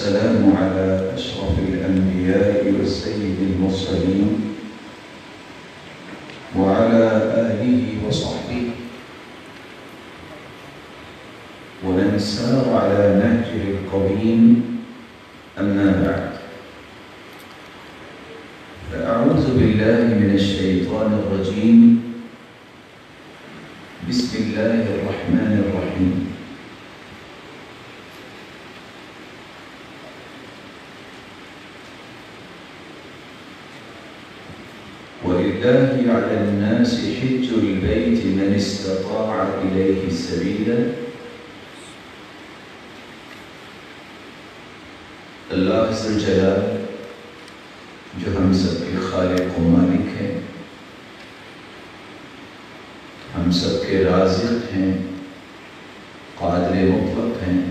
والسلام على أشرف الأنبياء والسيد المرسلين وعلى آله وصحبه ومن سار على نهجه القويم أما بعد فأعوذ بالله من الشيطان الرجيم بسم الله الرحمن الرحيم ولله على الناس حج البيت من استطاع إليه سبيلا اللہ ذو الجلال جو ہم سب کے خالق و مالک ہیں، ہم سب کے رازق ہیں، قادر مطلق ہیں،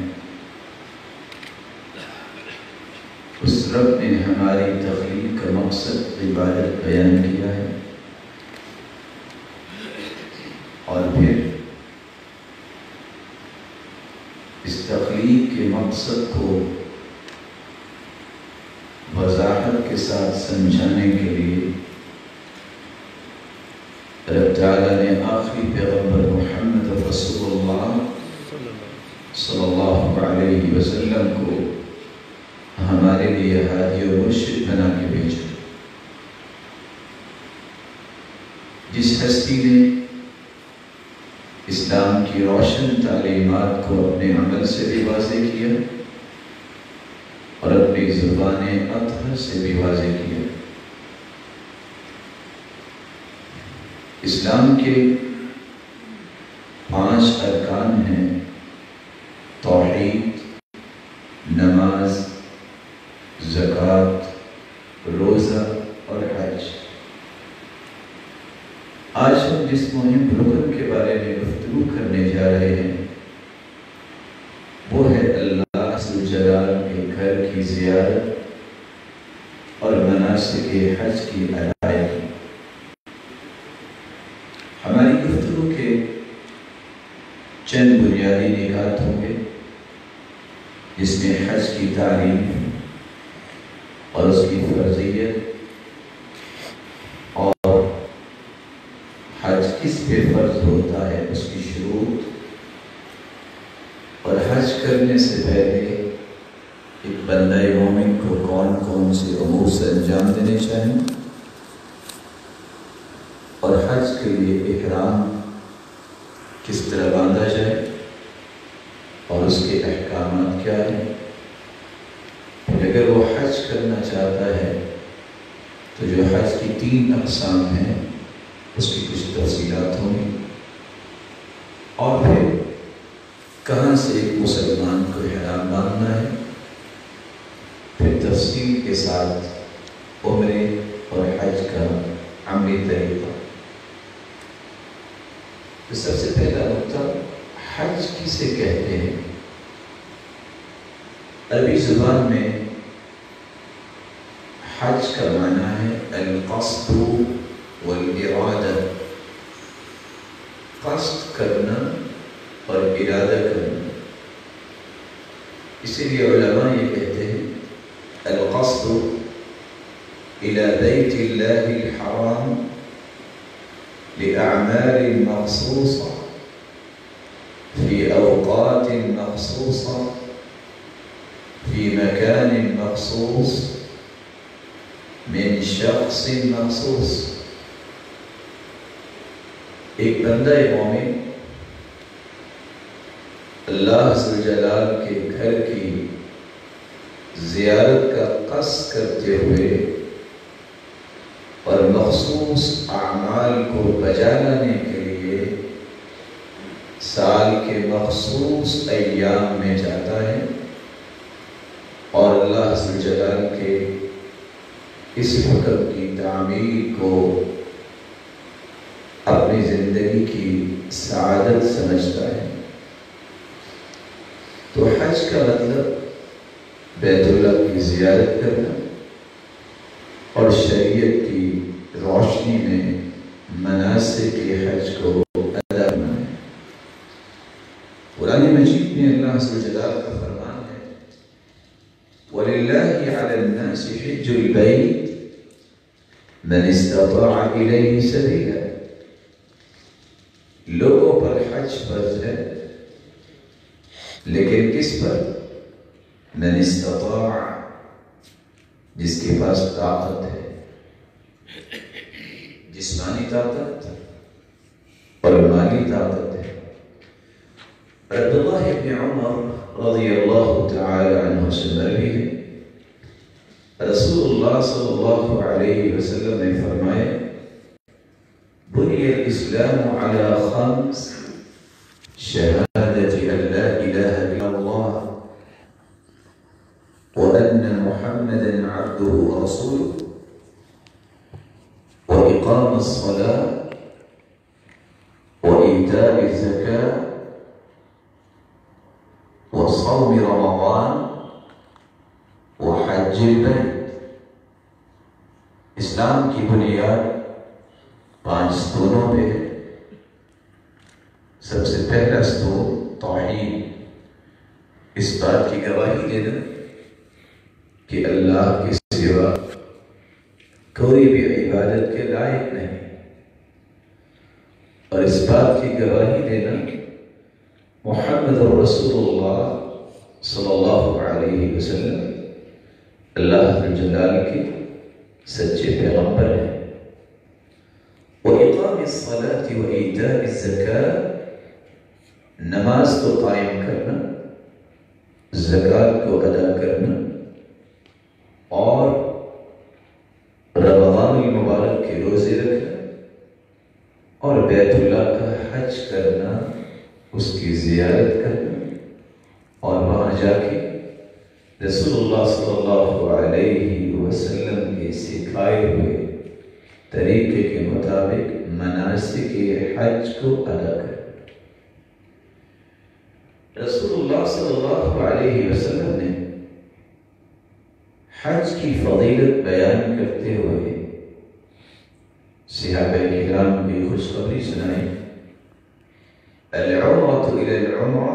اس رب نے ہماری تخلیق کا مقصد عبادت بیان کیا ہے، اور پھر اس تخلیق کے مقصد کو وضاحت کے ساتھ سمجھانے کے لیے رب تعالیٰ نے آخری پیغمبر محمد رسول اللہ صلی اللہ علیہ وسلم کو ہمارے لیے ہادی و مرشد بنا کے بھیجا، جس ہستی نے اسلام کی روشن تعلیمات کو اپنے عمل سے بھی واضح کیا اور اپنی زبان اطہر سے بھی واضح کیا۔ اسلام کے 5 ارکان ہیں: توحید، نماز، زکوٰۃ، روزہ اور حج۔ آج ہم جس مہم رکن کے بارے میں گفتگو کرنے جا رہے ہیں وہ ہے اللہ ذو الجلال کے گھر کی زیارت اور مناسک حج کی ادائیگی۔ ہماری گفتگو کے چند بنیادی نکات ہوں گے، جس میں حج کی تعریف اور اس کی فرضیت اور حج کس پہ فرض ہوتا ہے اس کی شروط، اور حج کرنے سے پہلے ایک بندہ مومن کو کون کون سے امور سے انجام دینے چاہیے، اور حج کے لیے احرام کس طرح باندھا جائے اور اس کے احکامات کیا ہیں۔ اگر وہ حج کرنا چاہتا ہے تو جو حج کی 3 اقسام ہیں اس کی کچھ تفصیلات ہوں گی، اور پھر کہاں سے ایک مسلمان کو احرام باندھنا ہے، پھر تفصیل کے ساتھ عمرے اور حج کا عملی طریقہ۔ تو سب سے پہلا نقطہ، حج کسے کہتے ہیں؟ عربی زبان میں حج کا معنی ہے القصد والارادہ، قصد کرنا اور ارادہ کرنا۔ اسی لیے علماء یہ کہتے ہیں القصد الى بیت اللہ الحرام لأعمال مخصوصة في أوقات مخصوصة في مكان مخصوص من شخص مخصوص۔ ایک بندہ مومن اللہ ذو الجلال کے گھر کی زیارت کا قصد کرتے ہوئے اور مخصوص اعمال کو بجا لانے کے لیے سال کے مخصوص ایام میں جاتا ہے، اور اللہ ذو الجلال کے اس حکم کی تعمیل کو اپنی زندگی کی سعادت سمجھتا ہے۔ تو حج کا مطلب بیت اللہ کی زیارت کرنا اور شریعت کی روشنی میں مناسک حج کو ادا کرنا ہے۔ قرآن مجید میں اللہ ذو الجلال کا فرمان ہے وَلِلَّهِ عَلَى النَّاسِ حِجُّ الْبَيْتِ مَنِ اسْتَطَاعَ إِلَيْهِ سَبِيلًا. لوگوں پر حج فرض ہے، لیکن کس پر؟ مَنِ اسْتَطَاعَ، جس کے پاس طاقت ہے، جسمانی طاقت اور مالی طاقت ہے۔ عبداللہ ابن عمر رضی اللہ تعالی عنہ سے مروی ہے، رسول اللہ صلی اللہ علیہ وسلم نے فرمایا: بني الإسلام على 5: شهادة أن لا إله إلا الله وأن محمدا عبده ورسوله وإقام الصلاة وإيتاء الزكاة وصوم رمضان وحج البيت۔ اسلام کی بنیاد 5 ستونوں پہ ہے۔ سب سے پہلا ستون توحید، اس بات کی گواہی دینا کہ اللہ کے سوا کوئی بھی عبادت کے لائق نہیں، اور اس بات کی گواہی دینا محمد رسول اللہ صلی اللہ علیہ وسلم اللہ جلال کے سچے پیغمبر ہیں۔ وإقام الصلاة وإيتاء الزكاة، نماز کو قائم کرنا، زکوٰۃ کو ادا کرنا، اور رمضان المبارک کے روزے رکھنا، اور بیت اللہ کا حج کرنا، اس کی زیارت کرنا، اور وہاں جا کے رسول اللہ صلی اللہ علیہ وسلم کے سکھائے ہوئے طریقے کے مطابق مناسک حج کو ادا کرنا۔ رسول اللہ صلی اللہ علیہ وسلم نے حج کی فضیلت بیان کرتے ہوئے صحابہ کرام کی خوشخبری سنائی: العمرة إلى العمرة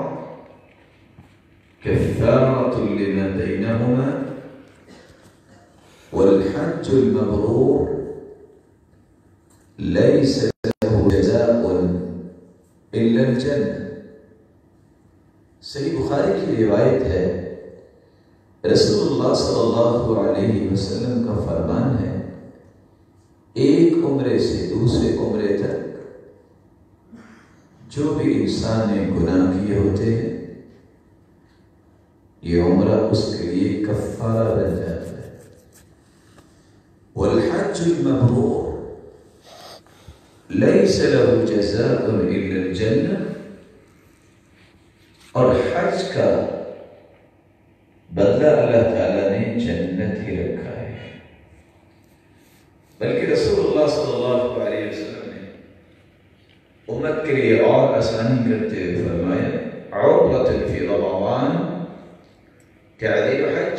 كفارة لما بينهما والحج المبرور ليس له جزاء إلا الجنة۔ صحیح بخاری کی روایت ہے، رسول اللہ صلی اللہ علیہ وسلم کا فرمان ہے: ایک عمرے سے دوسرے عمرے تک جو بھی انسان نے گناہ کیے ہوتے ہیں، یہ عمرہ اس کے لیے کفارہ بن جاتا ہے۔ والحج المبرور ليس له جزاء إلا الجنة، اور حج کا بدلہ اللہ تعالیٰ نے جنت ہی رکھا ہے۔ بلکہ رسول اللہ صلی اللہ علیہ وسلم نے امت کے لیے اور آسانی کرتے ہوئے فرمایا: عمرۃ فی رمضان تعدیل حج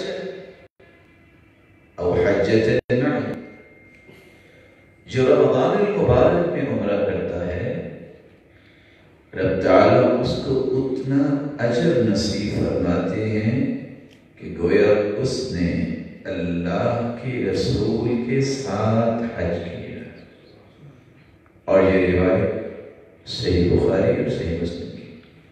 او حجۃ معی۔ جو رمضان المبارک میں عمرہ کرتا ہے، رب تعالیٰ اس کو اتنا اجر نصیب فرماتے ہیں کہ گویا اس نے اللہ کے رسول کے ساتھ حج کیا۔ اور یہ روایت صحیح بخاری اور صحیح مسلم کی۔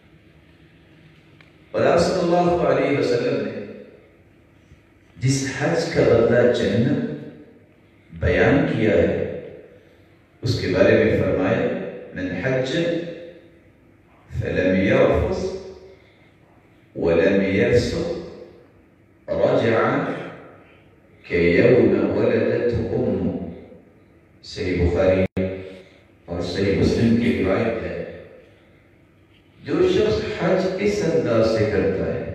اور آپ صلی اللہ علیہ وسلم نے جس حج کا بدلہ جنت بیان کیا ہے، اس کے بارے میں فرمایا: من حج فلم يرفث ولم يفسق رجع كيوم ولدته أمه۔ صحیح بخاری اور صحیح مسلم کی روایت ہے، جو شخص حج اس انداز سے کرتا ہے: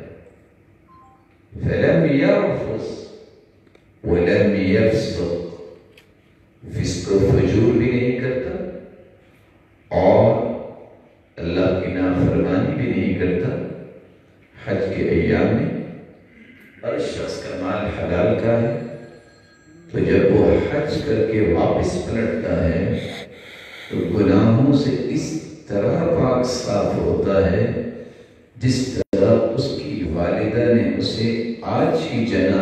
فلم يرفث ولم يفسق، فسق و فجور بھی نہیں کرتا اور اللہ کی نافرمانی بھی نہیں کرتا حج کے ایام میں، اور شخص کا مال حلال کا ہے، تو جب وہ حج کر کے واپس پلٹتا ہے تو گناہوں سے اس طرح پاک صاف ہوتا ہے جس طرح اس کی والدہ نے اسے آج ہی جنا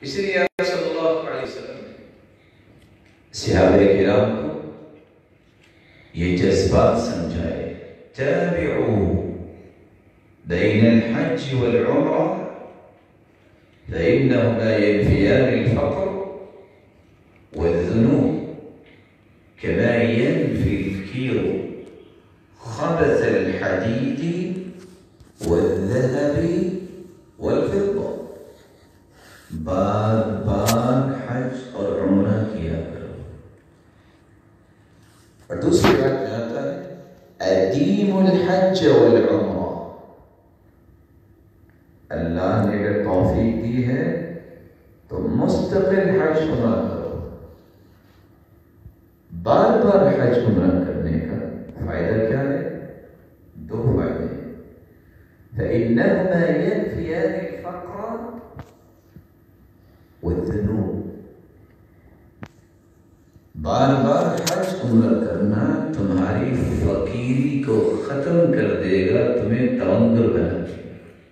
اس لیے آپ صلی اللہ علیہ وسلم نے صحابہ کرام کو یہ جذبات سمجھائے. تابعوا بين الحج والعمرة فإنهما ينفيان الفقر والذنوب كما ينفي الكير خبث الحديد والذهب والفضة. بار بار حج اور عمرہ کیا کرو. اور دوسری بات میں آتا ہے ادیم الحج والعمرہ. اللہ نے اگر توفیق دی ہے تو مستقل حج عمرہ کرو. بار بار حج عمرہ کرنے کا فائدہ کیا ہے؟ دو فائدے. فإنهما ينفيان الفقر والذنوب. بار بار حج عمرہ کرنا تمہاری فقیری کو ختم کر دے گا، تمہیں تونگر بنا دے گا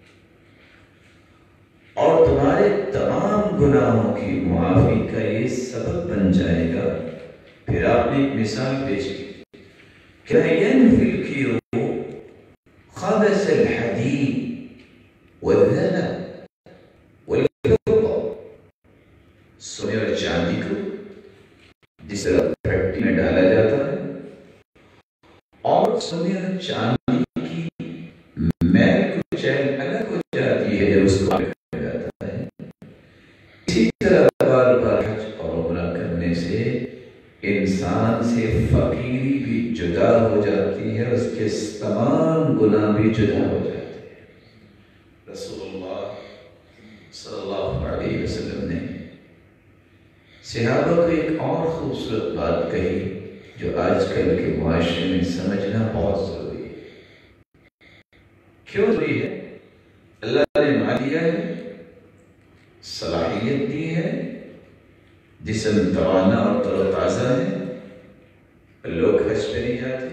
اور تمہارے تمام گناہوں کی معافی کا یہ سبب بن جائے گا. پھر آپ نے ایک مثال پیش کی کہ ينفي الكير خبث الحديد والذهب والفضة. سونے اور چاندی کو جس طرح پھٹی میں ڈالا جاتا ہے اور سونے اور چاندی کی میل کچیل الگ ہو جاتی ہے جب اس کو پھٹا جاتا ہے. اسی طرح بار بار حج اور عمرہ کرنے سے انسان سے فقیری بھی جدا ہو جاتی ہے، اس کے تمام گناہ بھی جدا ہو جاتے ہیں. رسول اللہ صلی اللہ علیہ وسلم نے صحابہ کو ایک اور خوبصورت بات کہی جو آج کل کے معاشرے میں سمجھنا بہت ضروری ہے. کیوں ضروری ہے؟ اللہ نے مال دیا ہے، صلاحیت دی ہے، جسم توانا اور تر و تازہ ہے، لوگ حج پہ نہیں جاتے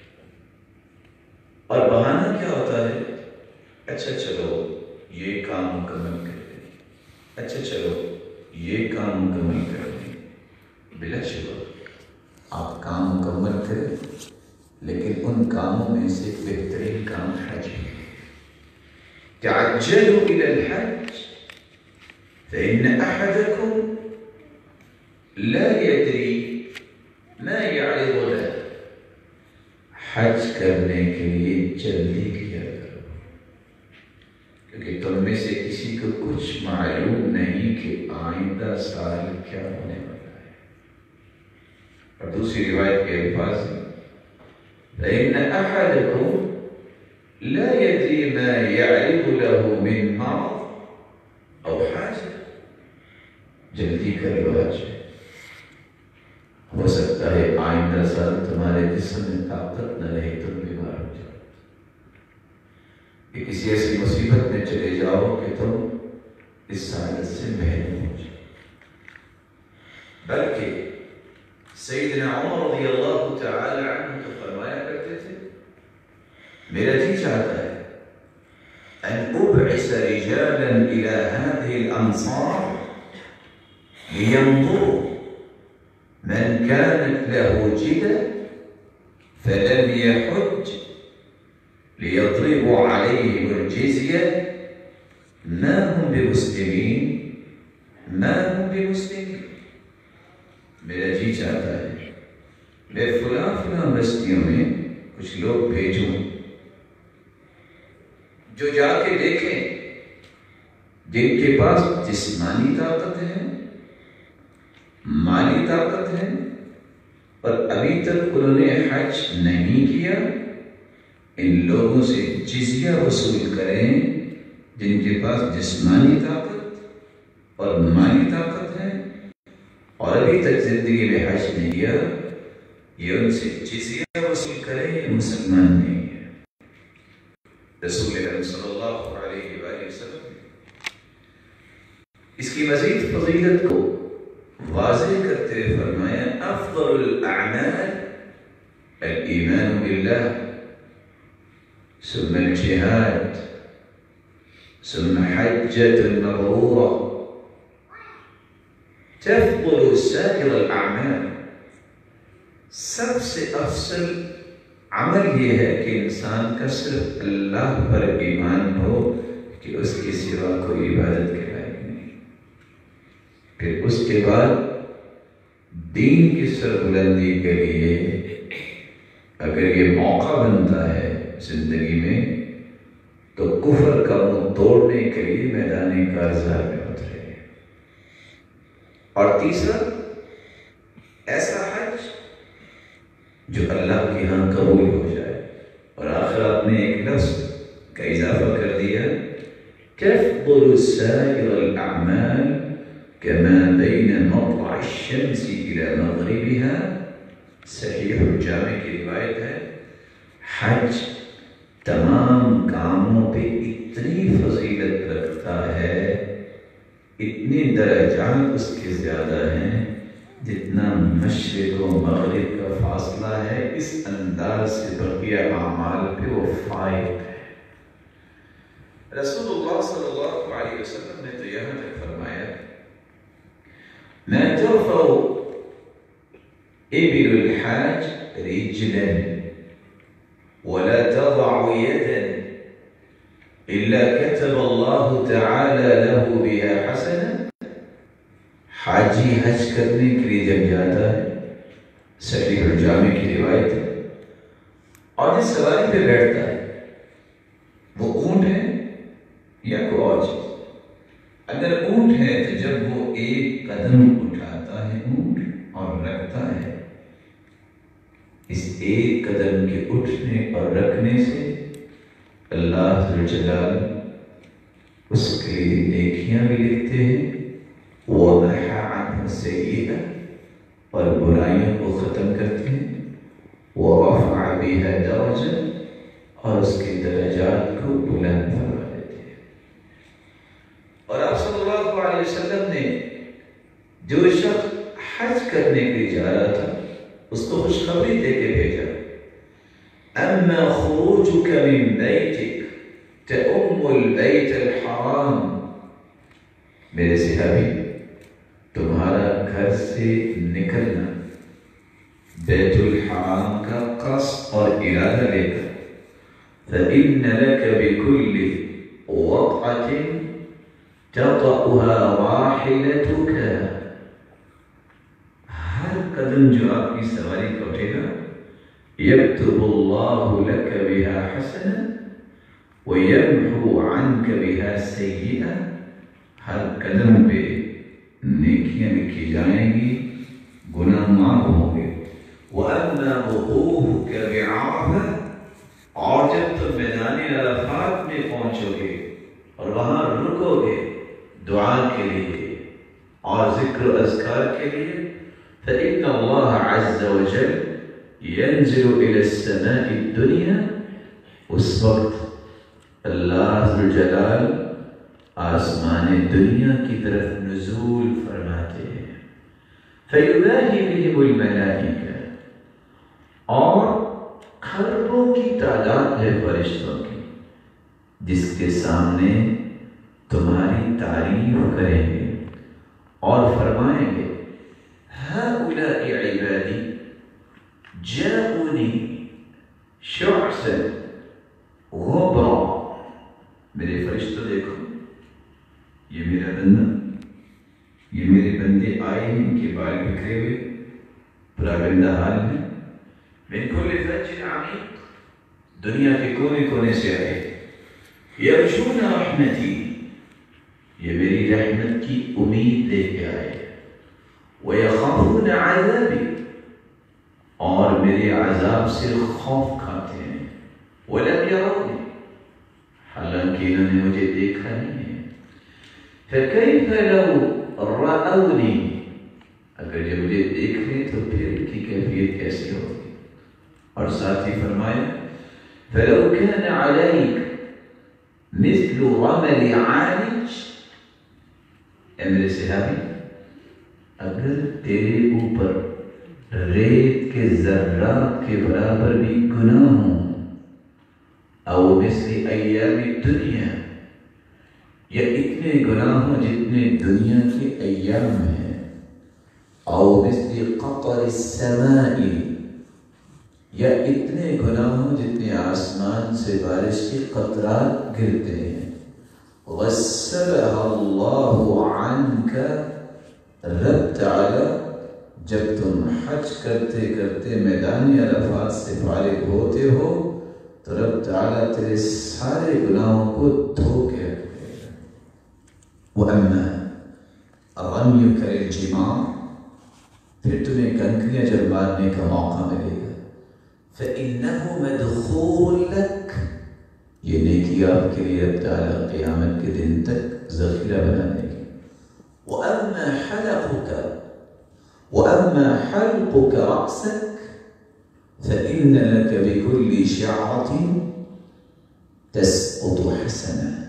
اور بہانہ کیا ہوتا ہے؟ اچھا چلو یہ کام مکمل کر دیں، اچھا چلو یہ کام مکمل کر دیں. بلا شبہ آپ کام مکمل کریں، لیکن ان کاموں میں سے بہترین کام حج ہے. تعجلوا إلى الحج فإن أحدكم لا يدري ما يعرض له. حج کرنے کے لیے جلدی کیا کرو، کیونکہ تم میں سے کسی کو کچھ معلوم نہیں کہ آئندہ سال کیا ہونے والا ہے. اور دوسری روایت کے الفاظ ہیں فإن أحدكم لا يدري ما يعرض له من مرض أو حاجة. جلدی کر لو حج. ہو سکتا ہے آئندہ سال تمہارے جسم میں طاقت نہ رہے، تم بیمار ہو جاؤ، کہ کسی ایسی مصیبت میں چلے جاؤ کہ تم اس سعادت سے محروم ہو جاؤ. بلکہ سیدنا عمر رضی اللہ تعالی عنہ تو فرمایا کرتے تھے میرا جی چاہتا ہے ان ابعث رجالا الى هذه الامصار لينظروا من كانت له جدة فلم يحج ليضربوا عليهم الجزية ما هم بمسلمين ما هم بمسلمين. میرا جی چاہتا ہے میں فلاں فلاں بستیوں میں کچھ لوگ بھیجوں جو جا کے دیکھیں جن کے پاس جسمانی طاقت ہے، مالی طاقت ہے اور ابھی تک انہوں نے حج نہیں کیا، ان لوگوں سے جزیہ وصول کریں جن کے پاس جسمانی طاقت اور مالی طاقت ہے اور ابھی تک زندگی میں حج نہیں کیا، یہ ان سے جزیہ وصول کریں، یہ مسلمان نہیں ہے. رسول اکرم صلی اللہ علیہ وآلہ وسلم اس کی مزید فضیلت کو واضح کرتے ہوئے فرمایا افضل الاعمال الایمان باللہ ثم الجہاد ثم حجۃ مبرورہ تفضل سائر الأعمال، سب سے افضل عمل یہ ہے کہ انسان کا صرف اللہ پر ایمان ہو کہ اس کے سوا کوئی عبادت کے لائق نہیں۔ پھر اس کے بعد دین کی سربلندی کے لیے اگر یہ موقع بنتا ہے زندگی میں تو کفر کا منہ توڑنے کے لیے میدان کارزار میں اترے۔ اور تیسرا، ایسا حج جو اللہ کے ہاں قبول ہو جائے۔ اور آخر آپ نے ایک لفظ کا اضافہ کر دیا، تفضل سائر الاعمال كما بين مطلع الشمس الى مغربها۔ صحیح الجامع کی روایت ہے، حج تمام کاموں پہ اتنی فضیلت رکھتا ہے، اتنی درجات اس کے زیادہ ہیں جتنا مشرق و مغرب کا فاصلہ ہے۔ اس انداز سے بقیہ اعمال پہ وہ فائق ہے۔ رسول اللہ صلی اللہ علیہ وسلم نے تو یہاں تک فرمایا، ما ترفع ابل الحاج رجلا ولا تضع يدا الا كتب الله تعالى له بها حسنه۔ حاجی حج کرنے کے لیے جب جاتا ہے، صحیح الجامع کی روایت ہے، اور جس سواری پہ بیٹھتا ہے وہ اونٹ ہے یا کوئی اور چیز، اگر اونٹ ہے تو جب وہ ایک قدم اٹھاتا ہے اونٹ اور رکھتا ہے، اس ایک قدم کے اٹھنے اور رکھنے سے اللہ ذوالجلال اس کے لیے نیکیاں بھی لکھتے ہیں، وَمَحَا عَنْهُ السَّيِّئَةَ، اور برائیوں کو ختم کرتے ہیں، وَرَفَعَ بِهَا دَرَجَةً، اور اس کے درجات کو بلند فرما دیتے ہیں۔ اور آپ صلی اللہ علیہ وسلم نے جو شخص حج کرنے کے لیے جا رہا تھا اس کو خوشخبری دے کے بھیجا، اما خروجك من بيتك تؤم البيت الحرام، میرے صحابی تمہارا گھر سے نکلنا بیت الحرام کا قصد اور ارادہ لے کر، فإن لك بكل وطأة تطأها راحلتك، ہر قدم جو آپ کی سواری کا اٹھے گا، یکتب اللہ لک بہا حسنا ویمحو عنک بہا سیئا، ہر قدم پہ نیکیاں لکھی جائیں گی، گناہ معاف ہوں گے۔ وَأَمَّا وُقُوفُكَ بِعَرَفَةٍ، اور جب تم میدان عرفات میں پہنچو گے اور وہاں رکو گے دعا کے لیے اور ذکر و اذکار کے لیے، فإن الله عز وجل ينزل إلى السماء الدنيا، اس وقت اللہ ذوالجلال آسمان دنیا کی طرف نزول فرماتے ہیں، فيباهي بهم الملائكة، اور خربوں کی تعداد ہے فرشتوں کی جس کے سامنے تمہاری تعریف کریں گے اور فرمائیں گے، هؤلاء عبادي جاءوني شعثا غبرا، میرے فرشتوں دیکھو، یہ میرا بندہ، یہ میرے بندے آئے ہیں، ان کے بال بکھرے ہوئے پورا گندہ حال ہے، من کل فج عمیق، دنیا کے کونے کونے سے آئے، یرجون رحمتی، یہ میری رحمت کی امید لے کے آئے، وَيَخَافُونَ عَذَابِي، اور میرے عذاب سے خوف کھاتے ہیں، وَلَمْ يَرَوْنِ، حالانکہ انہوں نے مجھے دیکھا نہیں ہے، فَكَيْفَ لَوْ رَأَوْنِي، اگر یہ مجھے دیکھ لیں تو پھر ان کی کیفیت کیسی ہوگی۔ اور ساتھ ہی فرمایا، فَلَوْ كَانَ عَلَيْكَ مِثْلُ رَمَلِ عَالِجٍ، اے میرے صحابی، اگر تیرے اوپر ریت کے ذرات کے برابر بھی گناہ ہوں، او مثل ایام الدنیا، یا اتنے گناہ ہوں جتنے دنیا کے ایام ہیں، او مثل قطر السماء، یا اتنے گناہوں جتنے آسمان سے بارش کے قطرات گرتے ہیں. غسلها اللہ عنك، رب تعالی جب تم حج کرتے کرتے میدان عرفات سے فارغ ہوتے ہو تو رب تعالیٰ تیرے سارے گناہوں کو دھو کے رکھ دے گا. وَأَمَّا رَمْيُكَ لِلْجِمَاعِ، پھر تمہیں کنکریاں جب مارنے کا موقع ملے گا، فَإِنَّهُ مَدْخُولٌ لَكَ، یہ نیکی آپ کے لیے رب تعالیٰ قیامت کے دن تک ذخیرہ بنا دے گی. وَأَمَّا حَلْقُكَ رَأْسَكَ فَإِنَّ لَكَ بِكُلِّ شَعْرَةٍ تَسْقُطُ حَسَنَةً،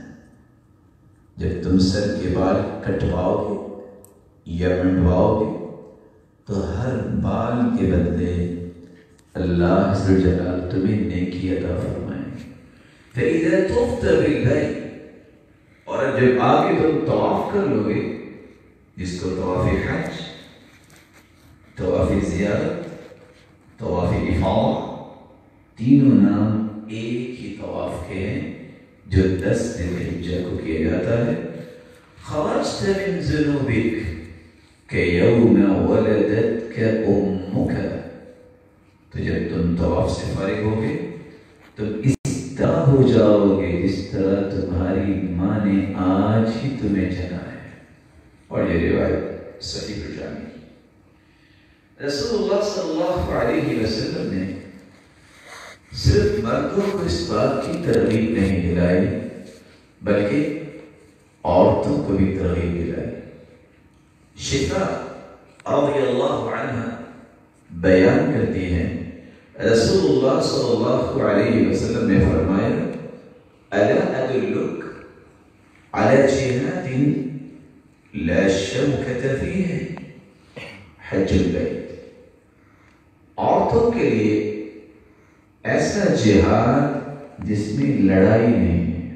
جب تم سر کے بال کٹواؤ گے یا منڈواؤ گے تو ہر بال کے بدلے اللہ عز جلال تمہیں نیکی عطا فرمائیں گے. فَإِذَا طُفْتَ بِالْبَيْتِ، اور جب آگے تم طواف کر لو گے، جس کو طواف حج، طواف زیارت، طواف افاضہ، تینوں نام ایک ہی طواف کے ہیں جو 10 ذی الحجہ کو کیا جاتا ہے. خرجت من ذنوبک کیوم ولدتک امک، تو جب تم طواف سے فارغ ہوگے تم اس طرح ہو جاؤ گے جس طرح تمہاری ماں نے آج ہی تمہیں جنا ہے. اور یہ روایت صحیح بجانی. رسول اللہ صلی اللہ علیہ وسلم نے صرف مردوں کو اس بات کی ترغیب نہیں دلائی بلکہ عورتوں کو بھی ترغیب دلائی. شفا رضی اللہ عنہ بیان کرتی ہیں، رسول اللہ صلی اللہ علیہ وسلم نے فرمایا، الا ادلک علی جہاد لا شوکۃ فیہ، حج البیت، عورتوں کے لیے ایسا جہاد جس میں لڑائی نہیں ہے.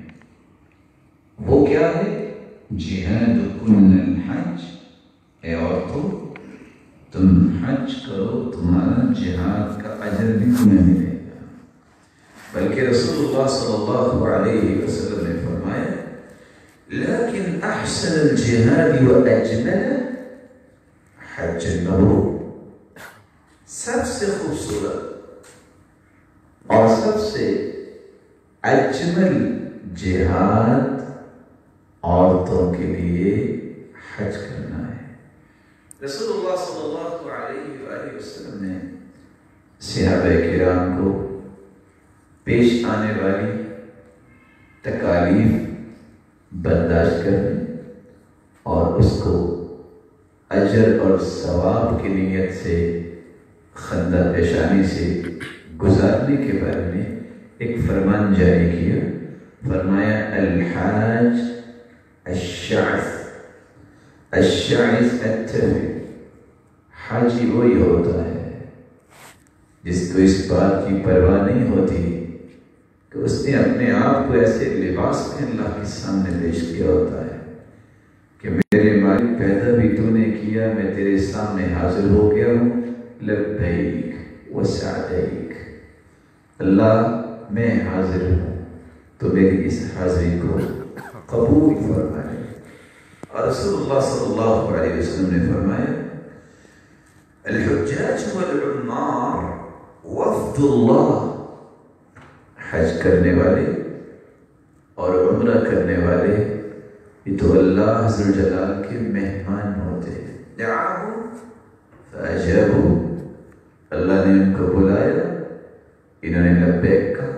وہ کیا ہے؟ جہادکن الحج، اے عورتوں تم حج کرو، تمہارا جہاد کا اجر بھی تمہیں ملے گا. بلکہ رسول اللہ صلی اللہ علیہ وسلم نے فرمایا، لیکن احسن الجہاد واجمل حج المبرور، سب سے خوبصورت اور سب سے اجمل جہاد عورتوں کے لیے حج کرنا ہے. رسول اللہ صلی اللہ علیہ وآلہ وسلم نے صحابہ کرام کو پیش آنے والی تکالیف برداشت کرنے اور اس کو اجر اور ثواب کی نیت سے خندہ پیشانی سے گزارنے کے بارے میں ایک فرمان جاری کیا. فرمایا، الحاج الشعث الشعث التفل، حاجی وہی ہوتا ہے جس کو اس بات کی پرواہ نہیں ہوتی کہ اس نے اپنے آپ کو ایسے لباس میں اللہ کے سامنے پیش کیا ہوتا ہے کہ میرے مالک پیدا بھی تو نے کیا، میں تیرے سامنے حاضر ہو گیا ہوں، لبیک وسعدیک، اللہ میں حاضر ہوں، تو میری اس حاضری کو قبول فرمائے. اور رسول اللہ صلی اللہ علیہ وسلم نے فرمایا، الحجاج والعمار وفد اللہ، حج کرنے والے اور عمرہ کرنے والے یہ تو اللہ عز و جلال کے مہمان ہوتے ہیں. دعاہم فاجابوا، اللہ نے ان کو بلایا، انہوں نے لبیک کہا.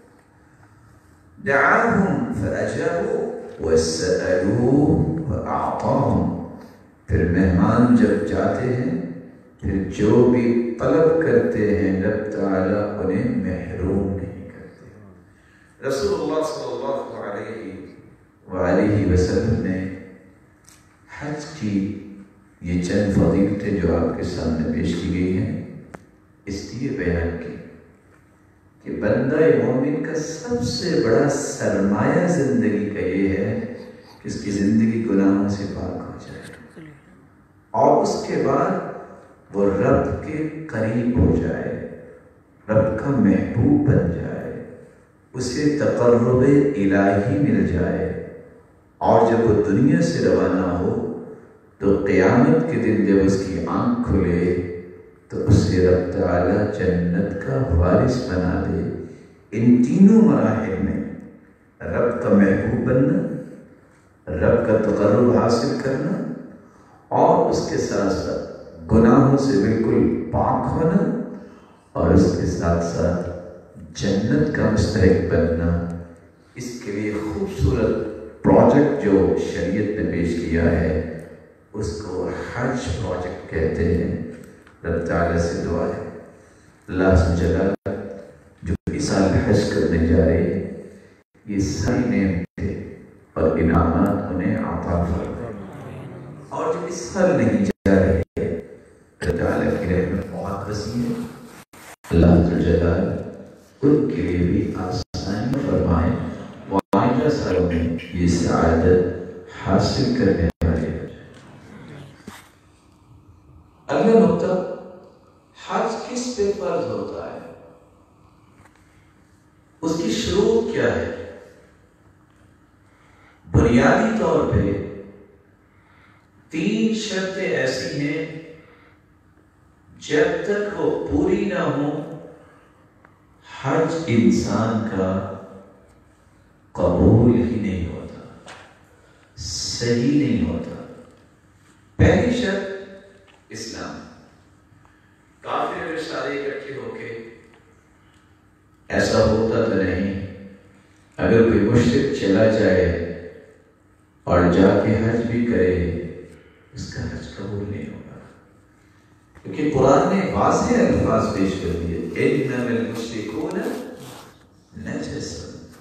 دعاہم فاجابوا وسألوه وأعطاهم، پھر مہمان جب جاتے ہیں پھر جو بھی طلب کرتے ہیں رب تعالیٰ انہیں محروم نہیں کرتے. رسول اللہ صلی اللہ علیہ وآلہ وسلم نے حج کی یہ چند فضیلتیں جو آپ کے سامنے پیش کی گئی ہیں اس لیے بیان کی کہ بندہ مومن کا سب سے بڑا سرمایہ زندگی کا یہ ہے کہ اس کی زندگی گناہوں سے پاک ہو جائے. اور اس کے بعد وہ رب کے قریب ہو جائے، رب کا محبوب بن جائے، اسے تقرب الہی مل جائے، اور جب وہ دنیا سے روانہ ہو تو قیامت کے دن جب اس کی آنکھ کھلے تو اسے رب تعالی جنت کا وارث بنا دے۔ ان تینوں مراحل میں رب کا محبوب بننا، رب کا تقرب حاصل کرنا، اور اس کے ساتھ ساتھ گناہوں سے بالکل پاک ہونا، اور اس کے ساتھ ساتھ جنت کا مستحق بننا، اس کے لیے خوبصورت پروجیکٹ جو شریعت نے پیش کیا ہے اس کو حج پروجیکٹ کہتے ہیں۔ رب تعالیٰ سے دعا ہے اللہ جلال جو اس سال حج کرنے جا رہے ہیں یہ ساری نعمتیں اور انعامات انہیں عطا فرمائے، اور جو اس سال نہیں جا رہے ہیں رب تعالیٰ کی رحمت بہت وسیع ہے، اللہ جلال ان کے لیے بھی آسانی فرمائے، آئندہ سالوں میں یہ سعادت حاصل کرنے والے ہو جائے۔ اگلا نقطہ، حج کس پہ فرض ہوتا ہے، اس کی شروط کیا ہے؟ بنیادی طور پہ 3 شرطیں ایسی ہیں جب تک وہ پوری نہ ہو حج انسان کا قبول ہی نہیں ہوتا، صحیح نہیں ہوتا۔ پہلی شرط اسلام، کافر اگر سارے اکٹھے ہو کے، ایسا ہوتا تو نہیں، اگر کوئی مشرک چلا جائے اور جا کے حج بھی کرے اس کا حج قبول نہیں ہوگا، کیونکہ قرآن نے واضح الفاظ پیش کر دیے، انما المشرکون نجس،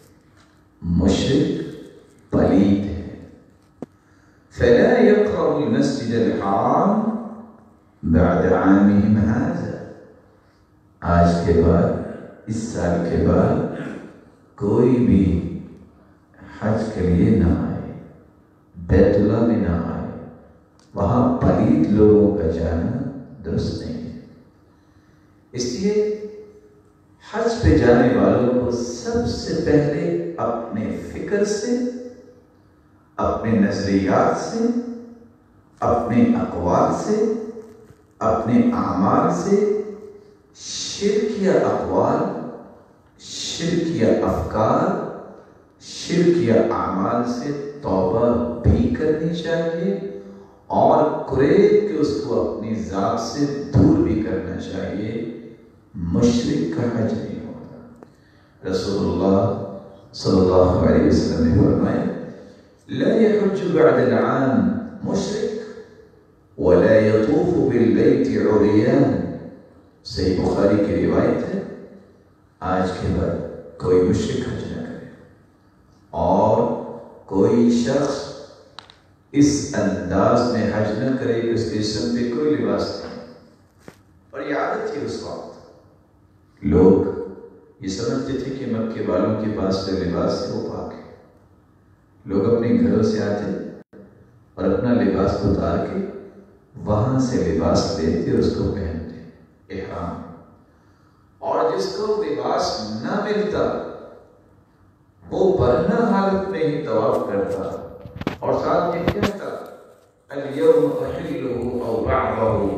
مشرک پلید ہے، فلا يقربوا المسجد الحرام بعد عامهم هذا، آج کے بعد، اس سال کے بعد کوئی بھی حج کے لیے نہ آئے، بیت اللہ میں نہ آئے، وہاں پلید لوگوں کا جانا درست نہیں ہے۔ اس لیے حج پہ جانے والوں کو سب سے پہلے اپنے فکر سے، اپنے نظریات سے، اپنے اقوال سے، اپنے اعمال سے شرکیہ اقوال، شرکیہ افکار، شرکیہ اعمال سے توبہ بھی کرنی چاہیے، اور قریب کے اس کو اپنی ذات سے دور بھی کرنا چاہیے۔ مشرک کا حج نہیں ہوتا۔ رسول اللہ صلی اللہ علیہ وسلم نے فرمایا لا يحج بعد العام مشرک ولا يطوف بالبيت عريان، صحیح بخاری کی روایت ہے، آج کے بعد کوئی مشرک حج نہ کرے، اور کوئی شخص اس انداز میں حج نہ کرے کہ اس کے جسم پہ کوئی لباس نہیں، اور یہ عادت تھی اس وقت، لوگ یہ سمجھتے تھے کہ مکے والوں کے پاس جو لباس ہے وہ پاک ہے، لوگ اپنے گھروں سے آتے اور اپنا لباس اتار کے وہاں سے لباس لیتے اور اس کو پہنتے احرام، اور جس کو لباس نہ ملتا وہ برہنہ حالت میں ہی طواف کرتا اور ساتھ میں کہتا الیوم احلہ او بعضہ،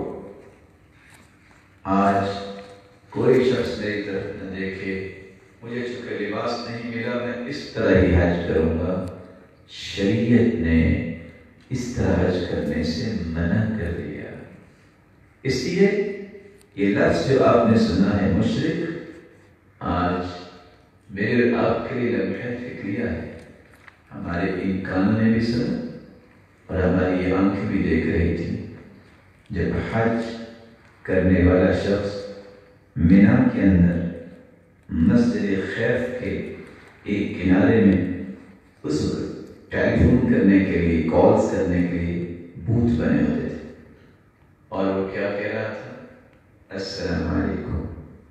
آج کوئی شخص میری طرف نہ دیکھے، مجھے چونکہ لباس نہیں ملا میں اس طرح ہی حج کروں گا۔ شریعت نے اس طرح حج کرنے سے منع کر دیا، اس لیے یہ لفظ جو آپ نے سنا ہے مشرک، آج میرے آپ کے لیے لمحہ فکریہ ہے، ہمارے ان کانوں نے بھی سنا اور ہماری یہ آنکھیں بھی دیکھ رہی تھی، جب حج کرنے والا شخص مینا کے اندر مسجد خیف کے ایک کنارے میں اس وقت ٹیلی فون کرنے کے لیے، کالز کرنے کے لیے بوتھ بنے ہوتے تھے، اور وہ کیا کہہ رہا تھا، السلام علیکم،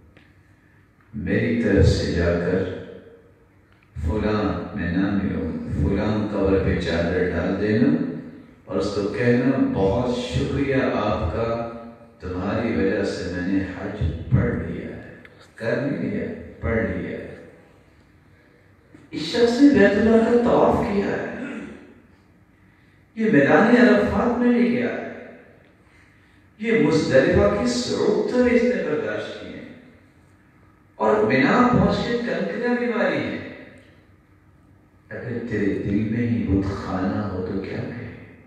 میری طرف سے جا کر فلاں میں نہ ملوں، فلاں قبر پہ چادر ڈال دینا اور اس کو کہنا بہت شکریہ آپ کا، تمہاری وجہ سے میں نے حج پڑھ لیا ہے، کر نہیں لیا، پڑھ لیا ہے۔ اس شخص نے بیت اللہ کا طواف کیا ہے، یہ میدان عرفات میں لے گیا ہے، یہ مزدلفہ کی صعود تک اس نے برداشت کی ہے، اور مینا پہنچ کے کنکریاں بھی ماری ہے۔ اگر تیرے دل میں ہی بت خانہ ہو تو کیا کہے؟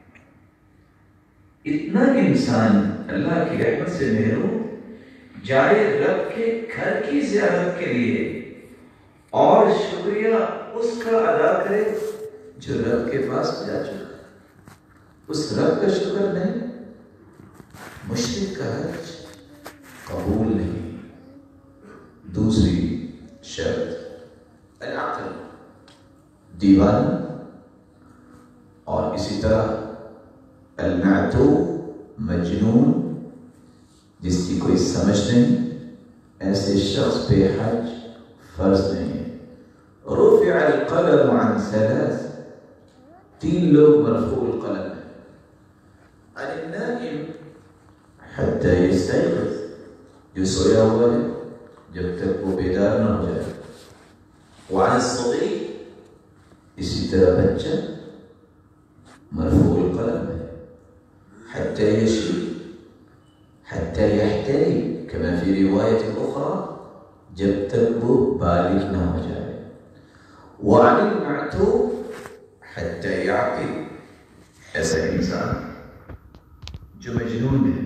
اتنا انسان اللہ کی رحمت سے محروم جائے رب کے گھر کی زیارت کے لیے، اور شکریہ اس کا ادا کرے جو رب کے پاس جا چکا۔ اس رب کا شکر نہیں، مشرک کا حج قبول نہیں۔ دوسری شرط العقل، دیوانہ، اور اسی طرح المعتو، مجنون، جس کی کوئی سمجھ نہیں، ایسے شخص پہ حج فرض نہیں ہے۔ رفع القلم عن ثلاث، 3 لوگ مرفوع القلم ہیں، عن النائم حتى يستيقظ، جو سویا ہوا ہے جب تک وہ بیدار نہ ہو جائے، وعن الصغير، اسی طرح بچہ مرفوع القلم ہے، حتى يشيب، حتى يحترم، كما في رواية أخرى جب تک وہ بالغ نہ ہو جائے، وعن المعتوه حتى يعقل، ایسا انسان جو مجنون ہے،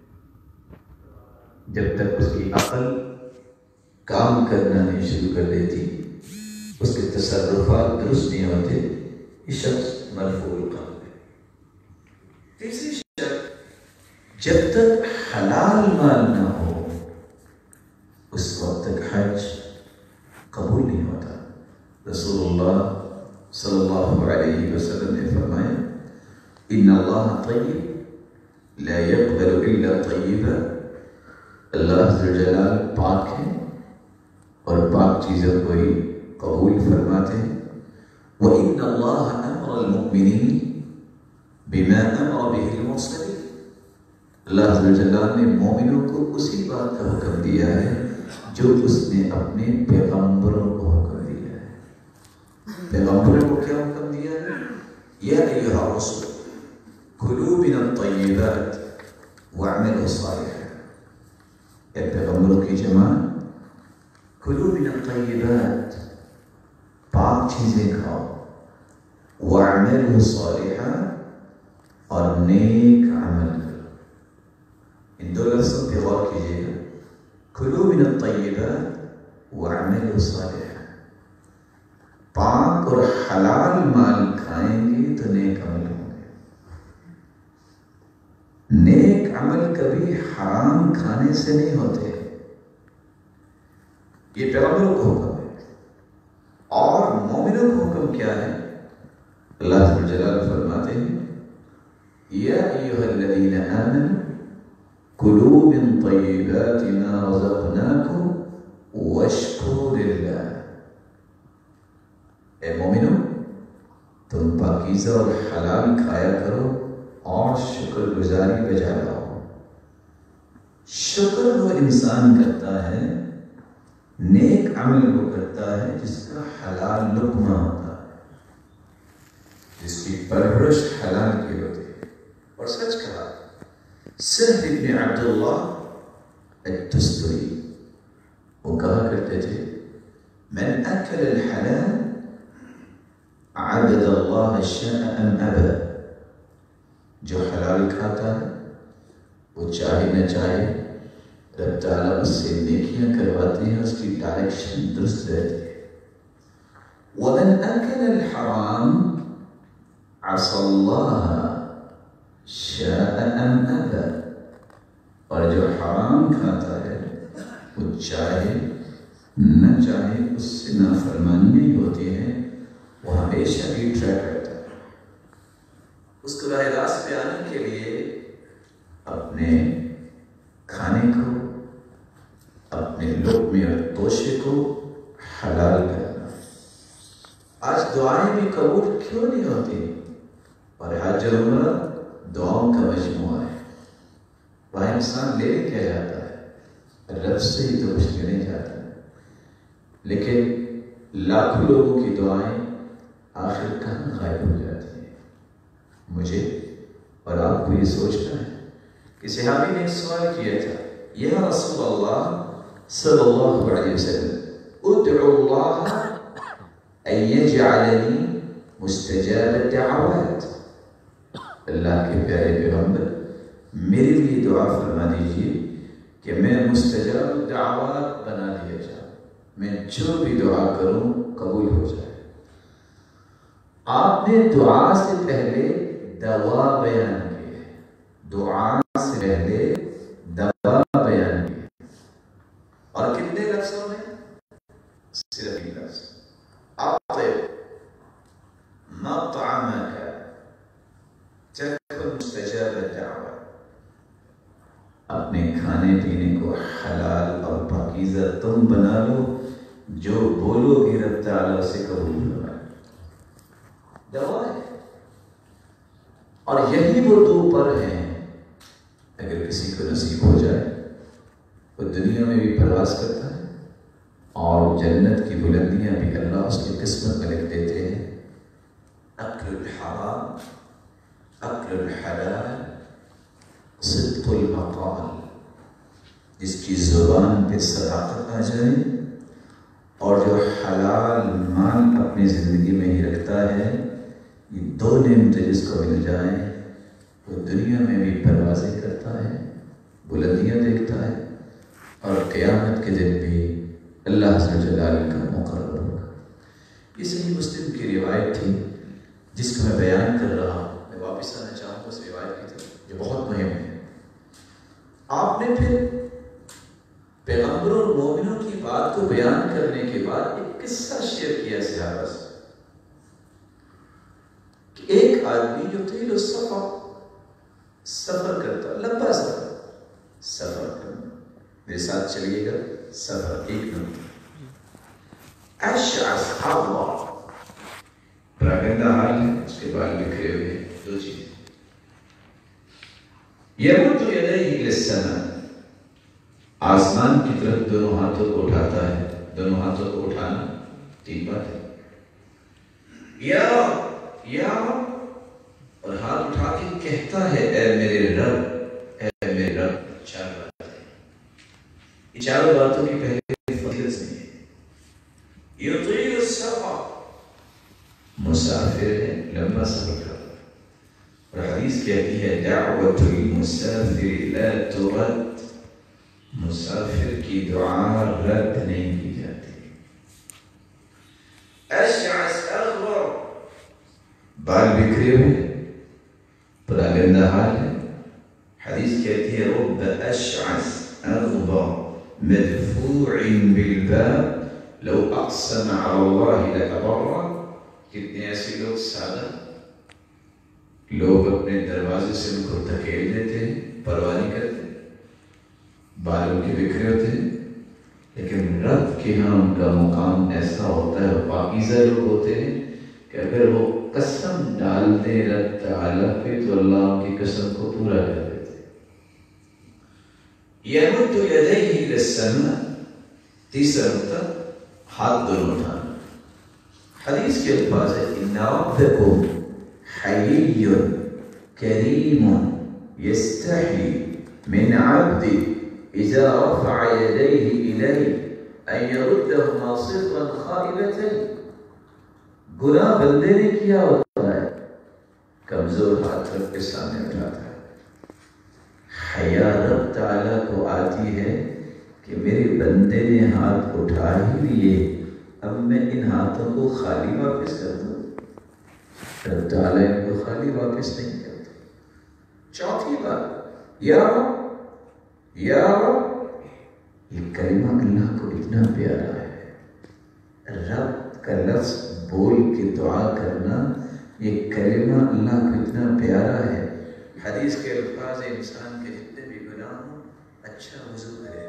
جب تک اس کی عقل کام کرنا نہیں شروع کر دیتی، اس کے تصرفات درست نہیں ہوتے، یہ شخص مرفوع القلم ہے۔ تیسری شرط، جب تک حلال مال نہ ہو اس وقت تک حج قبول نہیں ہوتا۔ رسول اللہ صلی اللہ علیہ وسلم نے فرمایا ان اللہ طیب لا يقبل الا طیبا، اللہ ذوالجلال پاک ہے اور پاک چیزوں کو ہی قبول فرماتے ہیں۔ وَإِنَّ اللَّهَ أَمَرَ الْمُؤْمِنِينَ بِمَا أَمَرَ بِهِ الْمُرْسَلِينَ، اللہ ذوالجلال نے مومنوں کو اسی بات کا حکم دیا ہے جو اس نے اپنے پیغمبروں کو حکم دیا ہے۔ پیغمبروں کو کیا حکم دیا ہے؟ یا ایھا الرسول کلوا من الطیبات واعملوا صالحا، اے پیغمبروں کی جماعت، کلوا من الطیبات، پاک چیزیں کھاؤ، واعملوا صالحا، اور نیک عمل کرو۔ ان 2 لفظوں پہ غور کیجیے گا، کلوا من الطیبات واعملوا صالحا، پاک اور حلال مال کھائیں گے تو نیک عمل ہوں گے۔ نیک عمل کبھی حرام کھانے سے نہیں ہوتے، یہ پیغمبروں کو حکم ہے۔ اور مومنوں کو حکم کیا ہے؟ اللہ تعالی جلال فرماتے ہیں یا ایھا الذین آمنوا کلوا من طیبات ما رزقناکم واشکروا للہ، اے مومنو تم پاکیزہ اور حلال کھایا کرو اور شکر گزاری بجا لاؤ۔ شکر وہ انسان کرتا ہے، نیک عمل وہ کرتا ہے جس کا حلال لقمہ ہوتا ہے، جس کی پرورش حلال کی ہوتی ہے۔ اور سچ کہا سہل بن عبداللہ التستری، وہ کہا کرتے تھے من اکل الحلال عبد اللہ شاء ام ابا، جو حلال کھاتا ہے وہ چاہے نہ چاہے رب تعالیٰ اس سے نیکیاں کرواتی ہیں، اس کی ڈائریکشن درست رہتی ہے۔ وَمَنْ أَكَلَ الْحَرَامِ عَصَى اللَّهَ شَاءَ أَمْ أَبَى، اور جو حرام کھاتا ہے وہ چاہے نہ چاہے اس سے نافرمانی نہیں ہوتی ہے، وہ ہمیشہ بھی ٹرائی کرتا ہے۔ اس کو راہ راست پہ آنے کے لیے اپنے کھانے کو، اپنے لقمے اور توشے کو حلال کرنا۔ آج دعائیں بھی قبول کیوں نہیں ہوتی؟ اور حج اور عمرہ دعاؤں کا مجموعہ ہے. وہاں انسان لینے کیا جاتا ہے؟ رب سے ہی تو کچھ لینے جاتا ہے. لیکن لاکھوں لوگوں کی دعائیں آخر کہاں غائب ہو جاتی ہیں؟ مجھے اور آپ کو یہ سوچنا ہے کہ صحابی نے ایک سوال کیا تھا، یا رسول اللہ صلی اللہ علیہ وسلم ادعو اللہ ان یجعلنی مستجاب الدعوات. اللہ کے پیارے پیغمبر، میرے لیے دعا فرما دیجیے کہ میں مستجاب الدعوات بنا دیا جاؤں، میں جو بھی دعا کروں قبول ہو جائے. آپ نے دعا سے پہلے دوا بیان کی ہے، دعا سے پہلے دوا بیان کی ہے. اور کتنے لفظوں میں؟ صرف ایک لفظ، اطعم مطعمک تکن مستجاب الدعوات. اپنے کھانے پینے کو حلال اور پاکیزہ تم بنا لو، جو بولو گے رب تعالیٰ سے قبول ہوگا. دوا ہے. اور یہی وہ دو پر ہیں، اگر کسی کو نصیب ہو جائے وہ دنیا میں بھی پرواز کرتا ہے اور جنت کی بلندیاں بھی اللہ اس کی قسمت میں لکھ دیتے ہیں. اکل الحرام اکل الحلال صدق المقال. جس کی زبان پہ صداقت آ جائے اور جو حلال مال اپنی زندگی میں ہی رکھتا ہے، یہ دو نعمتیں جس کو مل جائیں وہ دنیا میں بھی پروازیں کرتا ہے، بلندیاں دیکھتا ہے، اور قیامت کے دن بھی اللہ جلال کا مقرر ہوگا. یہ صحیح مسلم کی روایت تھی جس کو میں بیان کر رہا ہوں. میں واپس آنا چاہوں گا اس روایت کی طرف جو بہت مہم ہے. آپ نے پھر پیغمبروں اور مومنوں کی بات کو بیان کرنے کے بعد ایک قصہ شیئر کیا صحابہ سے کہ ایک آدمی جو طویل السفر سفر کرتا، لمبا سفر کرنا، میرے ساتھ چلیے گا. سفر ایک نمبر، اشعث اغبر، پراگندہ حال ہے، اس کے بال بکھرے ہوئے ہیں. دو چیزیں، یمد یدیہ الی السماء، آسمان کی طرف دونوں ہاتھوں کو اٹھاتا ہے. دونوں ہاتھوں کو اٹھانا ٹھیک بات ہے. یا اور ہاتھ اٹھا کے کہتا ہے اے میرے رب، اے میرے رب. چار باتیں، یہ چاروں باتوں کی پہلے فضیلت نہیں ہے. یطیل السفر، مسافر ہے، لمبا سفر کرتا ہے. اور حدیث کہتی ہے دعوت المسافر لا ترد، مسافر کی دعا رد نہیں کی جاتی. اشعث اغبر، بال بکھرے ہوئے، پراگندہ حال ہے. حدیث کہتی ہے رب اشعث اغبر مدفوع بالباب لو اقسم على الله لأبره. کتنے ایسے لوگ سادہ لوگ اپنے دروازے سے ان کو دھکیل دیتے ہیں، پرواہ نہیں کرتے، بالوں کے بکھرے ہوتے ہیں. لیکن رب کے ہاں ان کا مقام ایسا ہوتا ہے، وہ پاکیزہ لوگ ہوتے ہیں کہ اگر وہ قسم ڈال دے رب تعالیٰ پہ تو اللہ ان کی قسم کو پورا کر دیتے. یمد یدیہ الی السماء، تیسرا نقطہ، ہاتھ دونوں اٹھانا. حدیث کے الفاظ ہے ان ربکم حیی کریم یستحی من عبد اذا رفع یدیہ الیہ ان یردہما صفرا خائبتین. گناہ بندے نے کیا ہوتا ہے، کمزور ہاتھ رب کے سامنے اٹھاتا ہے. حیا رب تعالیٰ کو آتی ہے کہ میرے بندے نے ہاتھ اٹھا ہی لیے، اب میں ان ہاتھوں کو خالی واپس کر دوں. رب تعالیٰ ان کو خالی واپس نہیں کرتے. چوتھی بات، یا رب، یا رب، یہ کلمہ اللہ کو اتنا پیارا ہے. رب کا لفظ بول کے دعا کرنا، یہ کلمہ اللہ کو اتنا پیارا ہے. حدیث کے الفاظ انسان کے جتنے بھی گناہ ہوں، اچھا وضو کرے،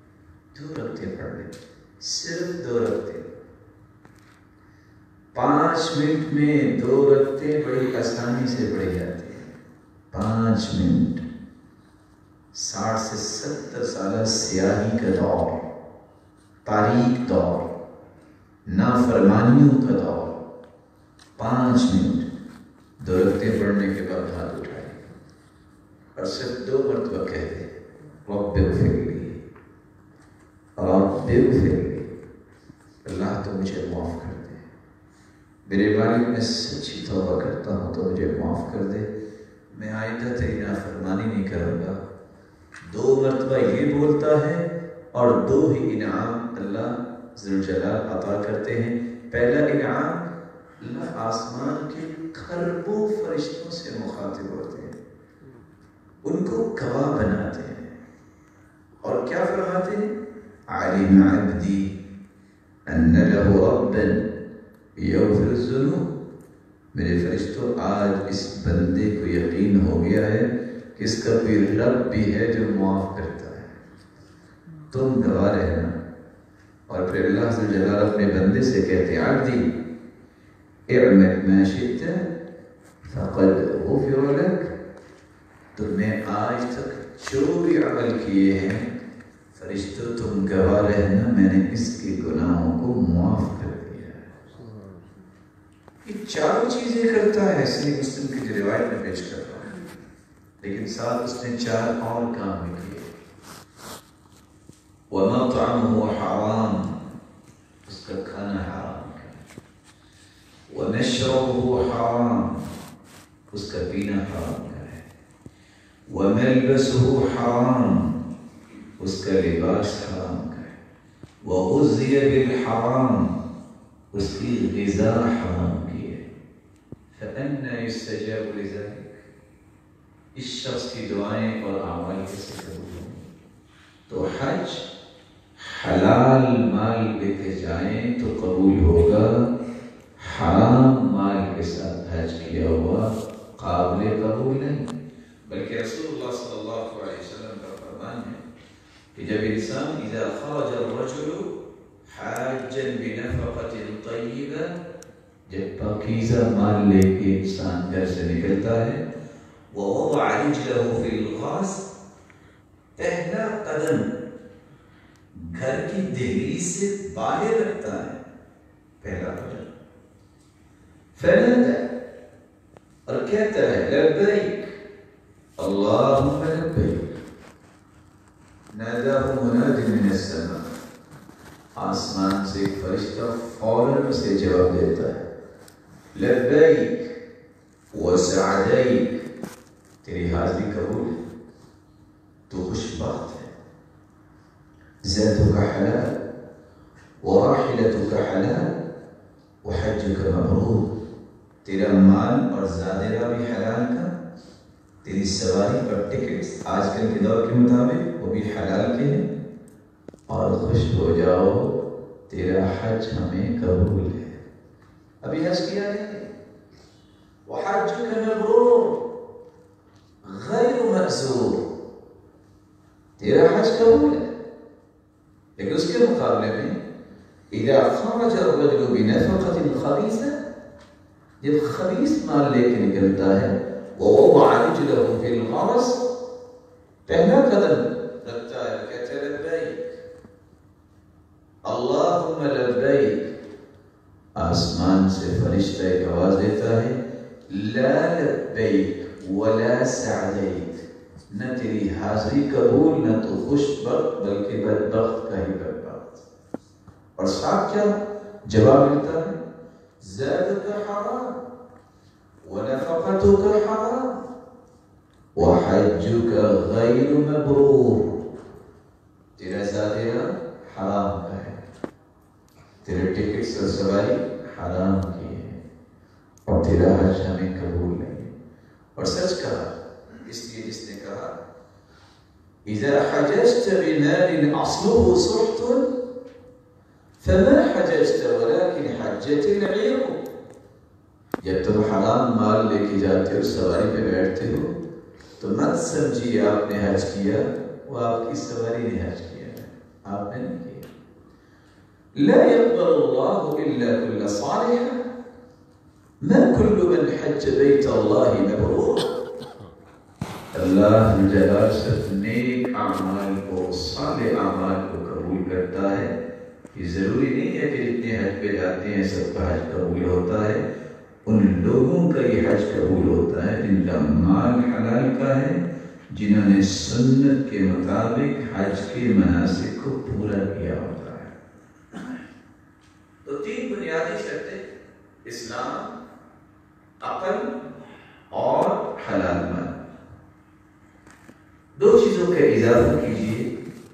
2 رکعتیں پڑھ لے، صرف 2 رکعتیں، 5 5 منٹ میں 2 رکعتیں بڑی آسانی سے پڑھی جاتی ہیں. 5 منٹ. 60 سے 70 سالہ سیاہی کا دور، تاریک دور، نافرمانیوں کا دور. 5 منٹ 2 رکعتیں پڑھنے کے بعد ہاتھ اٹھائے اور صرف 2 مرتبہ کہہ دے رب اغفر لی، رب اغفر لی، اللہ تو مجھے معاف کر دے، میرے والد میں سچی توبہ کرتا ہوں تو مجھے معاف کر دے، میں آئندہ تیری نافرمانی نہیں کروں گا. 2 مرتبہ یہ بولتا ہے اور 2 ہی انعام اللہ ذوالجلال عطا کرتے ہیں. پہلا انعام، اللہ آسمان کے کھربوں فرشتوں سے مخاطب ہوتے ہیں، ان کو گواہ بناتے ہیں اور کیا فرماتے ہیں؟ علم عبدی ان له ربا یغفر الذنوب. میرے فرشتوں، آج اس بندے کو یقین ہو گیا ہے کہ اس کا کوئی رب بھی ہے جو معاف کرتا ہے. تم گواہ رہنا. اور پھر اللہ ذوالجلال اپنے بندے سے کہتے ہیں عبدی اعمل ما شئت فقد غفر لك. تم نے آج تک جو بھی عمل کیے ہیں فرشتوں تم گواہ رہنا، میں نے اس کے گناہوں کو معاف کر دیا ہے. یہ 4 چیزیں کرتا ہے صحیح مسلم کی جو روایت میں پیش کر رہا ہوں، لیکن ساتھ اس نے 4 اور کام بھی کیے. وَمَطْعَمُهُ حَرَامٌ، اس کا کھانا حرام ہے. وَمَشْرَبُهُ حَرَامٌ، اس کا پینا حرام ہے. وَمَلْبَسُهُ حَرَامٌ، اس کا لباس حرام ہے. وَغُذِّيَ بِالْحَرَامِ، اس کی غذا حرام کی ہے. فَأَنَّى يُسْتَجَابُ لِذَلِكَ، اس شخص کی دعائیں اور اعمال کیسے قبول ہوں؟ تو حج حلال مال لے کے جائیں تو قبول ہوگا، حرام مال کے ساتھ حج کیا ہوا قابل قبول نہیں. بلکہ رسول اللہ صلی اللہ علیہ وسلم کا فرمان ہے کہ جب انسان اذا خرج الرجل حاجا بنفقة طیبہ، جب پاکیزہ مال لے کے انسان گھر سے نکلتا ہے، ووضع رجله في الغاز، پہلا قدم گھر کی دہلیز سے باہر رکھتا ہے، پہلا قدم فنادى، اور کہتا ہے لبیک اللہم لبیک. ناداہ مناد من السماء، آسمان سے ایک فرشتہ فوراً اسے جواب دیتا ہے لبیک وسعدیک، تیری حاضری قبول ہے، تو خوش بخت ہے. زادك حلال وراحلتك حلال وحجك مبرور، تیرا مال اور زادرہ بھی حلال کا، تیری سواری اور ٹکٹس آج کل کے دور کے مطابق وہ بھی حلال کے ہیں، اور خوش ہو جاؤ تیرا حج ہمیں قبول ہے. ابھی حج کیا نہیں، وحجك مبرور غیر مقصور، تیرا حج قبول ہے. لیکن اس کے مقابلے میں اذا خرج الرجل بنفقة خبيثة، جب خبیث مال لے کے نکلتا ہے، ووضع رجله في الغرس، پہلا قدم رکھتا ہے، کہتا ہے لبیک اللہم لبیک، آسمان سے فرشتہ ایک آواز دیتا ہے لا لبیک ولا سعدیک، نہ تیری حاضری قبول، نہ تو خوش بخت بلکہ بدبخت کا ہی بدبخت. اور ساتھ کیا جواب ملتا ہے؟ زادک حرام ونفقتک حرام وحجک غیر مبرور، تیرا زادرہ حرام کا ہے، تیرے ٹکٹس اور سواری حرام کی ہے، اور تیرا حج ہمیں قبول نہیں. اور سچ کہا، اس لیے جس نے کہا اذا حججت بمال اصله سحت فما حججت ولكن حجت العير، جب تم حرام مال لے کے جاتے ہو، سواری پہ بیٹھتے ہو، تو مت سمجھیے آپ نے حج کیا، وہ آپ کی سواری نے حج کیا، آپ نے نہیں کیا. لا يقبل الله الا كل صالح ما كل من حج بيت الله مبرور. اللہ جلال صرف نیک اعمال کو، صالح اعمال کو قبول کرتا ہے. یہ ضروری نہیں ہے کہ جتنے حج پہ جاتے ہیں سب کا حج قبول ہوتا ہے. ان لوگوں کا یہ حج قبول ہوتا ہے جن کا مال حلال کا ہے، جنہوں نے سنت کے مطابق حج کے مناسک کو پورا کیا ہوتا ہے. تو تین بنیادی شرطیں: اسلام، عقل اور حلال مال. دو چیزوں کا اضافہ کیجیے.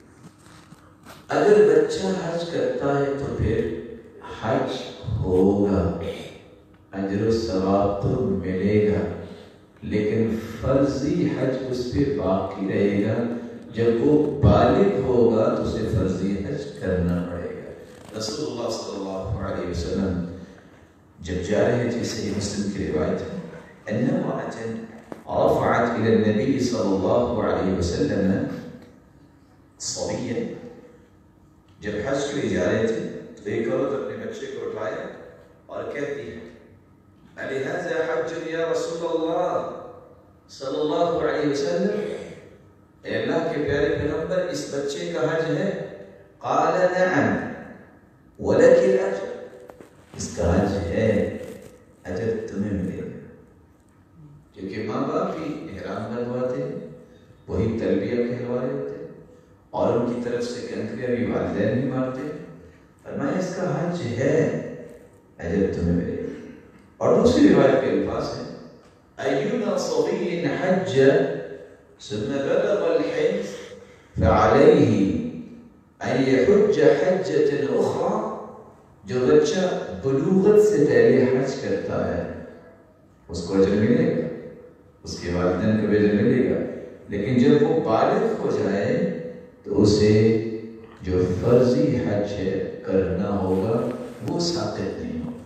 اگر بچہ حج کرتا ہے تو پھر حج ہوگا، اجر و ثواب تو ملے گا، لیکن فرضی حج اس پہ باقی رہے گا. جب وہ بالغ ہوگا تو اسے فرضی حج کرنا پڑے گا. رسول اللہ صلی اللہ علیہ وسلم جب جا رہے تھے، صحیح مسلم کی روایت ہے، ان امرأة رفعت الى النبي صلی اللہ علیہ وسلم صبیا. جب حج کے لیے جا رہے تھے تو ایک عورت اپنے بچے کو اٹھایا اور کہتی ہے: الہذا حج یا رسول اللہ صلی اللہ علیہ وسلم، اے اللہ کے پیارے پیغمبر اس بچے کا حج ہے؟ قال نعم ولک الاجر، اس کا حج ہے، اجر تمہیں ملے گا. کیونکہ ماں باپ بھی احرام بنواتے ہیں، وہی تلبیہ کہلوا رہے ہوتے ہیں، اور ان کی طرف سے کنکریاں بھی والدین بھی مارتے ہیں. فرمایا اس کا حج ہے، اجر تمہیں ملے گا. اور دوسری روایت کے الفاظ ہیں: ایما صبی حج ثم بلغ الحج فعلیہ ان یحج حجۃ اخری. جو بچہ بلوغت سے پہلے حج کرتا ہے اس کو اجر ملے گا، اس کے والدین کو اجر ملے گا، لیکن جب وہ بالغ ہو جائے تو اسے جو فرضی حج کرنا ہوگا وہ ثابت نہیں ہوگا.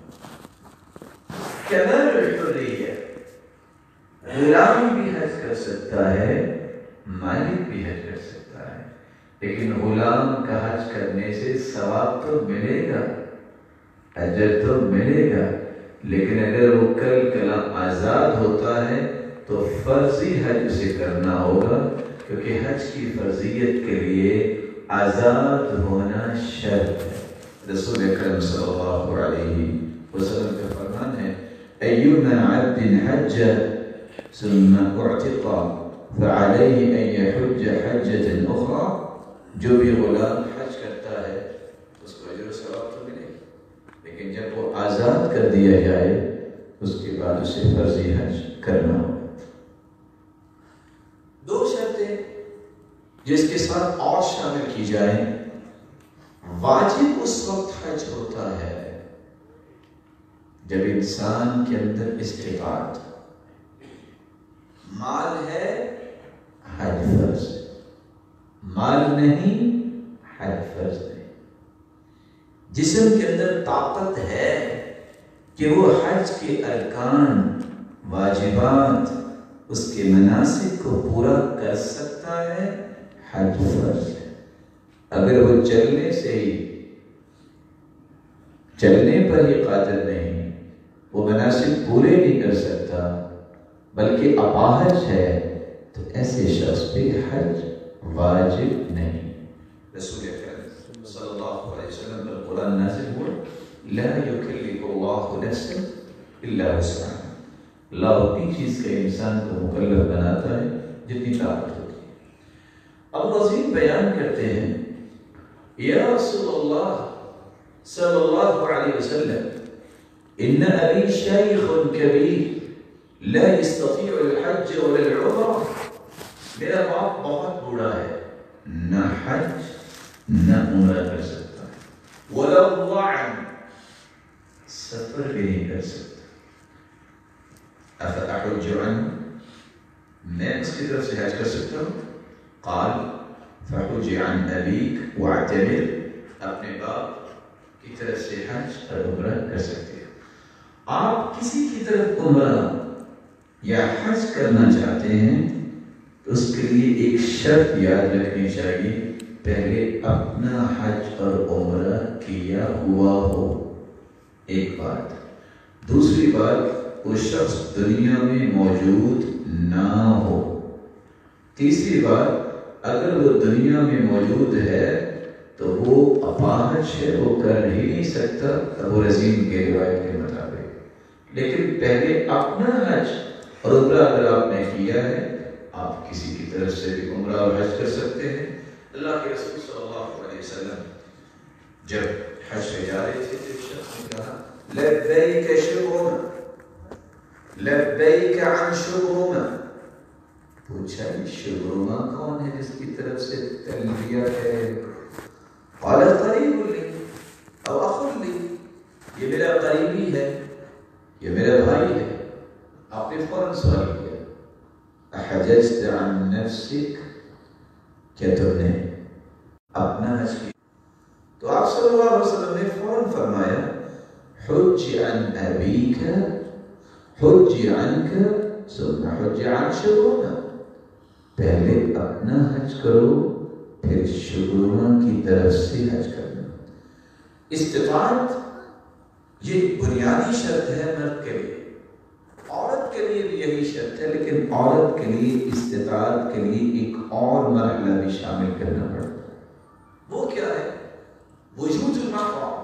کمال الحریہ، غلام بھی حج کر سکتا ہے، مالک بھی حج کر سکتا ہے، لیکن غلام کا حج کرنے سے ثواب تو ملے گا، اجر تو ملے گا، لیکن اگر وہ کل کلا آزاد ہوتا ہے تو فرضی حج اسے کرنا ہوگا، کیونکہ حج کی فرضیت کے لیے آزاد ہونا شرط ہے. رسول اکرم صلی اللہ علیہ وسلم کا فرمان ہے: ایما عبد حج ثم اعتق فعلیہ ان یحج حجۃ اخری. جو بھی غلام حج کرتا ہے اس کو اجر و ثواب تو ملے گا، لیکن جب وہ آزاد کر دیا جائے اس کے بعد اسے فرضی حج کرنا ہوگا. دو شرطیں جس کے ساتھ اور شامل کی جائیں. واجب اس وقت حج ہوتا ہے جب انسان کے اندر استطاعت، مال ہے حج فرض، مال نہیں حج فرض نہیں. جسم کے اندر طاقت ہے کہ وہ حج کے ارکان، واجبات، اس کے مناسک کو پورا کر سکتا ہے، حج فرض ہے. اگر وہ چلنے پر ہی قادر نہیں، وہ مناسک پورے نہیں کر سکتا بلکہ اپاہج ہے، تو ایسے شخص پہ حج واجب نہیں. رسول اکرم صلی اللہ علیہ وسلم پر قرآن نازل ہوا: لا یکلف اللہ نفسا الا وسعها. اللہ اپنی چیز کا انسان کو مکلف بناتا ہے جتنی طاقت ہوتی ہے. اب وزیر بیان کرتے ہیں: یا رسول اللہ صلی اللہ علیہ وسلم، ان ابی شیخ کبیر لا یستطیع الحج ولا العمرہ. میرا باپ بہت بوڑھا ہے، نہ حج نہ عمرہ کر سکتا ہے، ولا الطعن، سفر بھی نہیں کر سکتا. افاحج عنہ، میں اس کی طرف سے حج کر سکتا ہوں؟ قال فحج عن ابیک واعتمر، اپنے باپ کی طرف سے حج اور عمرہ کر سکتے ہیں. آپ کسی کی طرف عمرہ یا حج کرنا چاہتے ہیں تو اس کے لیے ایک شرط یاد رکھنی چاہیے: پہلے اپنا حج اور عمرہ کیا ہوا ہو. ایک بات. دوسری بات وہ شخص دنیا میں موجود نہ ہو. تیسری بات اگر وہ دنیا میں موجود ہے تو وہ اپاہج ہے، وہ کر ہی نہیں سکتا ابو رزین کے روایت کے مطابق. لیکن پہلے اپنا حج اور عمرہ اگر آپ نے کیا ہے، آپ کسی کی طرف سے بھی عمرہ اور حج کر سکتے ہیں. اللہ کے رسول صلی اللہ علیہ وسلم جب حج پہ جا رہے تھے تو ایک شخص نے کہا لبیک شبرما، لبیک عن شبرما. پوچھا شبرما کون ہے جس کی طرف سے تلبیہ ہے؟ قال قریب لی او اخ لی، یہ میرا قریبی ہے، یہ میرا بھائی ہے. آپ نے فوراً سوال کیا احججت عن نفسک، کیا تم نے اپنا حج کیا؟ تو آپ صلی اللہ علیہ وسلم نے فوراً فرمایا حج عن ابیک حج عنک ثم حج عن شبرما. پہلے اپنا حج کرو پھر شبرما کی طرف سے حج کرنا. استطاعت یہ بنیادی شرط ہے مرد کے لیے، عورت کے لیے بھی یہی شرط ہے، لیکن عورت کے لیے استطاعت کے لیے ایک اور مرحلہ بھی شامل کرنا پڑتا ہے. وہ کیا ہے؟ وجود المحرم.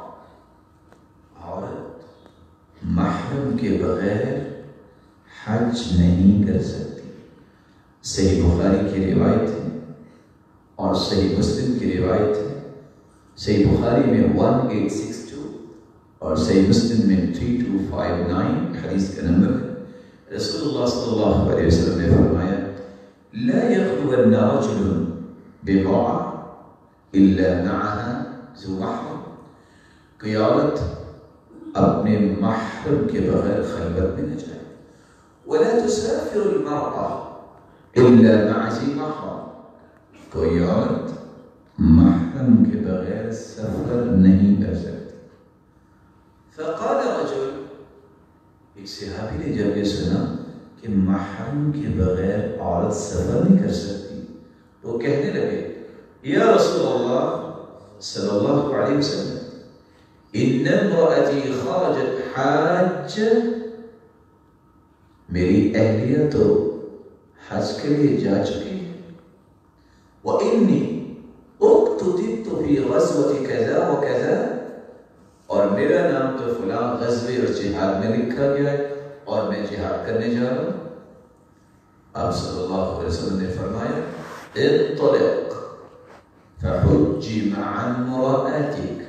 عورت محرم کے بغیر حج نہیں کر سکتی. صحیح بخاری کی روایت ہے اور صحیح مسلم کی روایت ہے. صحیح بخاری میں 1862 اور صحیح مسلم میں 3259 حدیث کا نمبر ہے. رسول اللہ صلی اللہ علیہ وسلم نے فرمایا لا يخلون رجل بامرأة الا معها ذو محرم. کوئی عورت اپنے محرم کے بغیر خلوت میں نہ جائے. ولا تسافر المرأة الا مع ذي محرم. کوئی عورت محرم کے بغیر سفر نہیں کر سکتی. فقال رجل، ایک صحابی نے جب یہ سنا کہ محرم کے بغیر عورت سفر نہیں کر سکتی تو کہنے لگے یا رسول اللہ صلی اللہ علیہ وسلم ان امرأتی خرجت حاج، میری اہلیہ تو حج کے لیے جا چکی ہے. وإني اُقْتُتِبْتُ فِي غَزْوَةِ كَذَا وَكَذَا، اور میرا نام تو فلاں غزوے اور جہاد میں لکھا گیا ہے اور میں جہاد کرنے جا رہا ہوں. آپ صلی اللہ علیہ وسلم نے فرمایا انطلق فحج مع امرأتك،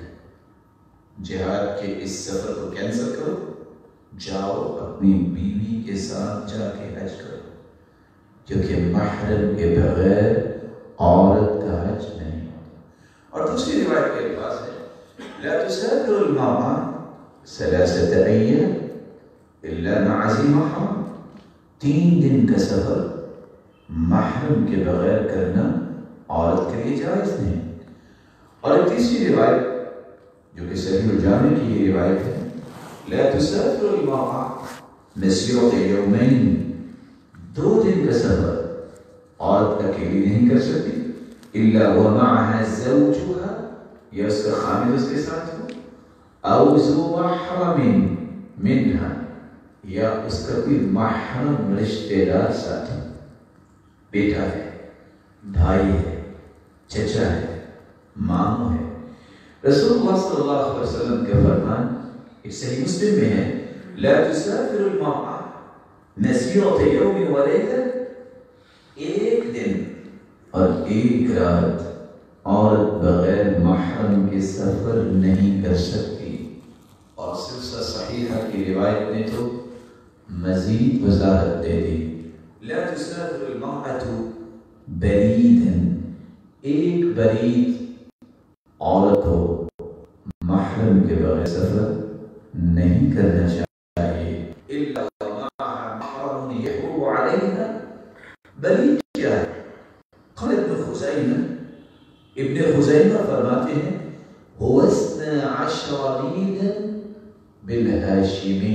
جہاد کے اس سفر کو کینسل کرو، جاؤ اپنی بیوی کے ساتھ جا کے حج کرو، کیونکہ محرم کے بغیر عورت کا حج نہیں ہوتا. اور دوسری روایت کے الفاظ ہے لا تسافر المرأة 3 أيام الا مع ذي محرم. 3 دن کا سفر محرم کے بغیر کرنا عورت کے لیے جائز نہیں. اور ایک تیسری روایت جو کہ صحیح الجامع کی یہ روایت ہے لا تسافر المرأة مسيرة يومين، 2 دن کا سفر عورت اکیلی نہیں کر سکتی الا ومعها زوجها، یا اس کا خامد اس کے ساتھ ہو، او ذو محرم منها، یا اس کا کوئی محرم رشتہ دار ساتھ ہو، بیٹا ہے، بھائی ہے، چچا ہے، ماموں ہے. رسول اللہ صلی اللہ علیہ وسلم کا فرمان ایک صحیح مسلم میں ہے لا تسافر المرأة مسيرة يوم وليلة، 1 دن اور 1 رات عورت بغیر محرم کے سفر نہیں کر سکتی. اور سلسلہ صحیحہ کی روایت نے تو مزید وضاحت دے دی لا تسافر المرأة بریدا، ایک برید عورت کو محرم کے بغیر سفر نہیں کرنا چاہیے الا ومعها محرم يحرم عليها. برید کیا ہے؟ قال ابن خزیمہ فرماتے ہیں هو 12 عیدا بالہاشمی،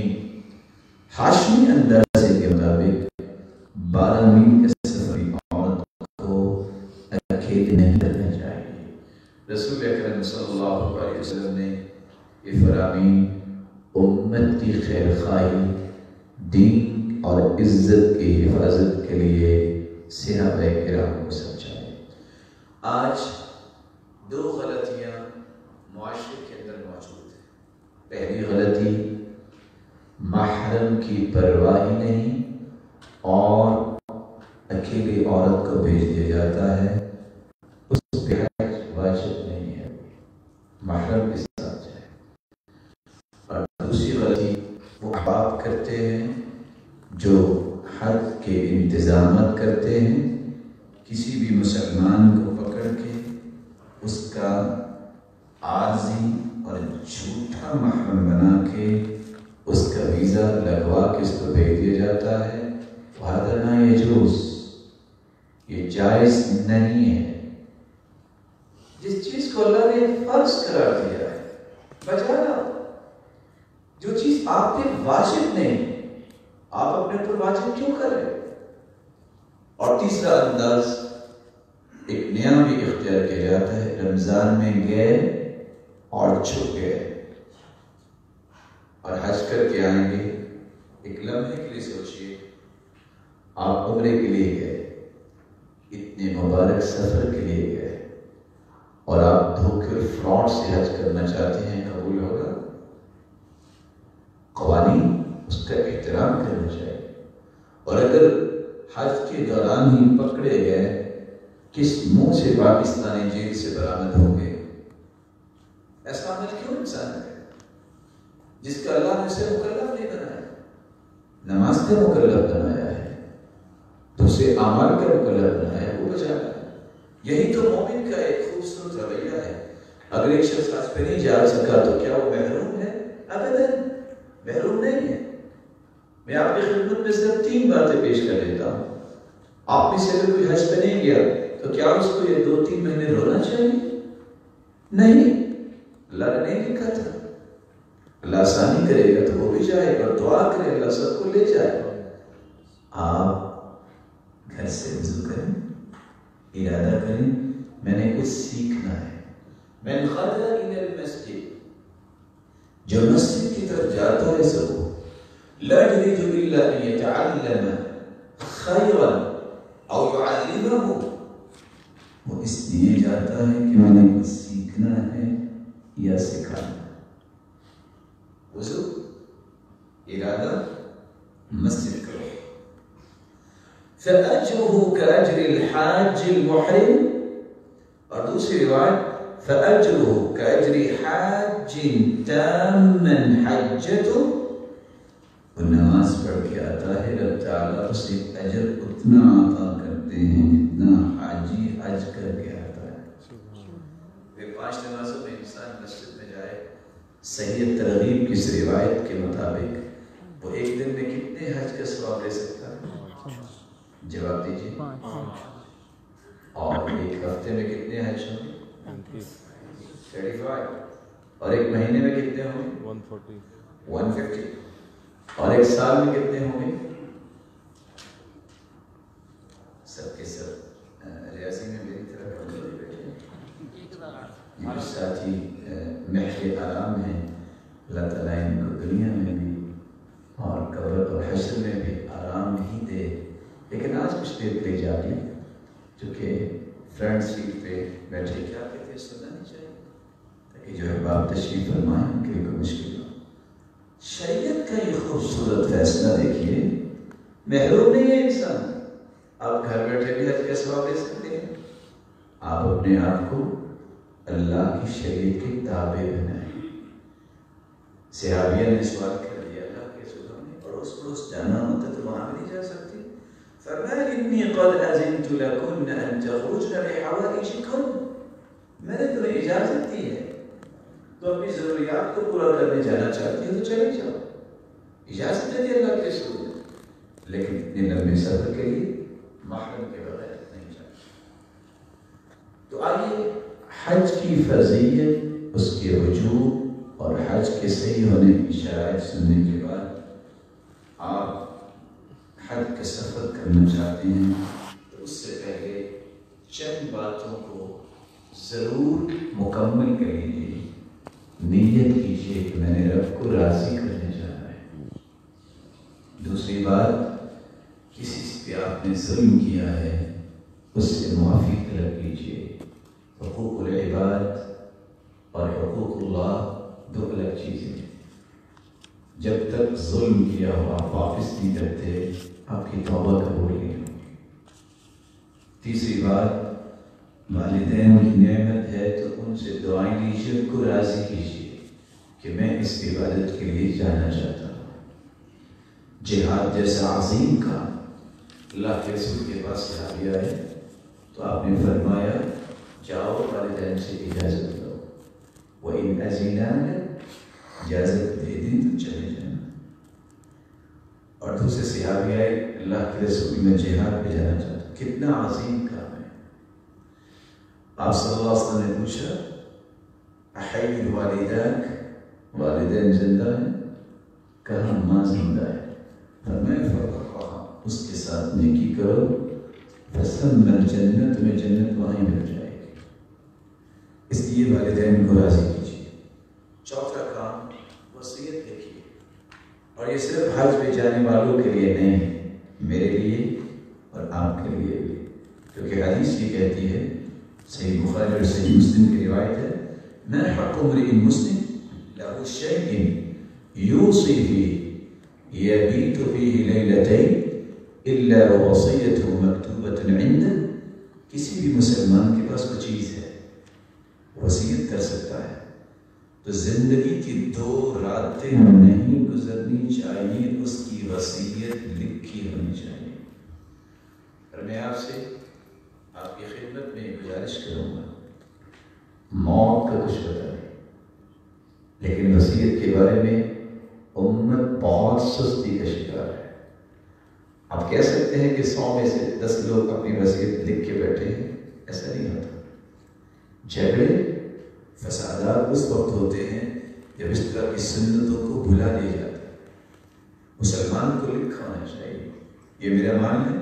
ہاشمی اندازے کے مطابق 12 میل کا سفر عورت کو اکیلے نہیں کرنا چاہیے. رسول اکرم صلی اللہ علیہ وسلم نے یہ فرامین امت کی خیر خواہی، دین اور عزت کی حفاظت کے لیے صحابہ کرام کو سمجھائے۔ آج دو غلطیاں معاشرے کے اندر موجود ہیں۔ پہلی غلطی، محرم کی پرواہ ہی نہیں اور اکیلی عورت کو بھیج دیا جاتا ہے، اس پہ حج واجب نہیں ہے، محرم کے ساتھ جائے۔ اور دوسری غلطی وہ احباب کرتے ہیں جو حج کے انتظامات کرتے ہیں، کسی بھی مسلمان کو پکڑ کے اس کا عارضی اور جھوٹا محرم بنا کے اس کا ویزا لگوا کے اس کو بھیج دیا جاتا ہے۔ وَهَذَا لَا يَجُوزُ، یہ جائز نہیں ہے۔ جس چیز کو اللہ نے فرض قرار دیا ہے بجا لاؤ، جو چیز آپ پہ واجب نہیں آپ اپنے اوپر واجب کیوں کر رہے؟ اور تیسرا انداز ایک نیا بھی اختیار کیا جاتا ہے، رمضان میں گئے اور چھپ گئے اور حج کر کے آئیں گے۔ ایک لمحے کے لیے سوچئے، آپ عمرے کے لیے گئے، اتنے مبارک سفر کے لیے گئے اور آپ دھوکے اور فراڈ سے حج کرنا چاہتے ہیں، قبول ہوگا؟ قوانین اس کا احترام کرنا چاہیے۔ اور اگر حج کے دوران ہی پکڑے گئے، کس منہ سے پاکستانی جیل سے برآمد ہوں گے؟ ایسا عمل کیوں انسان ہے جس کا اللہ نے اسے مکلف نہیں بنایا؟ نماز کا مکلف بنایا ہے، دوسرے اعمال کا مکلف بنایا ہے، وہ بچا ہے۔ یہی تو مومن کا ایک خوبصورت رویہ ہے۔ اگر ایک شخص حج پہ نہیں جا سکا تو کیا وہ محروم ہے؟ ابداً محروم نہیں ہے۔ میں آپ کی خدمت میں صرف 3 باتیں پیش کر دیتا ہوں۔ آپ میں سے اگر کوئی حج پہ نہیں گیا تو کیا اس کو یہ 2-3 مہینے رونا چاہیے؟ نہیں، اللہ نے نہیں لکھا تھا۔ اللہ آسانی کرے گا تو وہ بھی جائے اور دعا کرے اللہ سب کو لے جائے۔ آپ گھر سے وضو کریں، ارادہ کریں میں نے کچھ سیکھنا ہے۔ من خرج الى المسجد، جو مسجد کی طرف جاتا ہے سب لا يريد الا ان يتعلم خيرا او يعلمه، وہ اس لیے جاتا ہے کہ میں نے کچھ سیکھنا ہے یا سکھانا ہے۔ وضو، ارادہ، مسجد کرو۔ فأجره كأجر الحاج المحرم، اور دوسری روایت فأجره كأجر حاج تاما حجته، وہ نماز پڑھ کے آتا ہے، رب تعالیٰ اسے اجر اتنا عطا کرتے ہیں جتنا حاجی حج کر کے آتا ہے۔ 5 نمازوں میں انسان مسجد میں جائے، صحیح ترغیب کی روایت کے مطابق وہ ایک دن میں کتنے حج کا ثواب لے سکتا ہے؟ جواب دیجیے۔ اور ایک ہفتے میں کتنے حج ہوں گے؟ 35۔ اور ایک مہینے میں کتنے ہوں گے؟ 150۔ اور ایک سال میں کتنے ہوں گے؟ سب کے سب ریاضی میں میری طرح کمزوری بیٹھے، یہ ساتھی محل آرام ہے، اللہ تعالیٰ ان کو دنیا میں بھی اور قبر اور حشر میں بھی آرام ہی دے۔ لیکن آج کچھ دیر کے لیے جاگے، چونکہ فرنٹ سیٹ پہ بیٹھے کیا کہتے ہیں سننا نہیں چاہیے تاکہ جو احباب تشریف فرمائیں ان کے لیے کوئی مشکل ہو۔ شریعت کا یہ خوبصورت فیصلہ دیکھیے، محروم نہیں ہے انسان، آپ گھر بیٹھے بھی حج کا ثواب لے سکتے ہیں۔ آپ اپنے آپ کو اللہ کی شریعت کے تابع بنائیں۔ صحابیہ نے سوال کر دیا، اللہ کے رسول نے پڑوس پڑوس جانا ہوتا تو وہاں بھی نہیں جا سکتی؟ فرمایا انی قد اذنت لکن ان تخرجن لحوائجکن، میں نے تمہیں اجازت دی ہے، تو اپنی ضروریات کو پورا کرنے جانا چاہتی ہو تو چلے جاؤ، اجازت دے دی اللہ کے رسول نے، لیکن اتنے لمبے سفر کے لیے محرم کے بغیر نہیں جانا۔ تو آئیے حج کی فضیلت، اس کے وجوب اور حج کے صحیح ہونے کی شرائط سننے کے بعد آپ حج کا سفر کرنا چاہتے ہیں تو اس سے پہلے چند باتوں کو ضرور مکمل کر لیجیے۔ نیت کیجیے کہ میں نے رب کو راضی کرنے بات، کسی پہ آپ نے ظلم کیا ہے اس سے معافی طلب کیجیے۔ حقوق العباد اور حقوق اللہ دو الگ چیزیں ہیں۔ جب تک ظلم کیا ہو آپ واپس نہیں کرتے، آپ کی توبہ قبول نہیں ہوگی۔ تیسری بات، والدین کی نعمت ہے تو ان سے دعائیں لیجیے، ان کو راضی کیجیے کہ میں اس عبادت کے لیے جانا چاہتا ہوں۔ جہاد جیسا عظیم کام اللہ کے رسول کے پاس صحابی آئے تو آپ نے فرمایا جاؤ والدین سے اجازت لو، وَإِنْ أَذِنَا اجازت دے دیں تو چلے جانا۔ اور دوسرے صحابی آئے، اللہ کے رسول میں جہاد پہ جانا چاہتا ہوں۔ کتنا عظیم کام ہے۔ آپ صلی اللہ علیہ وسلم نے پوچھا احی الوالدین، والدین زندہ ہیں؟ کہا ماں زندہ ہے۔ فرمایا فرقا، اس کے ساتھ نیکی کرو، فَسَمَّ الْجَنَّةُ، تمہیں جنت وہیں مل جائے گی۔ اس لیے والدین کو راضی کیجیے۔ چوتھا کام، وصیت لکھیے، اور یہ صرف حج پہ جانے والوں کے لیے نہیں ہے، میرے لیے اور آپ کے لیے بھی، کیونکہ حدیث یہ کہتی ہے، صحیح بخاری اور صحیح مسلم کی روایت ہے، مَا حَقُّ امْرِئٍ مُسْلِمٍ لَهُ شَيْءٌ يُوصِي فِيهِ يَبِيتُ فِيهِ لَيْلَتَيْنِ إِلَّا وَوَصِيَّتُهُ مَكْتُوبَةٌ عِندَهُ۔ کسی بھی مسلمان کے پاس کوئی چیز ہے، وصیت کر سکتا ہے، تو زندگی کی 2 راتیں نہیں گزرنی چاہیے، اس کی وصیت لکھی ہونی چاہیے۔ اور میں آپ سے آپ کی خدمت میں گزارش کروں گا، موت کا کچھ پتہ نہیں، لیکن وصیت کے بارے میں امت بہت سستی کا شکار ہے۔ آپ کہہ سکتے ہیں کہ 100 میں سے 10 لوگ اپنی وصیت لکھ کے بیٹھے ہیں، ایسا نہیں ہوتا۔ جھگڑے فسادات اس وقت ہوتے ہیں جب اس طرح کی سنتوں کو بھلا دیا جاتا ہے۔ مسلمان کو لکھا ہونا چاہیے، یہ میرا مال ہے،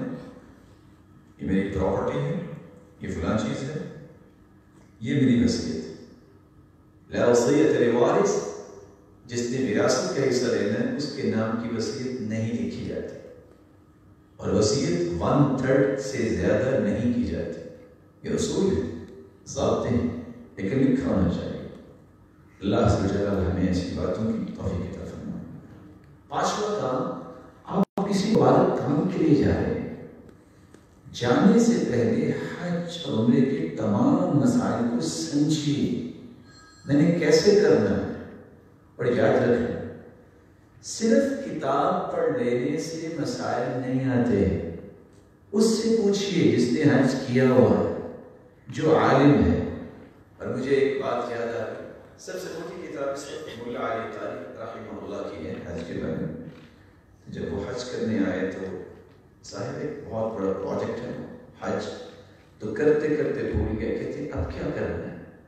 یہ میری پراپرٹی ہے، یہ فلاں چیز ہے، یہ میری وصیت ہے۔ لا وصیت لوارث، جس نے وراثت کا حصہ لینا ہے اس کے نام کی وصیت نہیں لکھی جاتی، اور وصیت 1/3 سے زیادہ نہیں کی جاتی۔ یہ اصول ہے، ضابطے ہیں، لیکن لکھا ہونا چاہیے۔ اللہ عز و جل ہمیں ایسی باتوں کی توفیق عطا فرمائے۔ 5واں کام، آپ کسی عبادت کام کے لیے جا رہے ہیں، جانے سے پہلے حج اور عمرے کے تمام مسائل کو سمجھیے، میں نے کیسے کرنا ہے، اور یاد رکھیں صرف کتاب پڑھ لینے سے مسائل نہیں آتے، اس سے پوچھیے جس نے حج کیا ہوا ہے، جو عالم ہے۔ اور مجھے ایک بات یاد آ گئی، سب سے موٹی کتاب اس وقت ملا علی قاری رحمہ اللہ کی ہے حج کے بارے میں۔ جب وہ حج کرنے آئے تو صاحب ایک بہت بڑا پروجیکٹ ہے حج، تو کرتے کرتے بھول گئے، کہتے اب کیا کرنا ہے؟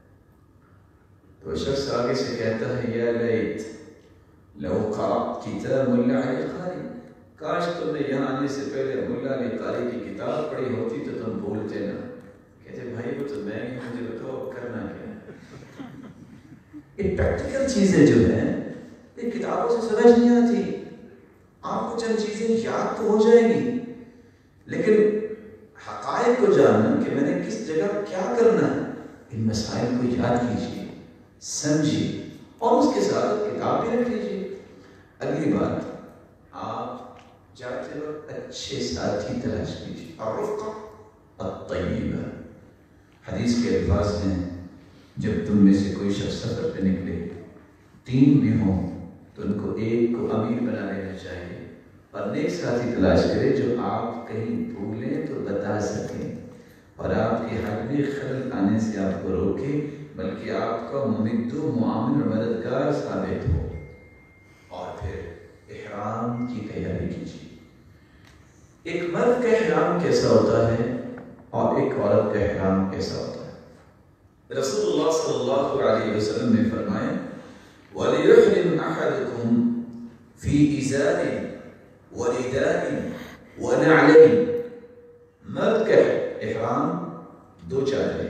تو شخص آگے سے کہتا ہے یا لیت لو قرأت کتاب ملا علی قاری، کاش تم نے یہاں آنے سے پہلے ملا علی قاری کی کتاب پڑھی ہوتی تو تم بھولتے نہ۔ کہتے بھائی وہ تو میں ہی، مجھے بتاؤ کرنا کیا ہے؟ یہ پریکٹیکل چیزیں جو ہیں یہ کتابوں سے سمجھ نہیں آتی۔ آپ کو چند چیزیں یاد تو ہو جائیں گی، لیکن حقائق کو جاننا کہ میں نے کس جگہ کیا کرنا ہے، ان مسائل کو یاد کیجیے، سمجھیے، اور اس کے ساتھ کتاب بھی رکھ لیجیے۔ اگلی بات، آپ جاتے وقت اچھے ساتھی تلاش کیجیے، الرفقہ الطیبہ۔ حدیث کے الفاظ ہیں جب تم میں سے کوئی شخص سفر پہ نکلے، 3 بھی ہوں تو ان کو ایک کو امیر بنا لینا چاہیے، اور نیک ساتھی تلاش کرے جو آپ کہیں بھولیں تو بتا سکیں، اور آپ کے حق میں خلل آنے سے آپ کو روکے، بلکہ آپ کا ممد و معاون اور مددگار ثابت ہو۔ اور پھر احرام کی تیاری کیجیے۔ ایک مرد کا احرام کیسا ہوتا ہے اور ایک عورت کا احرام کیسا ہوتا ہے؟ رسول اللہ صلی اللہ علیہ وسلم نے فرمایا وَلِيُحْرِمْ أَحَدُكُمْ فِي إِزَارٍ وَرِدَاءٍ وَنَعْلَيْنِ۔ مرد کا احرام 2 چادریں،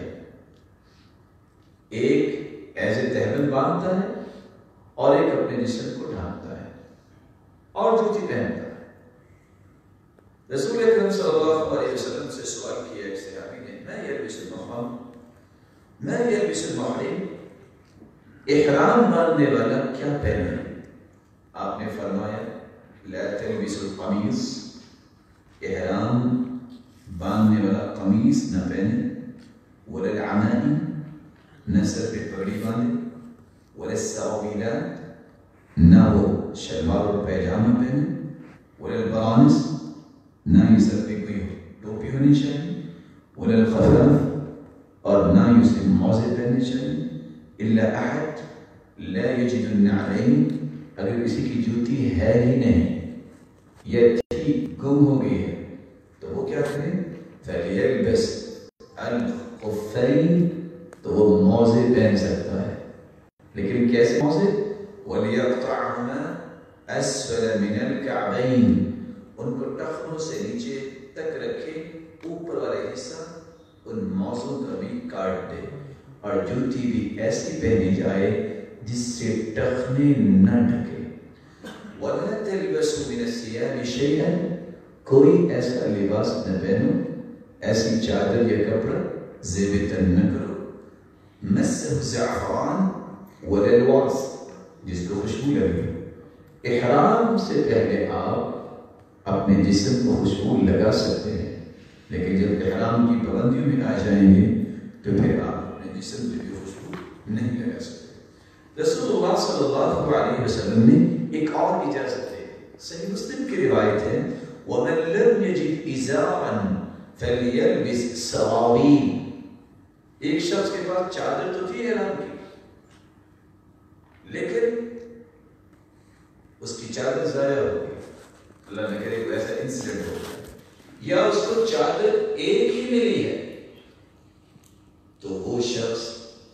ایک ایز اے تہبند باندھتا ہے اور ایک اپنے جسم کو ڈھانپتا ہے اور جوتی پہنتا ہے۔ رسول اکرم صلی اللہ علیہ وسلم سے سوال کیا ایک صحابی نے، ما یلبس المحرم، ما یلبس المحرم، احرام باندھنے والا کیا پہنے؟ آپ نے فرمایا لا تلبس القمیص، احرام باندھنے والا قمیص نہ پہنے، ولا العمائم، نہ سر پہ پگڑی باندھے، ولا السراویلات، نہ وہ شلوار اور پیجامہ پہنے، ولا البرانس، نہ ہی سر پہ کوئی ٹوپی ہونی چاہیے، ولا الخفاف، اور نہ ہی اسے موزے پہننے چاہیے، الا احد لا یجد النعلین، اگر کسی کی جوتی ہے ہی نہیں یا تھی گم ہو گئی ہے تو وہ کیا کرے؟ فلیلبس الخفین، تو وہ موزے پہن سکتا ہے، لیکن کیسے موزے؟ وَلْيَقْطَعْهُمَا أَسْفَلَ مِنَ الْكَعْبَيْن، ان کو ٹخنوں سے نیچے تک رکھے، اوپر والے حصہ ان موزوں کا بھی کاٹ دے، اور جوتی بھی ایسی پہنی جائے جس سے ٹخنے نہ ڈھکے۔ وَلَا تَلْبَسُوا مِنَ الثِّيَابِ شَيْئًا، کوئی ایسا لباس نہ پہنو، ایسی چادر یا کپڑا زیبتن نہ کرو، مَسَّهُ زَعْفَرَانٌ وَلَا الْوَرْث، جس کو خوشبو لگے۔ احرام سے پہلے آپ اپنے جسم کو خوشبو لگا سکتے ہیں، لیکن جب احرام کی پابندیوں میں آ جائیں گے تو پھر آپ اپنے جسم پہ بھی خوشبو نہیں لگا سکتے۔ رسول اللہ صلی اللہ علیہ وسلم نے ایک اور اجازت ہے، صحیح مسلم کی روایت ہے، وَمَن لَمْ يَجِدْ إِزَارًا فَلْيَلْبِسْ سَرَاوِيلَ، ایک شخص کے پاس چادر تو تھی احرام کی، لیکن اس کی چادر ضائع ہو گئی، اللہ نہ کرے کوئی ایسا انسیڈنٹ ہو یا اس کو چادر ایک ہی ملی ہے، تو وہ شخص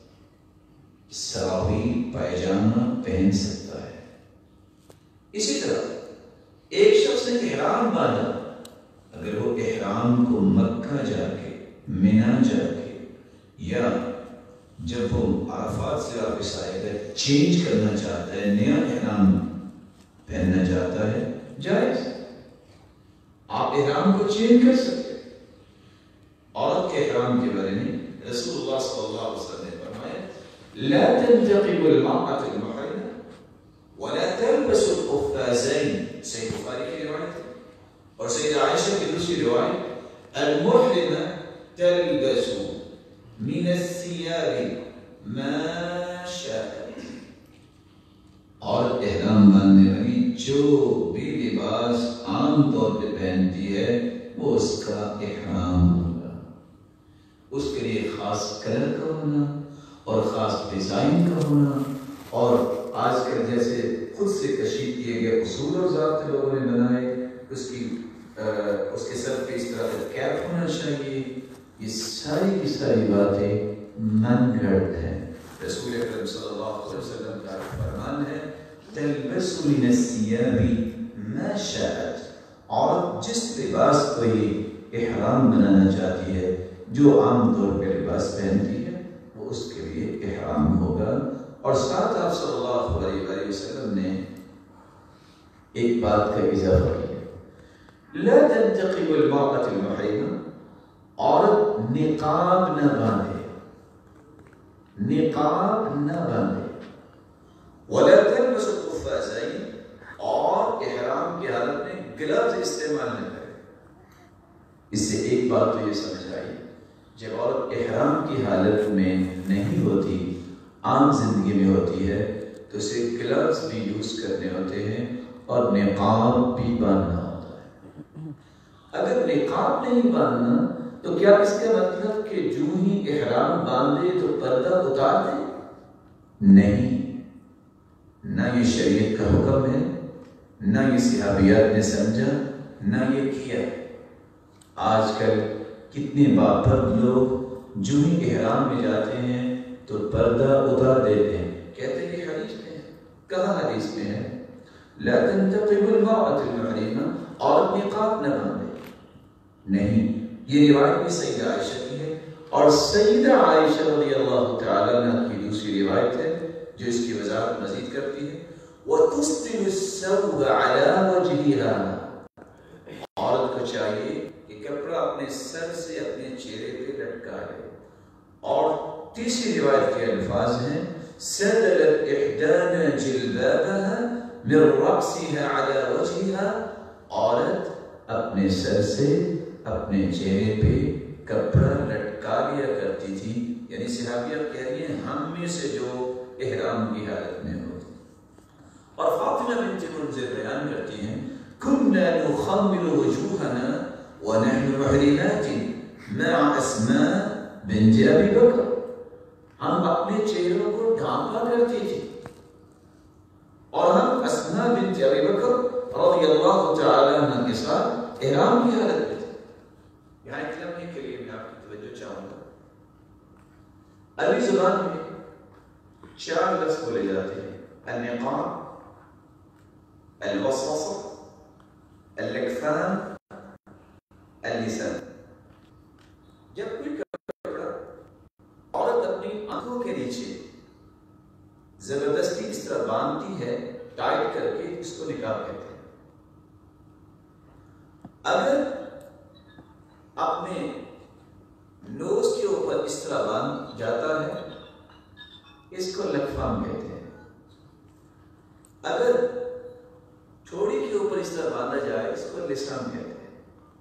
سراویل پائجامہ پہن سکتا ہے۔ اسی طرح ایک شخص نے احرام باندھا، اگر وہ احرام کو مکہ جا کے، مینا جا کے، یا جب وہ عرفات سے واپس آئے گا چینج کرنا چاہتا ہے، نیا احرام پہننا چاہتا ہے، جائز، آپ احرام کو چینج کر سکتے ہیں۔ عورت کے احرام کے بارے میں رسول اللہ صلی اللہ علیہ وسلم نے فرمایا لا تنتقب المرأة المحرمة ولا تلبس القفازين، صحیح بخاری کی روایت ہے، اور سیدہ عائشہ کی دوسری روایت المحرمة تلبس من الثياب ما شاءت، اور احرام باندھنے والی جو بھی لباس عام طور پہ پہنتی ہے وہ اس کا احرام ہوگا، اس کے لیے خاص کلر کا ہونا اور خاص ڈیزائن کا ہونا، اور آج کل جیسے خود سے کشید کیے گئے اصول اور ضابطے لوگوں نے بنائے، اس کے سر پہ اس طرح کا کیپ ہونا چاہیے، یہ ساری کی ساری باتیں من گھڑت ہیں۔ رسول اکرم صلی اللہ علیہ وسلم کا فرمان ہے تلبس من الثياب ما شاءت، اور جس لباس کو یہ احرام بنانا چاہتی ہے، جو عام طور پہ لباس پہنتی ہے، وہ اس کے لیے احرام ہوگا۔ اور ساتھ آپ صلی اللہ علیہ وسلم نے ایک بات کا اضافہ کیا، لا تنتقب المرأة المحرمة، عورت نقاب نہ باندھے، نقاب نہ باندھے، ولا تلبس القفازين، اور احرام کی حالت میں گلوز استعمال نہ کرے۔ اس سے ایک بات تو یہ سمجھ آئی، جب عورت احرام کی حالت میں نہیں ہوتی، عام زندگی میں ہوتی ہے، تو اسے گلوز بھی یوز کرنے ہوتے ہیں اور نقاب بھی باندھنا ہوتا ہے۔ اگر نقاب نہیں باندھنا تو کیا اس کا مطلب کہ جو ہی احرام باندھے تو پردہ اتار دے؟ نہیں، نہ یہ شریعت کا حکم ہے، نہ یہ صحابیات نے سمجھا، نہ یہ کیا۔ آج کل کتنے باپرد لوگ جو ہی احرام میں جاتے ہیں تو پردہ اتار دیتے ہیں، کہتے ہیں یہ حدیث میں ہے۔ کہاں حدیث میں ہے؟ لا تنتقب المرأة المحرمة، اور نقاب نہ باندھے، نہیں، یہ روایت بھی سیدہ عائشہ کی ہے، اور سیدہ عائشہ رضی اللہ تعالیٰ عنہ کی دوسری روایت ہے جو اس کی وضاحت مزید کرتی ہے، وَتُسْتِلُ الثَّوْبَ عَلَى وَجْهِهَا، عورت کو کو چاہیے کہ کپڑا اپنے سر سے اپنے چہرے پہ لٹکا لے. اور تیسری روایت کے الفاظ ہیں سدلت احدانا جلبابها من رأسها على وجهها. عورت اپنے سر سے اپنے چہرے پہ کپڑا لٹکا لیا کرتی تھی. یعنی صحابیہ کہہ رہی ہیں ہم میں سے جو احرام کی حالت میں ہوتی. اور فاطمہ بنت منذر بیان کرتی ہیں كنا نخمر وجوهنا ونحن محرمات مع اسماء بنت ابی بکر. ہم اپنے چہروں کو ڈھانپا کرتی تھی اور ہم اسماء بنت ابی بکر رضی اللہ تعالی عنہ کے ساتھ احرام کی حالت میں تھے. یہاں ایک لمحے کے لیے میں آپ کی توجہ چاہوں گا. عربی زبان میں 4 لفظ بولے جاتے ہیں: النقاب، الوسوسہ، الاکفان، اللسان. جب کوئی کپڑا عورت اپنی آنکھوں کے نیچے زبردستی اس طرح باندھتی ہے ٹائٹ کر کے، اس کو نقاب کہتے ہیں. اگر اپنے نوز کے اوپر اس طرح باندھ جاتا ہے اس کو لکفام کہتے ہیں. اگر تھوڑی کے اوپر اس طرح باندھا جائے اس کو لسان کہتے ہیں.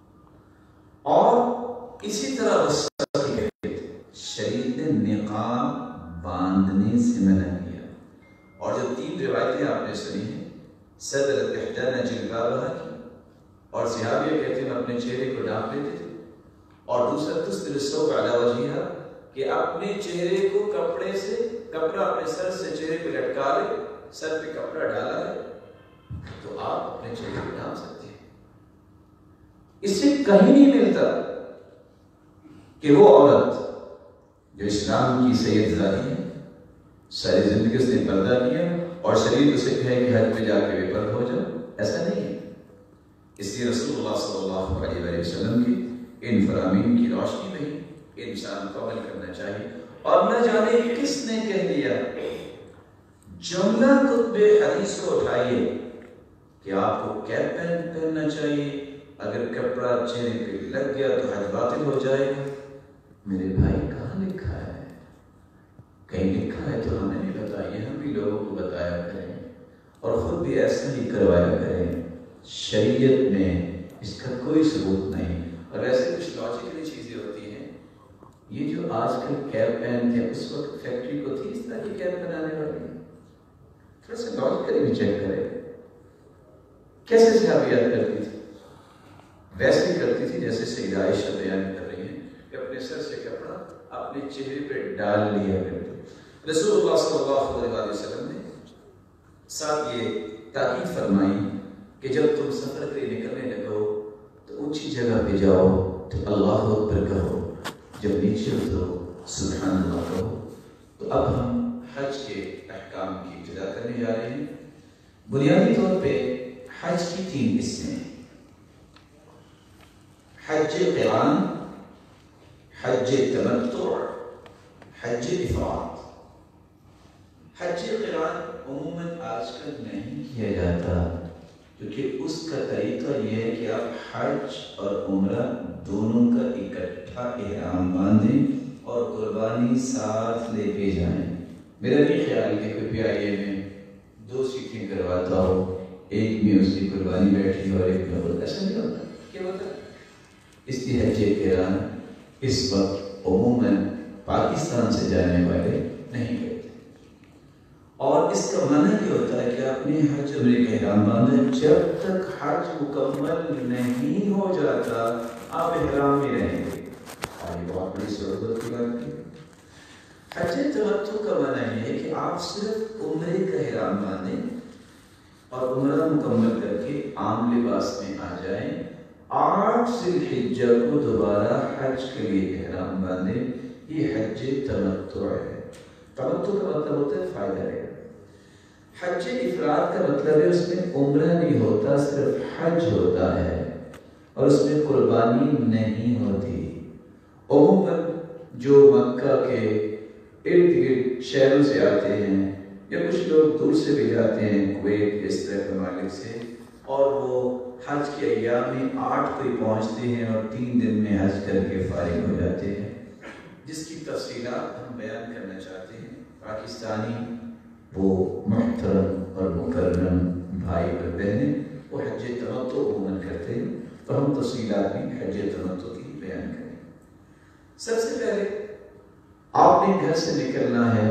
اور اسی طرح شریعت نے نقاب باندھنے سے منع کیا. اور جو 3 روایتیں آپ نے سنی ہیں سدلت احدانا جلبابها کی، اور صحابیہ کہتے ہیں اپنے چہرے کو ڈھانپ لیتے تھے، اور دوسرا تسدل الثوب علی وجهها کہ اپنے چہرے کو کپڑے سے کپڑا اپنے سر سے چہرے پہ لٹکا لے، سر پہ کپڑا ڈالا ہے تو آپ اپنے چہرے کو ڈھانپ سکتے ہیں. اس سے کہیں نہیں ملتا کہ وہ عورت جو اسلام کی سید زادی ہے، ساری زندگی اس نے پردہ کیا اور شریعت اسے کہے کہ حج میں جا کے بے پردہ ہو جاؤ، ایسا نہیں ہے. اس لیے رسول اللہ صلی اللہ علیہ وسلم کی ان فرامین کی روشنی میں انسان کو عمل کرنا چاہیے. اور نہ جانے کس نے کہہ دیا جملہ کتب حدیث کو اٹھائیے کہ آپ کو کیپ پہننا چاہیے، اگر کپڑا چہرے پہ لگ گیا تو حج باطل ہو جائے گا. میرے بھائی کہاں لکھا ہے؟ کہیں لکھا ہے تو ہمیں نہیں بتائیے، ہم بھی لوگوں کو بتایا کریں اور خود بھی ایسا ہی کروایا کریں. شریعت میں اس کا کوئی ثبوت نہیں. اور ایسے کچھ لاجیکلی چیزیں ہوتی ہیں. یہ جو آج کل کیپ پہنتے ہیں، اس وقت فیکٹری کو تھی اس طرح کی کیپ بنانے والی. تھوڑا سا لاجیکلی بھی چیک کریں کیسے صحابیات کرتی تھی. ویسے ہی کرتی تھی جیسے سیدہ عائشہ بیان کر رہی ہیں کہ اپنے سر سے کپڑا اپنے چہرے پہ ڈال لیا کرتے. رسول اللہ صلی اللہ علیہ وسلم نے ساتھ یہ تاکید فرمائی کہ جب تم سفر کے لیے نکلنے لگو تو اونچی جگہ پہ جاؤ تو اللہ اکبر کہو، جب نیچے اترو سبحان اللہ کہو. تو اب ہم حج کے احکام کی ابتدا کرنے جا رہے ہیں. بنیادی طور پہ حج کی 3 قسمیں ہیں: حج قران، حج تمتع، حج افراد. حج قران عموماً آج کل نہیں کیا جاتا کیونکہ اس کا طریقہ یہ ہے کہ آپ حج اور عمرہ دونوں کا اکٹھا احرام باندھیں اور قربانی ساتھ لے کے جائیں. میرا نہیں خیال کہ کوئی PIA میں 2 سیٹیں کرواتا ہو، ایک میں اس کی قربانی بیٹھی اور ایک میں اور. ایسا نہیں ہوتا. کیا ہوتا ہے؟ اس لیے حج قران اس وقت عموماً پاکستان سے جانے والے نہیں کرتے. اور اس کا معنی یہ ہوتا ہے کہ آپ نے حج عمرے کا احرام باندھا، جب تک حج مکمل نہیں ہو جاتا آپ احرام میں رہیں گے. یہ بہت بڑی ضرورت کی بات ہے. حج تمتع کا معنی یہ ہے کہ آپ صرف عمرے کا احرام باندھیں اور عمرہ مکمل کر کے عام لباس میں آ جائیں. 8 ذی الحجہ کو دوبارہ حج کے لیے احرام باندھیں. یہ حج تمتع ہے. تمتع کا مطلب ہوتا ہے فائدہ لے. حج افراد کا مطلب ہے اس میں عمرہ نہیں ہوتا، صرف حج ہوتا ہے اور اس میں قربانی نہیں ہوتی. عموماً جو مکہ کے ارد گرد شہروں سے آتے ہیں یا کچھ لوگ دور سے بھی جاتے ہیں، کویت اس طرح کے ممالک سے، اور وہ حج کے ایام میں 8 کو ہی پہنچتے ہیں اور 3 دن میں حج کر کے فارغ ہو جاتے ہیں، جس کی تفصیلات ہم بیان کرنا چاہتے ہیں۔ پاکستانی وہ محترم اور مکرم بھائی اور بہنیں وہ حج تمتع عموماً کرتے ہیں، تو ہم تفصیلات بھی حج تمتع کی بیان کریں۔ سب سے پہلے آپ نے گھر سے نکلنا ہے،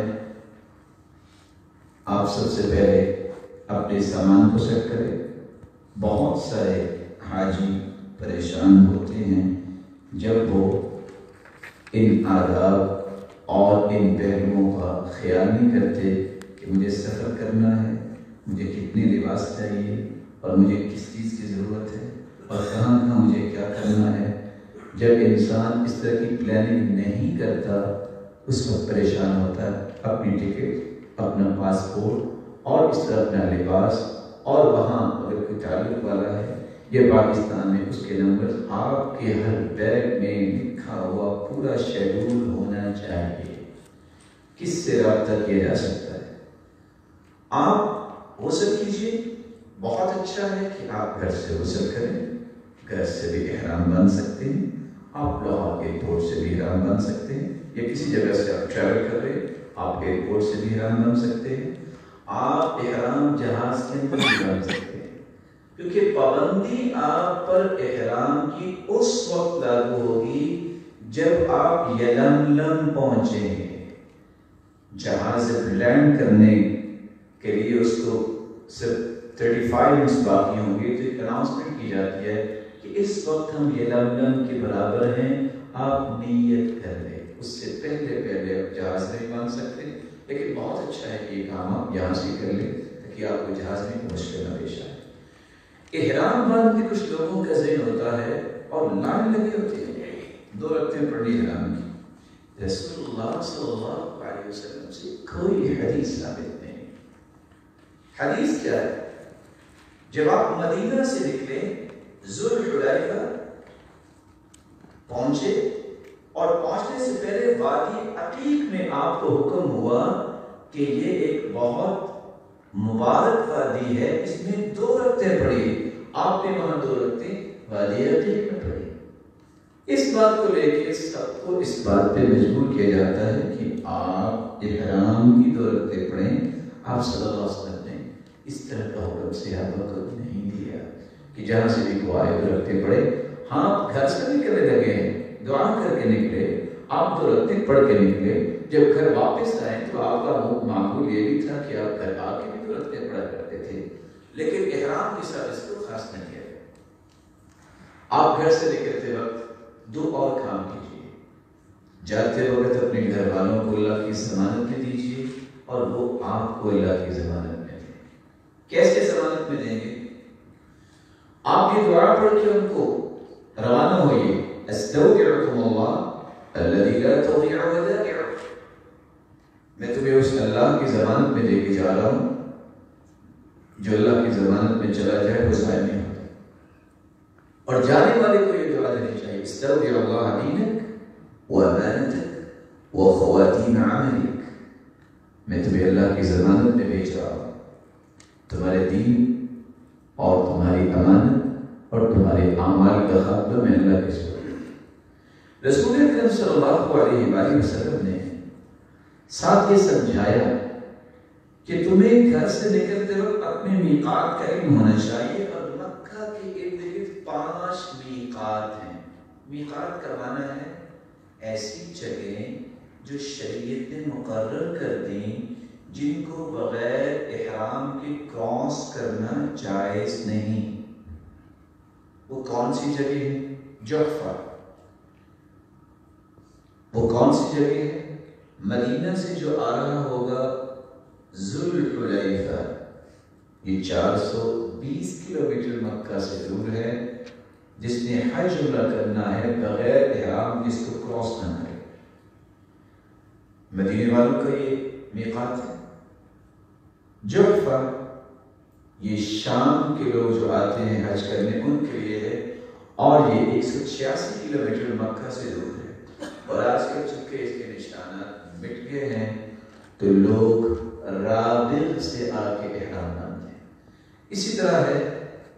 آپ سب سے پہلے اپنے سامان کو سیٹ کریں۔ بہت سارے حاجی پریشان ہوتے ہیں جب وہ ان آداب اور ان پہلوؤں کا خیال نہیں کرتے کہ مجھے سفر کرنا ہے، مجھے کتنے لباس چاہیے اور مجھے کس چیز کی ضرورت ہے اور کہاں کہاں مجھے کیا کرنا ہے۔ جب انسان اس طرح کی پلاننگ نہیں کرتا اس وقت پریشان ہوتا ہے۔ اپنی ٹکٹ، اپنا پاسپورٹ اور اس طرح اپنا لباس، اور وہاں اگر کوئی تعلق والا ہے یہ پاکستان میں اس کے نمبر آپ کے ہر بیگ میں لکھا ہوا پورا شیڈول ہونا چاہیے، کس سے رابطہ کیا جا سکتا ہے۔ آپ غسل کیجیے، بہت اچھا ہے کہ آپ گھر سے غسل کریں، گھر سے بھی احرام باندھ سکتے ہیں، آپ لاہور ایئرپورٹ سے بھی احرام باندھ سکتے ہیں، یا کسی جگہ سے آپ ٹریول کر رہے ہیں آپ ایئرپورٹ سے بھی احرام باندھ سکتے ہیں۔ آپ احرام جہاز کے اندر بھی باندھ سکتے ہیں، کیونکہ پابندی آپ پر احرام کی اس وقت لاگو ہوگی جب آپ یلملم پہنچیں گے۔ جہاز لینڈ کرنے کے لیے اس کو صرف 35 منٹس باقی ہوں گے، تو ایک اناؤنسمنٹ کی جاتی ہے کہ اس وقت ہم یلملم کے برابر ہیں، آپ نیت کر لیں۔ اس سے پہلے آپ جہاز نہیں باندھ سکتے، لیکن بہت اچھا ہے کہ یہ کام آپ یہاں سے کر لیں تاکہ آپ کو جہاز میں مشکل نہ پیش آئے۔ احرام باندھ کے کچھ لوگوں کا ذہن ہوتا ہے اور لائن لگی ہوتی ہے 2 رکعتیں پڑھنی احرام کی۔ رسول اللہ صلی اللہ علیہ وسلم سے کوئی حدیث ثابت نہیں۔ حدیث کیا ہے؟ جب آپ مدینہ سے نکلے، ذوالحلیفہ پہنچے اور پہنچنے سے پہلے وادی عقیق میں آپ کو حکم ہوا کہ یہ ایک بہت مبارک وادی ہے، اس میں 2 رکعتیں پڑھی۔ آپ نے وہاں 2 رکعتیں وادی عقیق میں پڑھی۔ اس بات کو لے کے سب کو اس بات پہ مجبور کیا جاتا ہے کہ آپ احرام کی 2 رکعتیں پڑھیں۔ آپ صلی اللہ علیہ وسلم نے اس طرح کا حکم صحابہ کو نہیں دیا کہ جہاں سے بھی کو آئے 2 رکعتیں پڑھے۔ ہاں گھر سے نکلنے لگے ہیں، دعا کر کے نکلے، آپ 2 رکعتیں پڑھ کے نکلے، جب گھر واپس آئے تو آپ کا معمول یہ بھی تھا کہ آپ گھر آ کے بھی 2 رکعتیں پڑھا کرتے تھے، لیکن احرام کے ساتھ اس کو خاص نہ کیا۔ آپ گھر سے نکلتے وقت 2 اور کام کیجیے۔ جاتے وقت اپنے گھر والوں کو اللہ کی ضمانت میں دیجیے اور وہ آپ کو اللہ کی ضمانت میں دیں۔ کیسے ضمانت میں دیں گے؟ آپ یہ دعا پڑھ کے ان کو روانہ ہوئیے، استودعکم اللہ الذی لا تضیع ودائعہ، میں تمہیں اس اللہ کی ضمانت میں دے کے جا رہا ہوں جو اللہ کی ضمانت میں چلا جائے وہ ضائع نہیں ہوتا۔ اور جانے والے کو یہ دعا دینی چاہیے، استودع اللہ دینک وامانتک وخواتیم عملک، میں تمہیں اللہ کی ضمانت میں بھیج رہا ہوں، تمہارے دین اور تمہاری امانت اور تمہارے اعمال کا خاتمہ میں اللہ کے سپرد۔ رسول اکرم صلی اللہ علیہ وآلہ وسلم نے ساتھ یہ سمجھایا کہ تمہیں گھر سے نکلتے وقت اپنے میقات کا علم ہونا چاہیے، اور مکہ کے ارد گرد 5 میقات ہیں۔ میقات کا معنی ہے ایسی جگہیں جو شریعت نے مقرر کر دیں جن کو بغیر احرام کے کراس کرنا جائز نہیں۔ وہ کون سی جگہ ہے؟ جحفہ۔ وہ کون سی جگہ ہے؟ مدینہ سے جو آ رہا ہوگا ذوالحلیفہ، یہ 420 کلومیٹر مکہ سے دور ہے، جس نے حج عمرہ کرنا ہے بغیر احرام جس کو کراس نہ کرے۔ مدینے والوں کا یہ میقات ہے۔ جحفہ یہ شام کے لوگ جو آتے ہیں حج کرنے ان کے لیے ہے، اور یہ 186 کلومیٹر مکہ سے دور ہے، اور آج کل چونکہ اس کے نشانات مٹ گئے ہیں تو لوگ رابغ سے آ کے احرام باندھتے ہیں۔ اسی طرح ہے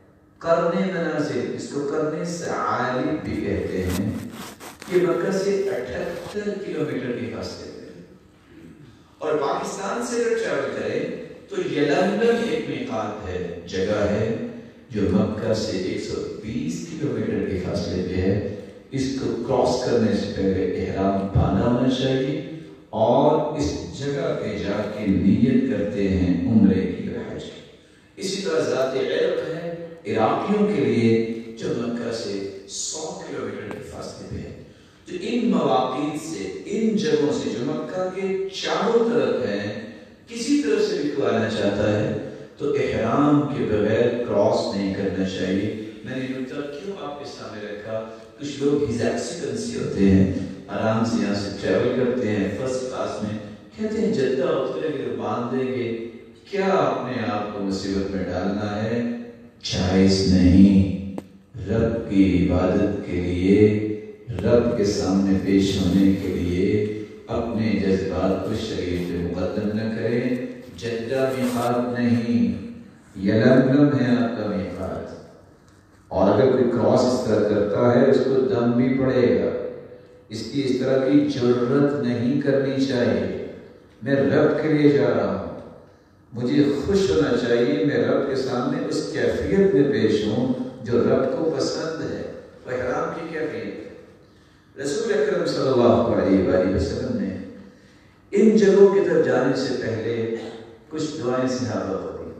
قرن منازل، اس کو قرن ثعالب بھی کہتے ہیں، یہ مکہ سے 78 کلومیٹر کے فاصلے پہ، اور پاکستان سے اگر ٹریول کرے تو یلملم ایک میقات ہے، جگہ ہے جو مکہ سے 120 کلومیٹر کے فاصلے پہ ہے۔ اس کو کراس کرنے سے پہلے احرام باندھا ہونا چاہیے اور اس جگہ پہ جا کے نیت کرتے ہیں عمرے کی اور حج کی۔ اسی طرح ذات عرق ہے عراقیوں کے لیے جو مکہ سے 100 کلومیٹر کے فاصلے پہ ہے۔ تو ان مواقع سے، ان جگہوں سے جو مکہ کے چاروں طرف ہیں، کسی طرف سے بھی کوئی آنا چاہتا ہے تو احرام کے بغیر کراس نہیں کرنا چاہیے۔ میں نے نکتہ کیوں آپ کے سامنے رکھا؟ کچھ لوگ ہز ایکسیڈنسی ہوتے ہیں، آرام سے یہاں سے ٹریول کرتے ہیں فرسٹ کلاس میں، کہتے ہیں جدہ اترے گے باندھ دیں گے، کیا اپنے آپ کو مصیبت میں ڈالنا ہے؟ جائز نہیں۔ رب کی عبادت کے لیے، رب کے سامنے پیش ہونے کے لیے اپنے جذبات کو شریعت پہ مقدم نہ کریں۔ جدہ میقات نہیں، یلملم ہے آپ کا میقات، اور اگر کوئی کراس اس طرح کرتا ہے اس کو دم بھی پڑے گا، اس کی اس طرح کی جرت نہیں کرنی چاہیے۔ میں رب کے لیے جا رہا ہوں، مجھے خوش ہونا چاہیے، میں رب کے سامنے اس کیفیت میں پیش ہوں جو رب کو پسند ہے، وہ احرام کی کیفیت ہے۔ رسول اکرم صلی اللہ علیہ وآلہ وسلم نے ان جگہوں کی طرف جانے سے پہلے کچھ دعائیں صحابہ کو دی۔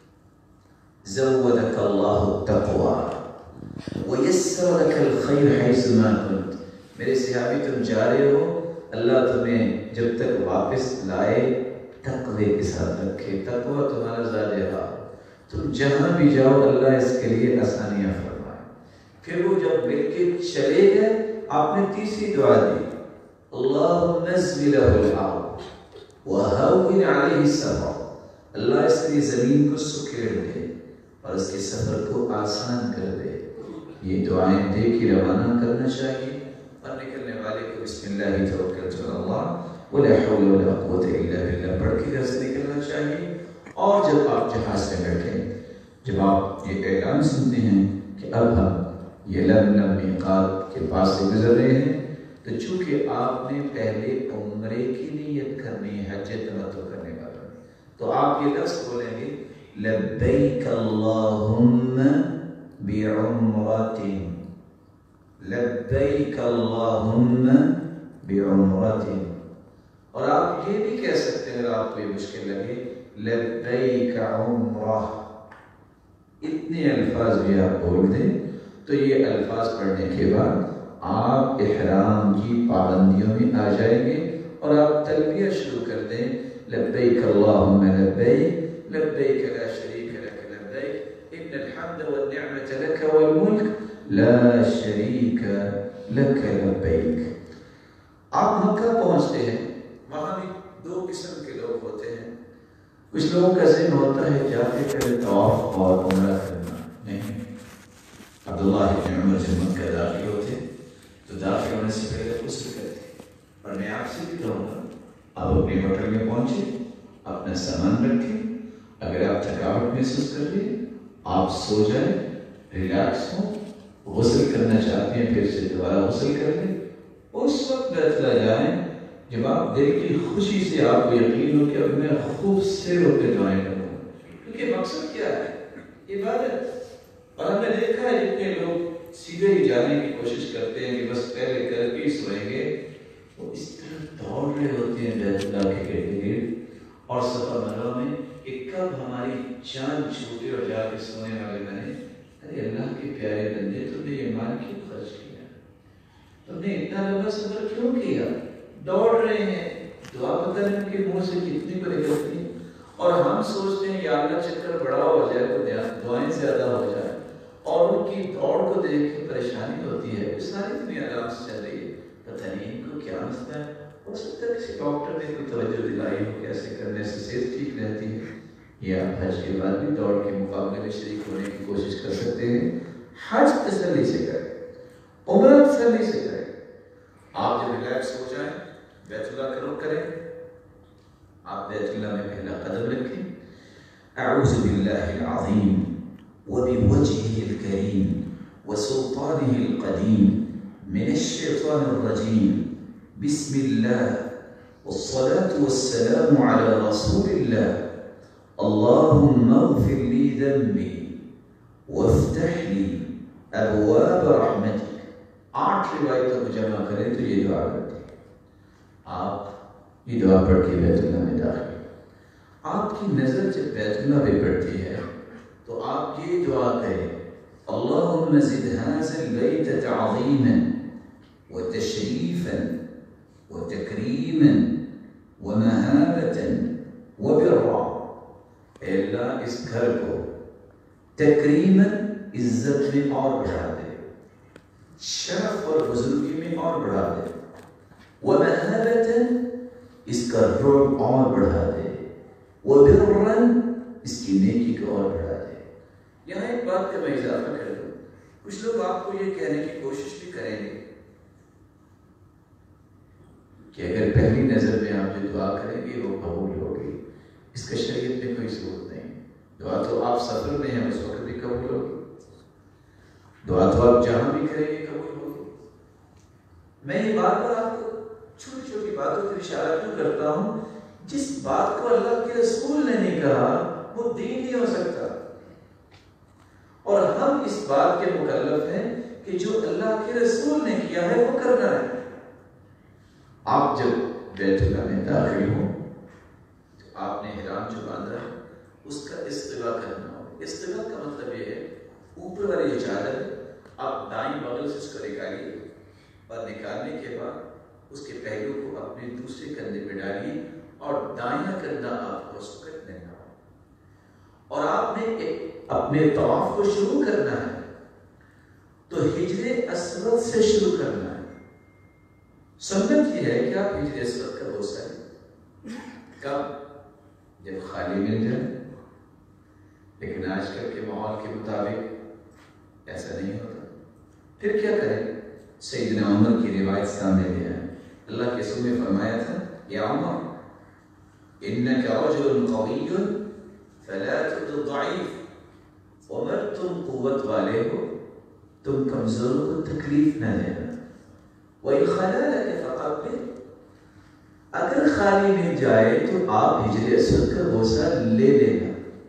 زودک اللہ التقوی وَيَسَّرَ لَكَ الْخَيْرَ حَيْثُ مَا كُنْتَ، میرے صحابی تم جا رہے ہو، اللہ تمہیں جب تک واپس لائے تقوی کے ساتھ رکھے، تقوی تمہارا زاد رہا، تم جہاں بھی جاؤ اللہ اس کے لیے آسانیاں فرمائے۔ پھر وہ جب مل کے چلے گئے آپ نے تیسری دعا دی، اللہم نزل لہ الارض وہون علیہ السفر، اللہ اس کے زمین کو سکیڑ دے اور اس کے سفر کو آسان کر دے۔ یہ دعائیں دے کے روانہ کرنا چاہیے، اور نکلنے والے کو بسم اللہ توکلت علی اللہ ولا حول ولا قوت الا باللہ پڑھ کے گھر سے نکلنا چاہیے۔ اور جب آپ جہاز میں بیٹھیں، جب آپ یہ اعلان سنتے ہیں کہ اب ہم یلملم میقات کے پاس سے گزر رہے ہیں، تو چونکہ آپ نے پہلے عمرے کی نیت کرنی ہے، حج تمتع کرنے والا، تو آپ یہ لفظ بولیں گے لبیک اللہم بعمرۃ، لبیک اللہم بعمرۃ۔ اور آپ یہ بھی کہہ سکتے ہیں اگر آپ کو یہ مشکل لگے لبیک عمرہ، اتنے الفاظ بھی آپ بول دیں تو یہ الفاظ پڑھنے کے بعد آپ احرام کی پابندیوں میں آ جائیں گے اور آپ تلبیہ شروع کر دیں، لبیک اللہم لبیک، لبیک لا شریک لک لبیک، ان الحمد والنعمت لک والملک لا شریک لک لبیک۔ آپ مکہ پہنچتے ہیں، وہاں بھی دو قسم کے لوگ ہوتے ہیں، کچھ لوگوں کا ذہن ہوتا ہے جاتے پہلے طواف اور عمرہ کرنا، نہیں۔ عبداللہ بن عمر جب مکہ داخل ہوتے تو داخل ہونے سے پہلے غسل کرتے، اور میں آپ سے بھی کہوں گا آپ اپنے ہوٹل میں پہنچے، اپنا سامان رکھیں، اگر آپ تھکاوٹ محسوس کر رہے ہیں آپ سو جائیں، ریلیکس ہوں، غسل کرنا چاہتے ہیں پھر سے دوبارہ غسل کر لیں، اس وقت بیت اللہ جائیں جب آپ دل کی خوشی سے آپ کو یقین ہو کہ اب میں خوب سے رو کے دعائیں کروں، کیونکہ مقصد کیا ہے؟ عبادت۔ اور ہم نے دیکھا ہے جتنے لوگ سیدھے ہی جانے کی کوشش کرتے ہیں کہ بس پہلے کر کے سوئیں گے، وہ اس طرح دوڑ رہے ہوتے ہیں بیت اللہ کے گرد گرد اور صفا مروہ میں کہ کب ہماری جان چھوٹے اور جا کے سونے والے بنے۔ ارے اللہ کے پیارے بندے، تم نے یہ مال کیوں خرچ کیا؟ تم نے اتنا لمبا سفر کیوں کیا؟ دوڑ رہے ہیں، دعا پتہ نہیں ان کے منہ سے کتنی بڑی کرتی ہیں، اور ہم سوچتے ہیں یا اللہ چکر بڑا ہو جائے تو دعائیں زیادہ ہو جائے، اور ان کی دوڑ کو دیکھ کے پریشانی ہوتی ہے، ساری دنیا آرام سے چل رہی ہے، پتہ نہیں ان کو کیا مسئلہ ہے۔ ہو سکتا ہے کسی ڈاکٹر نے کوئی توجہ دلائی ہو کہ ایسے کرنے سے صحت ٹھیک رہتی ہے، یا حج کے بعد بھی دوڑ کے مقابلے میں شریک ہونے کی کوشش کر سکتے ہیں۔ حج تسلی سے کریں، عمرہ تسلی سے کریں۔ آپ جب ریلیکس ہو جائیں بیت اللہ کا رخ کریں، آپ بیت اللہ میں پہلا قدم رکھیں، اعوذ باللہ العظیم وبوجهه الكريم وسلطانه القديم من الشيطان الرجيم. بسم الله والصلاة والسلام على رسول الله. اللهم اغفر لي ذنبي وافتح لي ابواب رحمتك. 8 روایتوں کو جمع کریں تو یہ دعا کرتے ہیں. آپ یہ دعا پڑھ کے بیت اللہ میں داخل. آپ کی نظر جب بیت اللہ میں پڑتی ہے تو آپ یہ دعا کریں: اللهم زد هذا البيت تعظيما وتشريفا وتكريما ومهابة وبرا. اے اللہ اس گھر کو تکریماً عزت میں اور بڑھا دے، شرف اور بزرگی میں اور بڑھا دے، ومهابة اس کا رعب اور بڑھا دے، وبرا اس کی نیکی کو اور بڑھا دے. یہاں ایک بات کا میں اضافہ کر دوں. کچھ لوگ آپ کو یہ کہنے کی کوشش بھی کریں گے کہ اگر پہلی نظر میں آپ جو دعا کریں گے وہ قبول ہوگی. اس کا شریعت میں کوئی ثبوت نہیں. دعا تو آپ سفر میں ہیں اس وقت بھی قبول ہوگی، دعا تو آپ جہاں بھی کریں گے قبول ہوگی. میں یہ بات پر آپ کو چھوٹی چھوٹی باتوں پر اشارہ کیوں کرتا ہوں؟ جس بات کو اللہ کے رسول نے نہیں کہا وہ دین نہیں ہو سکتا. اور ہم اس بات کے مکلف ہیں کہ جو اللہ کے رسول نے کیا ہے وہ کرنا ہے. آپ جب بیت اللہ میں داخل ہوں تو آپ نے احرام جو باندھا ہے اس کا استوا کرنا ہو. استوا کا مطلب یہ ہے اوپر والی جو چادر آپ دائیں بغل سے اس کو نکالیے اور نکالنے کے بعد اس کے پہلو کو اپنے دوسرے کندھے پہ ڈالیے اور دائیں کندھا آپ کو اس وقت لینا ہو. اور آپ نے اپنے طواف کو شروع کرنا ہے تو حجر اسود سے شروع کرنا ہے. سنت یہ ہے کہ آپ حجر اسود کا بوسہ لیں. کب؟ جب خالی مل جائے. لیکن آج کل کے ماحول کے مطابق ایسا نہیں ہوتا. پھر کیا کریں؟ سیدنا عمر کی روایت سامنے لے آئے. اللہ کے رسول نے فرمایا تھا: یا عمر انک رجل قوی فلا تطع ضعیف. عمر تم قوت والے ہو، تم کمزوروں کو تکلیف نہ دینا. وَإِنْ خَلَا لَكَ فَقَبِّلْ. اگر خالی مل جائے تو آپ حجر اسود کا بوسہ لے لینا،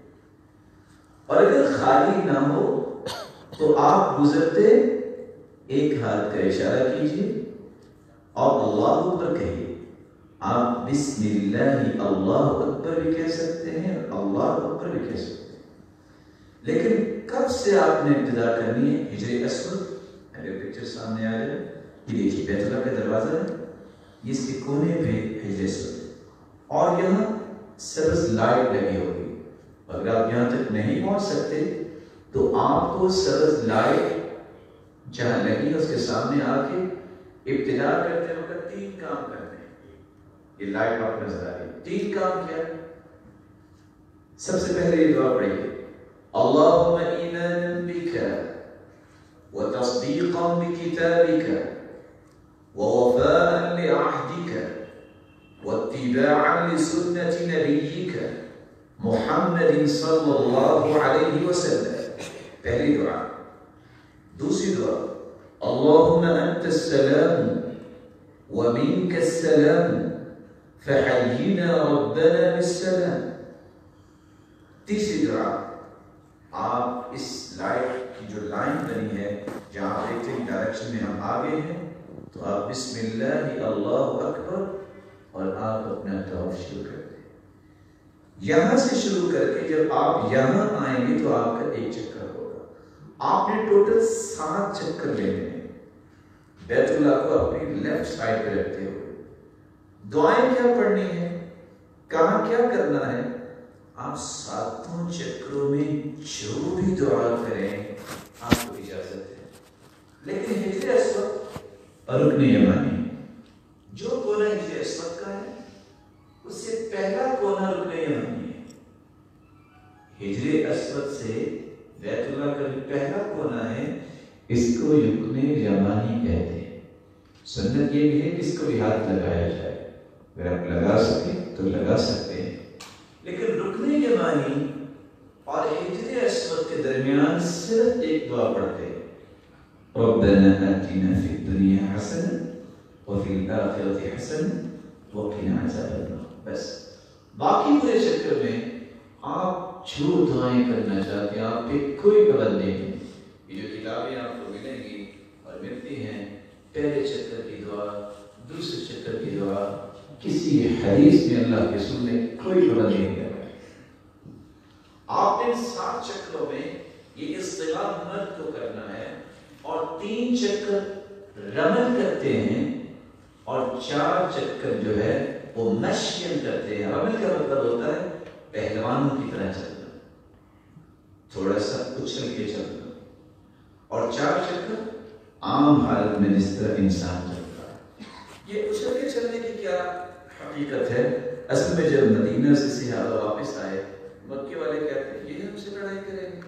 اور اگر خالی نہ ہو تو آپ گزرتے ایک ہاتھ کا اشارہ کیجیے اور اللہ اکبر کہیے. آپ بسم اللہ اللہ اکبر بھی کہہ سکتے ہیں، اللہ اکبر بھی کہہ سکتے ہیں. لیکن کب سے آپ نے ابتدا کرنی ہے؟ حجر اسود. اگر پکچر سامنے آ جائے، یہ دیکھیے بیت اللہ کا دروازہ ہے، اس کے کونے پہ حجر اسود اور یہاں سبز لائٹ لگی ہوگی. اگر آپ یہاں تک نہیں پہنچ سکتے تو آپ کو سبز لائٹ جہاں لگی ہے اس کے سامنے آ کے ابتدا کرتے وقت 3 کام کرتے ہیں. یہ لائٹ آپ نظر آ رہی ہے. 3 کام کیا؟ سب سے پہلے یہ دعا پڑھیے: اللهم ایمانا بک وتصدیقا بکتابک ووفاء لعهدك واتباعا لسنة نبيك محمد صلی اللہ علیہ وسلم. پہلی دعا. دوسری دعا: اللهم انت السلام ومنك السلام فحينا ربنا بالسلام. تیسری دعا: آپ اس لائٹ کی جو لائن بنی ہے جہاں آپ دیکھتے ہیں ڈائریکشن میں ہم آگے ہیں تو آپ بسم اللہ اللہ اکبر اور آپ اپنا طواف شروع کرتے ہیں. یہاں سے شروع کر کے جب آپ یہاں آئیں گے تو آپ کا 1 چکر ہوگا. آپ نے ٹوٹل 7 چکر لینے ہیں بیت اللہ کو اپنی لیفٹ سائڈ پہ رکھتے ہوئے. دعائیں کیا پڑھنی ہے، کہاں کیا کرنا ہے؟ آپ 7 چکروں میں جو بھی دعا کریں آپ کو اجازت ہے. لیکن حجر اسود رکن یمانی جو کونا حجر اسود کا ہے اس سے پہلا کونا رکن یمانی ہے. حجر اسود سے بیت اللہ کا جو پہلا کونا ہے اس کو رکن یمانی کہتے ہیں. سنت یہ بھی ہے کہ اس کو بھی ہاتھ لگایا جائے. اگر آپ لگا سکیں تو لگا سکتے ہیں، لیکن رکن یمانی اور حجر اسود کے درمیان صرف ایک دعا پڑھتے ہیں، ربنا آتنا فی الدنیا حسنہ وفی الآخرۃ حسنہ وقنا عذاب النار. بس باقی پورے چکر میں آپ جو دعائیں کرنا چاہتے ہیں آپ پہ کوئی پابندی نہیں. یہ جو کتابیں آپ کو ملیں گی اور ملتی ہیں، پہلے چکر کی دعا، دوسرے چکر کی دعا، کسی حدیث میں اللہ کے رسول نے کوئی پابندی نہیں کیا. آپ نے 7 چکروں میں یہ اصطلاح مرد کو کرنا ہے، اور 3 چکر رمل کرتے ہیں، اور 4 چکر جو ہے وہ مشین کرتے ہیں. رمل کا مطلب ہوتا ہے پہلوانوں کی طرح چلنا، تھوڑا سا اچھل کے چلنا، اور 4 چکر عام حالت میں جس طرح انسان چلتا ہے. یہ اچھل کے چلنے کی کیا حقیقت ہے؟ اصل میں جب مدینہ سے صحابہ واپس آئے، مکے والے کہتے ہیں یہ ہم سے لڑائی کریں گے.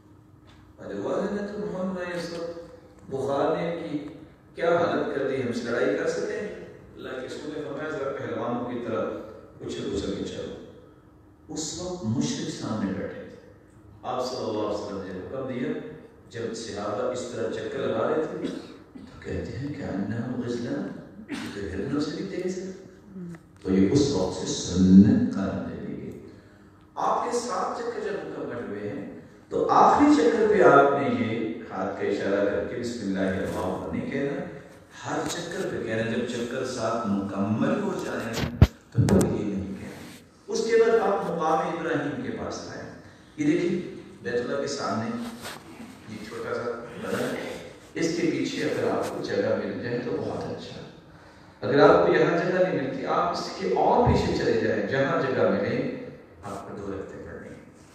ارے واہ نا تو محمد اس وقت بخار نے کی کیا حالت کر دی، ہم سے لڑائی کر سکیں؟ اللہ کے رسول نے فرمایا ذرا پہلوانوں کی طرح اچھل اچھل کے چلو. اس وقت مشرک سامنے بیٹھے تھے. آپ صلی اللہ علیہ وسلم نے حکم دیا، جب صحابہ اس طرح چکر لگا رہے تھے تو کہتے ہیں کہ انہم غزلان، کہ ہرنوں سے بھی تیز ہے. تو یہ اس وقت سے سنت قرار دے دی گئی. آپ کے 7 چکر جب مکمل ہوئے ہیں تو آخری چکر پہ آپ نے یہ ہاتھ کا اشارہ کر کے بسم اللہ الرحمن الرحیم نہیں کہنا، ہر چکر پہ کہنا. جب چکر 7 مکمل ہو جائیں تو پھر یہ نہیں کہنا. اس کے بعد آپ مقام ابراہیم کے پاس آئے. یہ دیکھیں بیت اللہ کے سامنے یہ چھوٹا سا بنا ہے، اس کے پیچھے اگر آپ کو جگہ مل جائے تو بہت اچھا. اگر آپ کو یہاں جگہ نہیں ملتی آپ اس کے اور پیچھے چلے جائیں، جہاں جگہ ملے آپ کو 2 رکعتیں پڑھنی.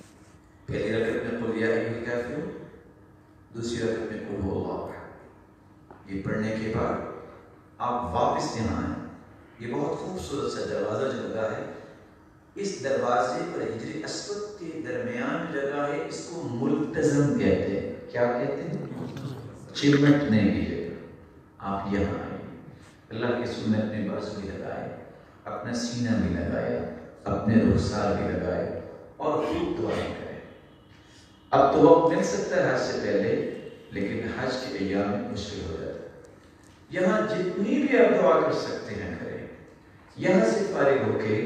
پہلی رکعت میں قل یا ایھا الکافرون، دوسری رکعت میں قل ھو اللہ احد. یہ پڑھنے کے بعد آپ واپس یہاں آئیں. یہ بہت خوبصورت سا دروازہ جو لگا ہے، اس دروازے پر حجر اسود کے درمیان جگہ ہے، اس کو ملتزم کہتے ہیں. کیا کہتے ہیں؟ چمٹنے کی جگہ. آپ یہاں آئیں. اللہ کے رسول نے اپنے بازو بھی لگائے، اپنا سینہ بھی لگایا، اپنے رخسار بھی لگائے، اور خوب دعائیں کریں. اب تو وقت مل سکتا ہے حج سے پہلے، لیکن حج کے ایام میں مشکل ہو جاتا ہے. یہاں جتنی بھی آپ دعا کر سکتے ہیں کریں. یہاں سے فارغ ہو کے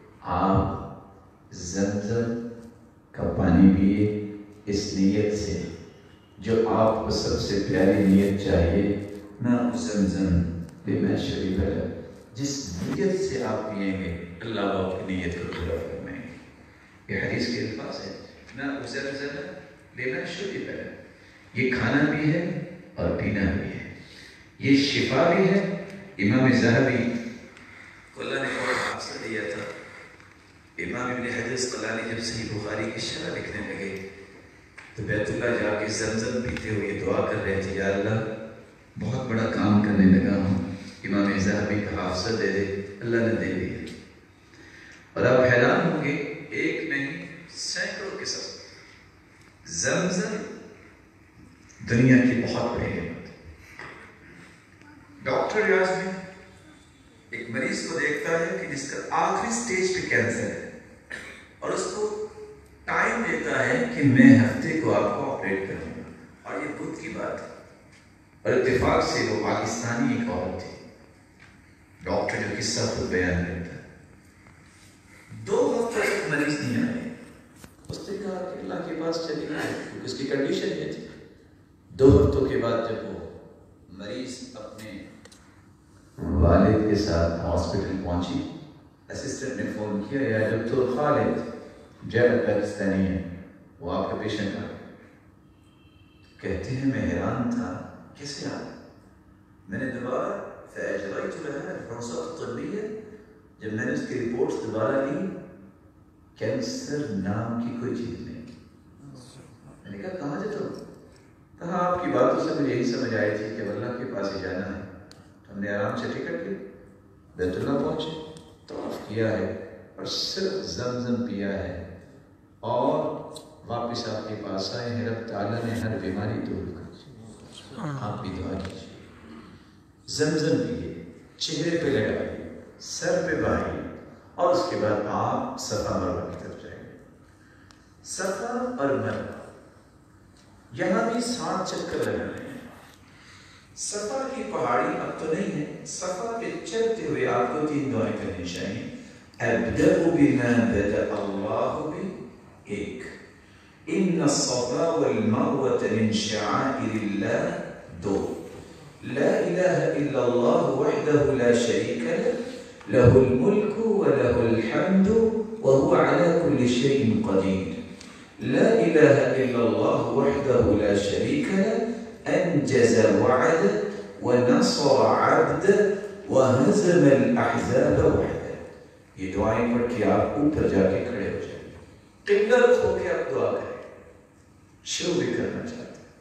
آپ زمزم کا پانی پیے اس نیت سے جو آپ کو سب سے پیاری نیت چاہیے، نہ زمزم لما شرب لہ. جس نیت سے آپ پئیں گے اللہ آپ کی نیت کو پورا فرمائیں گے. یہ حدیث کے الفاظ ہیں، نہ زمزم لما شرب لہ. یہ کھانا بھی ہے اور پینا بھی ہے، یہ شفا بھی ہے. امام ذہبی کو اللہ نے بہت حاصل دیا تھا. امام ابن حجر اسقلانی جب صحیح بخاری کی شرح لکھنے لگے تو بیت اللہ جا کے زمزم پیتے ہوئے دعا کر رہے تھے، یا اللہ بہت بڑا کام کرنے لگا ہوں، امام ذہبی کا حافظہ دے دے. اللہ نے دے دیا. اور آپ حیران ہوں گے، ایک نہیں سینکڑوں قسم. زمزم دنیا کی بہت بڑی نعمت. ڈاکٹر ریاض میں ایک مریض کو دیکھتا ہے کہ جس کا آخری سٹیج پہ کینسر ہے، اور اس کو ٹائم دیتا ہے کہ میں ہفتے کو آپ کو آپریٹ کروں گا. اور یہ بدھ کی بات ہے، اور اتفاق سے وہ پاکستانی ایک عورت تھی. ڈاکٹر جو قصہ خود بیان کرتا ہے، 2 ہفتہ تک مریض نہیں آئے. اس نے کہا کہ اللہ کے پاس چلی گئی، کیونکہ اس کی کنڈیشن یہ تھی. 2 ہفتوں کے بعد جب وہ مریض اپنے والد کے ساتھ ہاسپٹل پہنچی، اسسٹنٹ نے فون کیا، یا ڈاکٹر خالد جیل پاکستانی ہے، وہ آپ کا پیشنٹ آ گیا. کہتے ہیں میں حیران تھا کیسے آ گیا. میں نے دوبارہ فاجرائت لها الفحوصات الطبية، جب میں نے اس کی رپورٹس دوبارہ لی، کینسر نام کی کوئی چیز نہیں. میں نے کہا کہاں جاتا ہوں؟ کہا آپ کی باتوں سے مجھے یہی سمجھ آئی تھی کہ اللہ کے پاس ہی جانا ہے. ہم نے آرام سے ٹکٹ لی، بیت اللہ پہنچے، طواف کیا ہے، اور صرف زمزم پیا ہے، اور واپس آپ کے پاس آئے ہیں. رب تعالیٰ نے ہر بیماری دور کر دی. آپ بھی دعا کیجیے. زمزم پیے، چہرے پہ لگائیے، سر پہ بہائیے، اور اس کے بعد آپ صفا مروہ کی طرف جائیں گے. صفا اور مروہ یہاں بھی 7 چکر لگانے ہیں. صفا کی پہاڑی اب تو نہیں ہے، صفا پہ چلتے ہوئے آپ کو 3 دعائیں کرنی چاہیے. ابدأ بما بدأ اللہ بھی 1، ان الصفا والمروة من شعائر اللہ 2، لا الہ الا اللہ وحدہ لا شریک له له الملك وله الحمد وهو على كل شيء قدير، لا إله إلا الله وحده لا شريك له أنجز وعده ونصر عبده وهزم الأحزاب وحده. یہ دعائیں پڑھ کے آپ اوپر جا کے کھڑے ہو جائیں، قبلت ہو کے آپ دعا کریں. شروع بھی کرنا چاہتے ہیں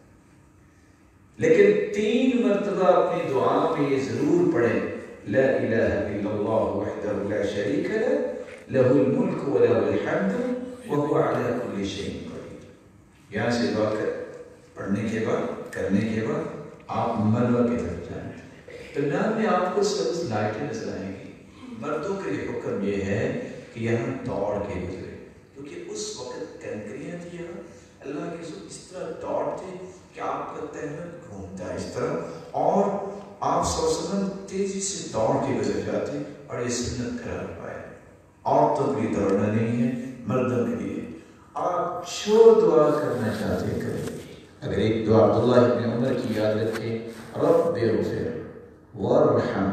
لیکن 3 مرتبہ اپنی دعا میں یہ ضرور پڑھیں، لا الہ الا اللہ وحدہ لا شریک له له الملک وله الحمد وهو على كل شيء قدیر. یہاں سے دعا پڑھنے کے بعد کرنے کے بعد آپ مروہ کی طرف جائیں. درمیان میں آپ کو سبز لائٹیں نظر آئیں گی. مردوں کے لیے حکم یہ ہے کہ یہاں دوڑ کے گزرے، کیونکہ اس وقت کنکریاں تھی یہاں. اللہ کے رسول اس طرح دوڑتے کہ آپ کا تہمت گھومتا ہے اس طرح، اور آپ صلی اللہ علیہ وسلم تیزی سے دوڑ کے گزر جاتے اور یہ سنت قرار پائے. عورتوں کے لیے دوڑنا نہیں ہے، مردوں کے لیے. آپ جو دعا کرنا چاہتے ہیں کریں. اگر ایک دعا عبداللہ ابن عمر کی یاد رکھیں، رب اغفر وارحم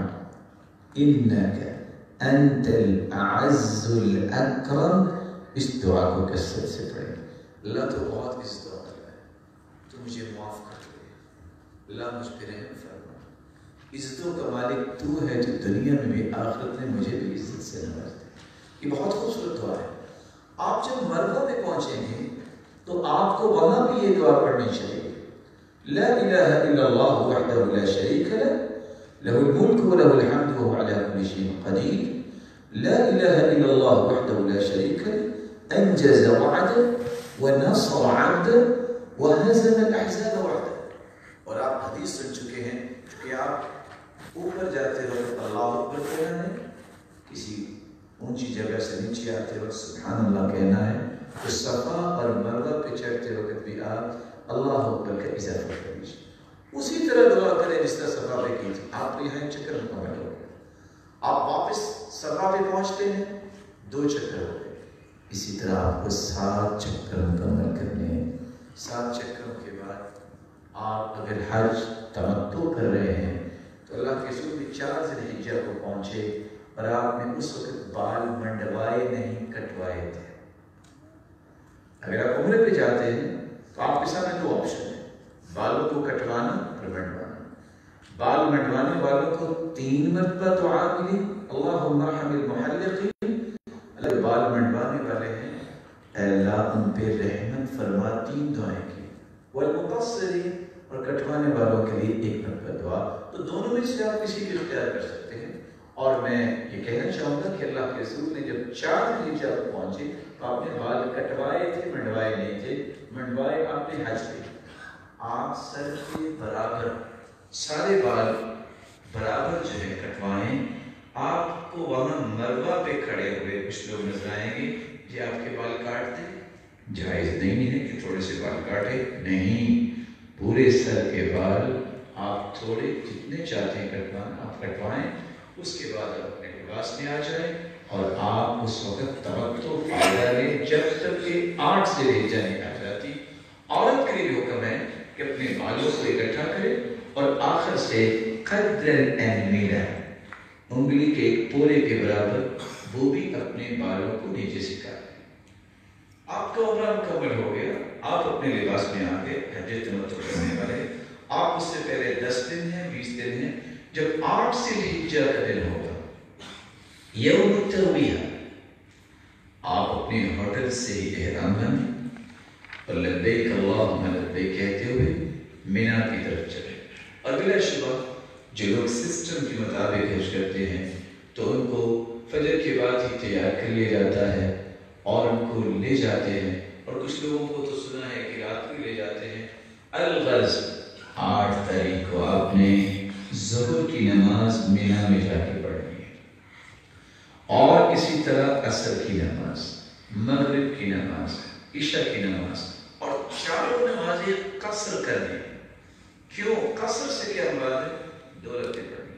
انک انت الاعز الاکرم، اس دعا کو کثرت سے پڑھیں. اللہ تو بہت عزت والا ہے، تو مجھے معاف کر دے، اللہ مجھ پہ رحم فرما. عزتوں کا مالک تو ہے جو دنیا میں بھی آخرت میں مجھے بھی عزت سے نواز دے. یہ بہت خوبصورت دعا ہے. آپ جب مروہ میں پہنچیں گے تو آپ کو وہاں بھی یہ دعا پڑھنی چاہیے، لا الہ الا اللہ وحدہ لا شریک له له الملک وله الحمد وهو على كل شيء قدیر، لا الہ الا اللہ وحدہ لا شریک له انجز وعده ونصر عبده وهزم الاحزاب وحده. اور آپ حدیث سن چکے ہیں کہ آپ اوپر جاتے وقت اللہ اکبر کہنا ہے، کسی اونچی جگہ سے نیچے آتے وقت سبحان اللہ کہنا ہے، تو صفا اور مروہ پہ چڑھتے وقت بھی آپ اللہ اکبر کا اضافہ کر لیجیے. اسی طرح دعا کریں جس طرح صفا پہ کی تھی. آپ کو یہاں ایک چکر مکمل ہو گیا، آپ واپس صفا پہ پہنچتے ہیں 2 چکر ہو گئے. اسی طرح آپ کو 7 چکر مکمل کرنے ہیں. 7 چکروں کے بعد آپ اگر حج تمتع کر رہے ہیں تو اللہ کے رسول بھی 4 ذی الحجہ کو پہنچے اور آپ نے اس وقت بال منڈوائے نہیں کٹوائے تھے. اگر آپ عمرے پہ جاتے ہیں تو آپ کے سامنے 2 آپشن ہیں، بالوں کو کٹوانا اور منڈوانا. بال منڈوانے والوں کو 3 مرتبہ دعا ملی، اللہم ارحم المحلقین. اللہ بال منڈوانے والے ہیں، اے اللہ ان پہ رحمت فرما، 3 دعائیں کی. والمقصرین، اور کٹوانے والوں کے لیے 1 مرتبہ دعا. تو دونوں میں سے آپ کسی بھی اختیار کر سکتے ہیں. اور میں یہ کہنا چاہوں گا کہ اللہ کے رسول نے جب 4 ذی الحجہ کو پہنچے تو آپ نے بال کٹوائے تھے، منڈوائے نہیں تھے. منڈوائے آپ نے حج پہ. آپ سر کے برابر سارے بال برابر جو ہے کٹوائیں. آپ کو وہاں مروہ پہ کھڑے ہوئے کچھ لوگ نظر آئیں گے جی آپ کے بال کاٹ دیں. جائز نہیں ہے کہ تھوڑے سے بال کاٹے، نہیں، پورے سر کے بال آپ تھوڑے جتنے چاہتے ہیں کٹوانا آپ کٹوائیں. اس کے بعد آپ اپنے لباس میں آ جائیں اور آپ اس وقت تمتع فائدہ لیں جب تک کہ 8 ذی الحجہ نہیں آ جاتی. عورت کے لیے حکم ہے کہ اپنے بالوں کو اکٹھا کرے اور آخر سے قدر الانمیلہ، انگلی کے 1 پورے کے برابر، وہ بھی اپنے بالوں کو نیچے سے کاٹ. آپ کا عمرہ مکمل ہو گیا، آپ اپنے لباس میں آ گئے، حج تمتع کرنے والے. آپ اس سے پہلے 10 دن ہیں 20 دن ہیں، جب 8 ذی الحجہ کا دن ہوگا یوم الترویہ، آپ اپنے ہوٹل سے ہی احرام بندھیں اور لبیک اللہم لبیک کہتے ہوئے مینا کی طرف چلے. اور بلا شبہ جو لوگ سسٹم کے مطابق حج کرتے ہیں تو ان کو فجر کے بعد ہی تیار کر لیا جاتا ہے اور ان کو لے جاتے ہیں. اور کچھ لوگوں کو تو سنا ہے کہ رات کو لے جاتے ہیں. الغرض 8 تاریخ کو آپ نے ظہر کی نماز مینا میں جا کے پڑھنی ہے، اور اسی طرح عصر کی نماز، مغرب کی نماز، عشاء کی نماز، اور چاروں نمازیں قصر کرنی. کیوں؟ قصر سے کیا مراد ہے؟ 2 رکعتیں پڑھنی.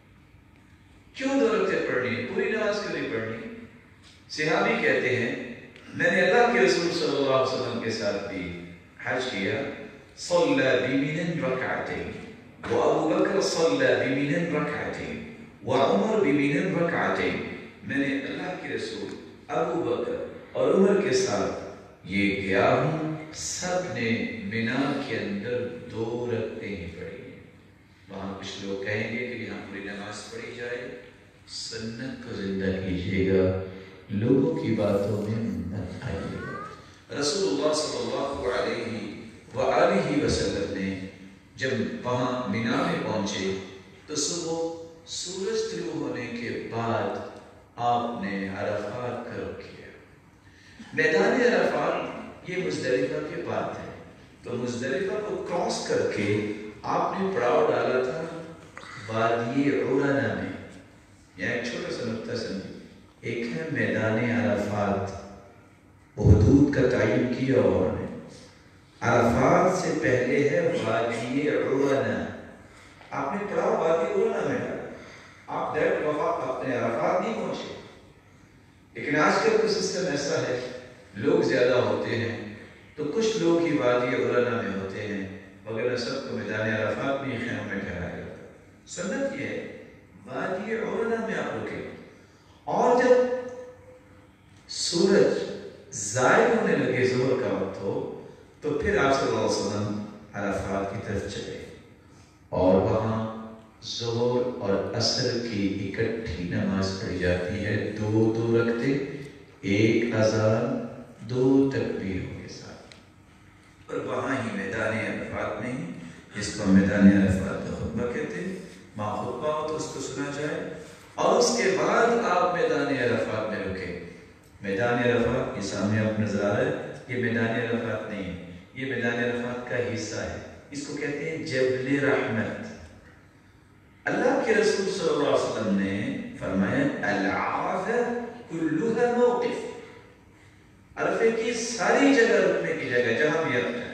کیوں 2 رکعتیں پڑھنی؟ پوری نماز کیوں نہیں پڑھنی؟ صحابی کہتے ہیں میں نے اللہ کے رسول صلی اللہ علیہ وسلم کے ساتھ بھی حج کیا. صلی بمنى رکعتين وابو بکر صلی بمنى رکعتين وعمر بمنى رکعتين. میں نے اللہ کے رسول، ابو بکر اور عمر کے ساتھ یہ گیا ہوں، سب نے منا کے اندر 2 رکعتیں ہی پڑھی ہیں. وہاں کچھ لوگ کہیں گے کہ یہاں پوری نماز پڑھی جائے. سنت کو زندہ کیجیے گا، لوگوں کی باتوں میں مت آئیے گا. رسول اللہ صلی اللہ علیہ وآلہ وسلم نے جب وہاں منا میں پہنچے تو صبح سورج طلوع ہونے کے بعد آپ نے عرفات کا رخ کیا. میدان عرفات یہ مزدلفہ کے بعد ہے، تو مزدلفہ کو کراس کر کے آپ نے پڑاؤ ڈالا تھا وادی عرنا میں. یہاں ایک چھوٹا سا نقطہ سمجھیں. ایک ہے میدان عرفات، وہ حدود کا تعین کیا انہوں نے. عرفات سے پہلے ہے وادی عرنا. آپ نے پڑاؤ وادی عرنا میں ڈالا، آپ ڈائریکٹ اپنے عرفات نہیں پہنچے. لیکن آج کل کا سسٹم ایسا ہے، لوگ زیادہ ہوتے ہیں تو کچھ لوگ ہی وادی عرنا میں ہوتے ہیں، وغیرہ سب کو میدان عرفات میں خیموں میں ٹھہرایا جاتا ہے. سنت یہ ہے وادی عرنا میں آپ رکے، اور جب سورج زائد ہونے لگے، ظہر کا وقت ہو، تو پھر آپ صلی اللہ علیہ وسلم عرفات کی طرف چلے اور وہاں ظہر اور عصر کی اکٹھی نماز پڑھی جاتی ہے. 2 رکعتیں، 1 اذان، 2 تکبیروں کے ساتھ. اور وہاں ہی میدان عرفات میں ہی، جس کو میدان عرفات کا خطبہ کہتے ہیں، وہاں خطبہ ہو تو اس کو سنا جائے اور اس کے بعد آپ میدان عرفات میں رکے. میدان عرفات یہ سامنے آپ نظر آ رہا ہے، یہ میدان عرفات نہیں ہے، یہ میدان عرفات کا حصہ ہے. اس کو کہتے ہیں جبل رحمت. اللہ کے رسول صلی اللہ علیہ وسلم نے فرمایا العرفہ کلھا موقف. عرفے کی ساری جگہ رکنے کی جگہ، جہاں بھی آپ جائیں.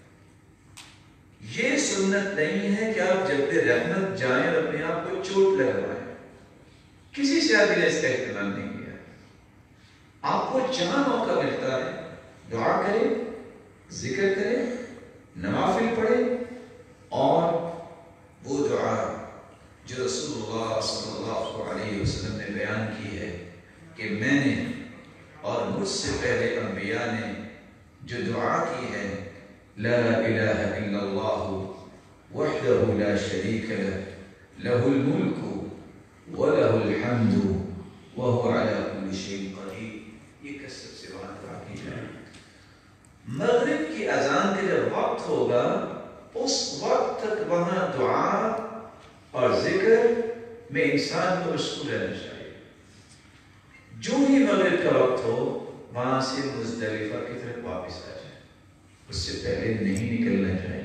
یہ سنت نہیں ہے کہ آپ جبل رحمت جائیں اور اپنے آپ کو چوٹ لگوائیں. کسی صحابی نے اس کا اہتمام نہیں کیا. آپ کو جہاں موقع ملتا ہے دعا کریں، ذکر کریں، نوافل پڑھیں، اور وہ دعا جو رسول اللہ صلی اللہ علیہ وسلم نے بیان کی ہے کہ میں نے اور مجھ سے پہلے انبیاء نے جو دعا کی ہے، لا الہ الا اللہ وحدہ لا شریک لہ لہ الملک ولہ الحمد وہو علی کل شیء قدیر. یہ کثرت سے وہاں دعا کی جائے. مغرب کی اذان کا جب وقت ہوگا اس وقت تک وہاں دعا اور ذکر میں انسان کو مشغول رہنا چاہیے. جو ہی مغرب کا وقت ہو وہاں سے مزدلفہ کی طرف واپس آ جائے، اس سے پہلے نہیں نکلنا چاہیے.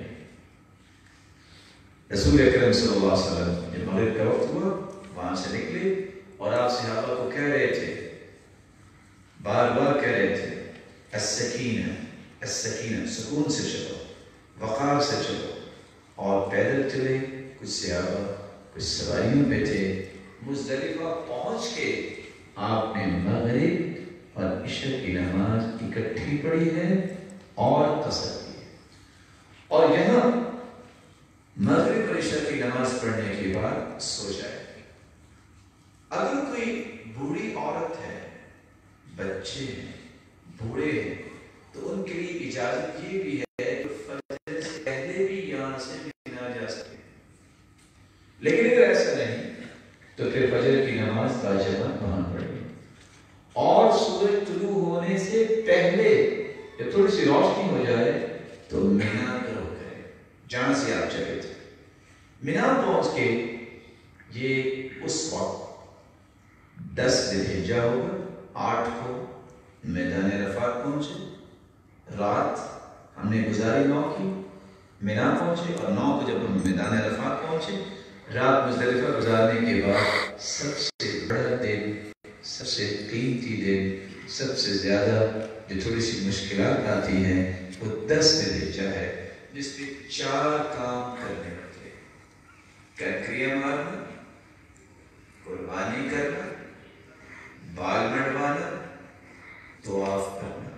رسول اکرم صلی اللہ علیہ وسلم جب مغرب کا وقت ہوا وہاں سے نکلے اور آپ صحابہ کو کہہ رہے تھے، بار بار کہہ رہے تھے السکینہ السکینہ، سکون سے چلو، وقار سے چلو. اور پیدل چلے. کچھ صحابہ کچھ سواریوں پہ تھے. مزدلفہ پہنچ کے آپ نے مغرب اور عشاء کی نماز اکٹھی پڑھی ہے اور قصر کی ہے. اور یہاں مغرب اور عشاء کی نماز پڑھنے کے بعد سو جائے. اگر کوئی بوڑھی عورت ہے، بچے ہیں، بوڑھے ہیں، تو ان کے لیے اجازت یہ بھی ہے کہ فجر سے پہلے بھی یہاں سے بنا جا سکتے. لیکن اگر ایسا نہیں تو پھر فجر کی نماز باجماعت وہاں پڑھیں اور سورج طلوع ہونے سے پہلے جب تھوڑی سی روشنی ہو جائے تو مینا کا رخ کریں جہاں سے آپ چلے تھے. مینا پہنچ کے یہ اس وقت 10 ذی الحجہ ہوگا، 8 کو میدان عرفات پہنچے. رات ہم نے گزاری 9 کی، مینا پہنچے، اور 9 کو جب ہم میدان عرفات پہنچے، رات مزدلفہ گزارنے کے بعد سب سے بڑا دن، سب سے قیمتی دن سب سے زیادہ جو تھوڑی سی مشکلات آتی ہیں وہ 10 ذی الحجہ ہے، جس میں 4 کام کرنے ہوتے ہیں: کنکریاں مارنا، قربانی کرنا، بال منڈوانا، طواف کرنا۔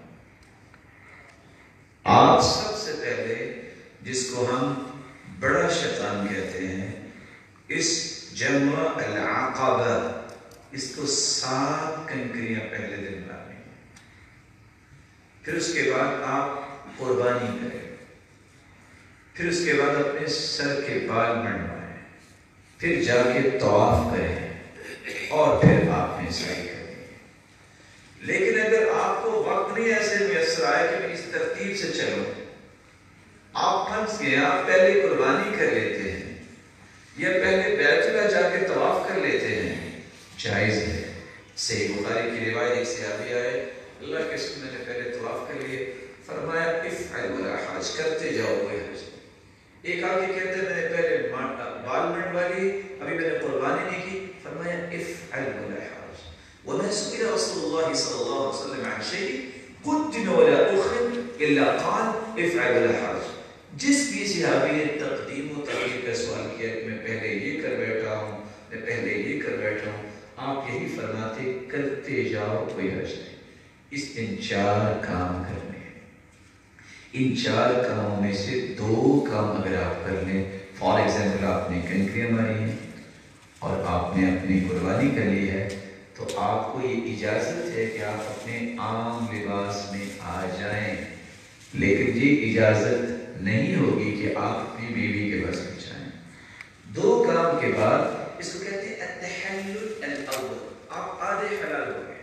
آپ سب سے پہلے جس کو ہم بڑا شیطان کہتے ہیں، اس جمرہ العقبہ، اس کو 7 کنکریاں پہلے دن مارنی ہیں۔ پھر اس کے بعد آپ قربانی کریں، پھر اس کے بعد اپنے سر کے بال منڈوائیں، پھر جا کے طواف کریں اور پھر آپ نے سعی کریں۔ لیکن اگر آپ کو وقت نہیں ایسے میسر آئے کہ میں اس ترتیب سے چلوں، آپ پھنس گئے، آپ پہلے قربانی کر لیتے ہیں یا پہلے بیت اللہ جا کے طواف کر لیتے ہیں، جائز ہے۔ صحیح بخاری کی روایت، ایک صحابی آئے، اللہ کے رسول نے پہلے طواف کر لیے، فرمایا افعل ولا حرج، کرتے جاؤ کوئی حرج نہیں۔ ایک آگے کہتے ہیں میں نے پہلے بال منڈوا لیے، ابھی میں نے قربانی نہیں کی، فرمایا افعل ولا حرج۔ وما سئل رسول الله صلى الله عليه وسلم عن شيء قدم ولا أخر إلا قال افعل ولا حرج۔ جس بھی صحابی نے تقدیم و تاخیر کا سوال کیا کہ میں پہلے یہ کر بیٹھا ہوں، میں پہلے یہ کر بیٹھا ہوں، آپ یہی فرماتے کرتے جاؤ کوئی حرج نہیں۔ ان 4 کام کرنے ہیں۔ ان 4 کاموں میں سے 2 کام اگر آپ کر لیں، فار ایگزامپل آپ نے کنکریاں ماری ہیں اور آپ نے اپنی قربانی کر لی ہے، تو آپ کو یہ اجازت ہے کہ آپ اپنے عام لباس میں آ جائیں، لیکن یہ اجازت نہیں ہوگی کہ آپ اپنی بیوی کے پاس میں جائیں۔ 2 کام کے بعد اس کو کہتے ہیں التحلل الاول، آپ آدھے حلال ہو گئے۔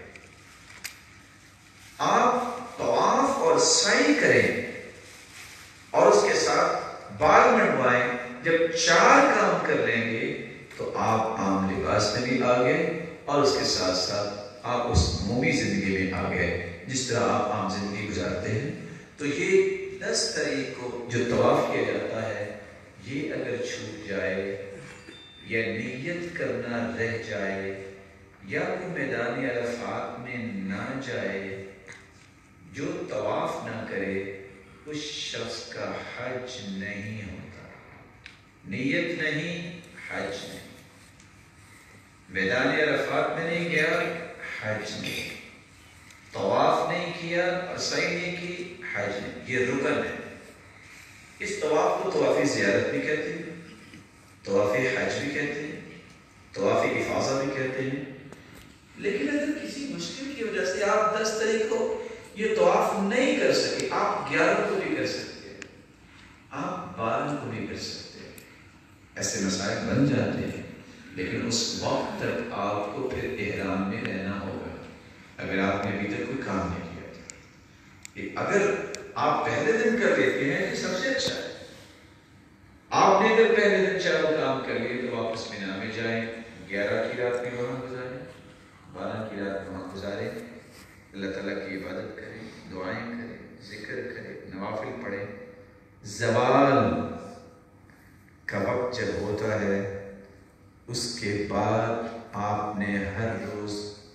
آپ طواف اور سعی کریں اور اس کے ساتھ بال منڈوائیں۔ جب 4 کام کر لیں گے تو آپ عام لباس میں بھی آ گئے اور اس کے ساتھ ساتھ آپ اس عمومی زندگی میں آ گئے جس طرح آپ عام زندگی گزارتے ہیں۔ تو یہ 10 طریق کو جو طواف کیا جاتا ہے، یہ اگر چھوٹ جائے یا نیت کرنا رہ جائے یا کوئی میدان عرفات میں نہ جائے، جو طواف نہ کرے، اس شخص کا حج نہیں ہوتا۔ نیت نہیں، حج نہیں۔ میدان عرفات میں نہیں گیا، حج نہیں۔ طواف نہیں کیا اور سعی نہیں کی، حج نہیں۔ یہ رکن ہے۔ اس طواف کو طواف زیارت بھی کہتے ہیں، طواف حج بھی کہتے ہیں، طواف افاضہ بھی کہتے ہیں۔ لیکن اگر کسی مشکل کی وجہ سے آپ 10 تاریخ کو یہ طواف نہیں کر سکے، آپ 11 کو بھی کر سکتے ہیں، آپ 12 کو بھی کر سکتے ہیں، ایسے مسائل بن جاتے ہیں۔ لیکن اس وقت تک آپ کو پھر احرام میں رہنا ہوگا اگر آپ نے ابھی تک کوئی کام نہیں کیا تھا۔ اگر آپ پہلے دن کر لیتے ہیں تو سب سے اچھا ہے۔ آپ نے اگر پہلے دن 4 کام کر لیے تو واپس مینا میں جائیں، 11 کی رات میں وہاں گزاریں، 12 کی رات وہاں گزاریں، اللہ تعالیٰ کی عبادت کریں، دعائیں کریں، ذکر کریں، نوافل پڑھیں۔ زوال کا وقت جب ہوتا ہے، اس کے بعد آپ نے ہر روز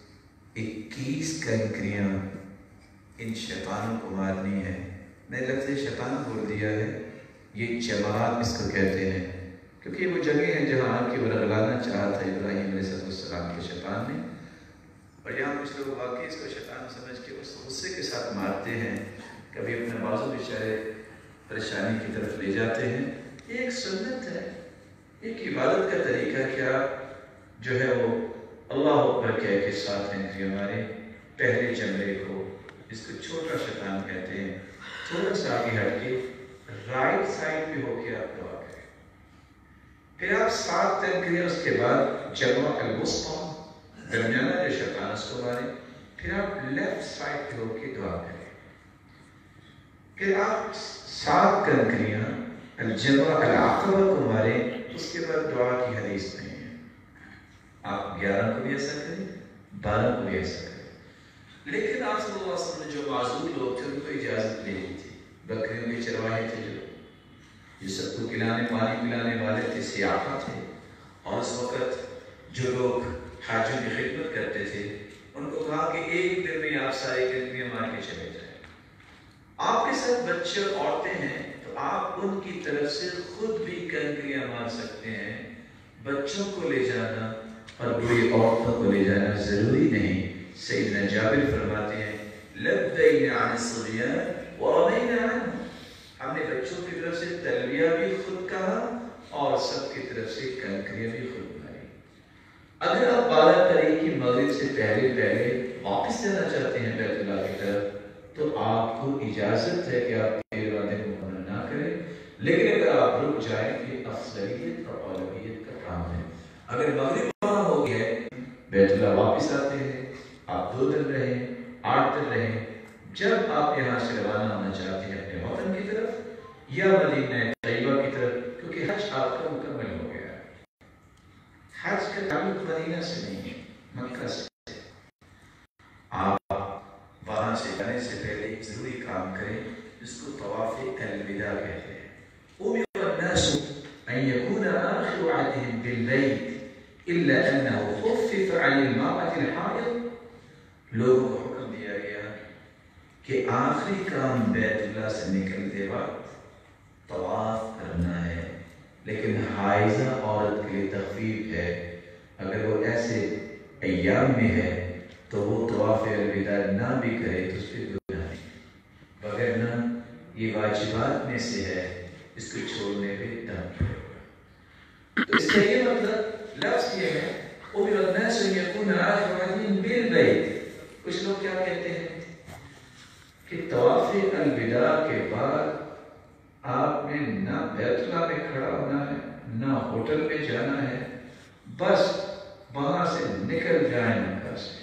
21 کنکریاں ان شیطانوں کو مارنی ہے۔ میں لفظ شیطان بول دیا ہے، یہ جماعت اس کو کہتے ہیں، کیونکہ وہ جگہ ہے جہاں آپ کی ورغلانا چاہا تھا ابراہیم علیہ السلام کے شیطان نے، اور یہاں کچھ لوگ واقعی اس کو شیطان سمجھ کے اس غصے کے ساتھ مارتے ہیں، کبھی اپنے بازو بیچارے پریشانی کی طرف لے جاتے ہیں۔ یہ ایک سنت ہے، ایک عبادت کا طریقہ، کیا جو ہے وہ اللہ اکبر کہہ کے 7 کنکریاں مارے۔ پہلے جمرے کو، اس کو چھوٹا شیطان کہتے ہیں، تھوڑا سا آگے ہٹ کے رائٹ سائڈ پہ ہو کے آپ دعا کریں۔ پھر آپ 7 کنکریاں اس کے بعد جمرہ الوسطی، درمیانہ جو شیطان اس کو مارے، پھر آپ لیفٹ سائڈ پہ ہو کے دعا کریں۔ پھر آپ 7 کنکریاں الجمرہ العقبہ کو ماریں، اس کے بعد دعا کی حدیث نہیں ہے۔ آپ 11 کو بھی ایسا کریں، 12 کو بھی ایسا کریں۔ لیکن آپ صلی اللہ علیہ وسلم نے جو معذور لوگ تھے ان کو اجازت دے دی تھی، بکریوں کے چرواہے تھے جو سب کو پلانے پانی پلانے والے تھے، سیاحہ تھے، اور اس وقت جو لوگ حاجیوں کی خدمت کرتے تھے ان کو کہا کہ ایک دن میں آپ ساری کنکریاں مار کے چلے جائیں۔ آپ کے ساتھ بچے اور عورتیں ہیں تو آپ ان کی طرف سے خود بھی کنکریاں مار سکتے ہیں۔ بچوں کو لے جانا اور بڑی عورتوں کو لے جانا ضروری نہیں۔ سیدنا جابر فرماتے ہیں لبینا عن الصبیان ورمینا عنہم، ہم نے بچوں کی طرف سے تلبیہ بھی خود کہا اور سب کی طرف سے کنکریاں بھی خود ماری۔ اگر آپ 12 تاریخ کی مغرب سے پہلے واپس جانا چاہتے ہیں بیت اللہ کی طرف تو آپ کو اجازت ہے کہ آپ تیر وعدے مکمل نہ کریں، لیکن اگر آپ رک جائیں یہ افضلیت اور اولویت کا کام ہے۔ اگر مغرب وہاں ہو گیا بیت اللہ واپس آتے ہیں، آپ 2 دن رہیں 8 دن رہیں، جب آپ یہاں سے روانہ ہونا چاہتے ہیں اپنے وطن کی طرف یا مدینہ طیبہ کی طرف، کیونکہ حج آپ کا مکمل ہو گیا ہے۔ حج کا تعلق مدینہ سے نہیں ہے، مکہ سے۔ آپ وہاں سے جانے سے پہلے ایک ضروری کام کریں جس کو طواف الوداع کہتے ہیں۔ أمر الناس أن يكون آخر عهدهم بالبيت إلا أنه خفف عن المرأة الحائض، لوگوں کو حکم دیا گیا کہ آخری کام بیت اللہ سے نکلتے وقت طواف کرنا ہے، لیکن حائضہ عورت کے لیے تخفیف ہے۔ اگر وہ ایسے ایام میں ہے تو وہ طواف الوداع نہ بھی کرے تو اس پہ گناہ نہیں، وگرنہ یہ واجبات میں سے ہے، اس کو چھوڑنے پہ دم پڑے گا۔ تو اس کا یہ مطلب لفظ یہ ہے أمر الناس أن يكون آخر عهدهم بالبيت۔ کچھ لوگ کیا کہتے ہیں کہ طواف الوداع کے بعد آپ نے نہ بیت اللہ میں کھڑا ہونا ہے نہ ہوٹل میں جانا ہے، بس وہاں سے نکل جائیں مکہ سے۔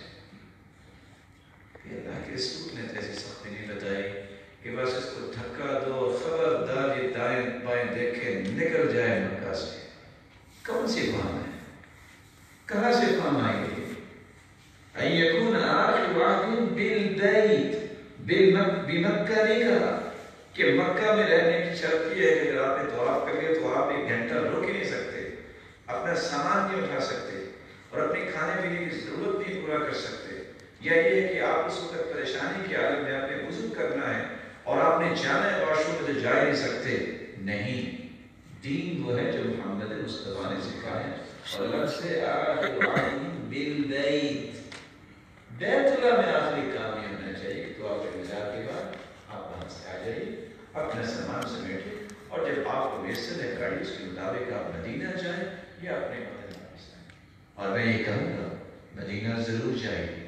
اللہ کے رسول نے ایسی سختی نہیں بتائی کہ بس اس کو دھکا دو، خبردار یہ دائیں بائیں دیکھے نکل جائے مکہ سے۔ کون سی فہم ہے؟ کہاں سے فہم آئیں گے؟ ان یکون آخر عہد بالبیت، بمکہ نہیں کہا کہ مکہ میں رہنے کی شرط یہ ہے کہ اگر آپ نے طواف کر لیا تو آپ 1 گھنٹہ رک ہی نہیں سکتے، اپنا سامان نہیں اٹھا سکتے اور اپنے کھانے پینے کی ضرورت نہیں پورا کر سکتے، یا یہ ہے کہ آپ اس وقت پریشانی کی حالت میں آپ نے وضو کرنا ہے اور آپ نے جانا ہے واش روم میں تو جا ہی نہیں سکتے۔ نہیں، دین وہ ہے جو محمد مصطفیٰ نے سکھایا اور لفظ سے آخر عہد بالبیت، بیت اللہ میں آخری کام یہ ہونا چاہیے کہ تو آپ کے گزار کے بعد آپ وہاں سے آ جائیے، اپنا سامان سمیٹے اور جب آپ کو میسر ہے گاڑی اس کے مطابق آپ مدینہ جائیں یا اپنے وطن واپس آئیں۔ اور میں یہ کہوں گا مدینہ ضرور جائیے۔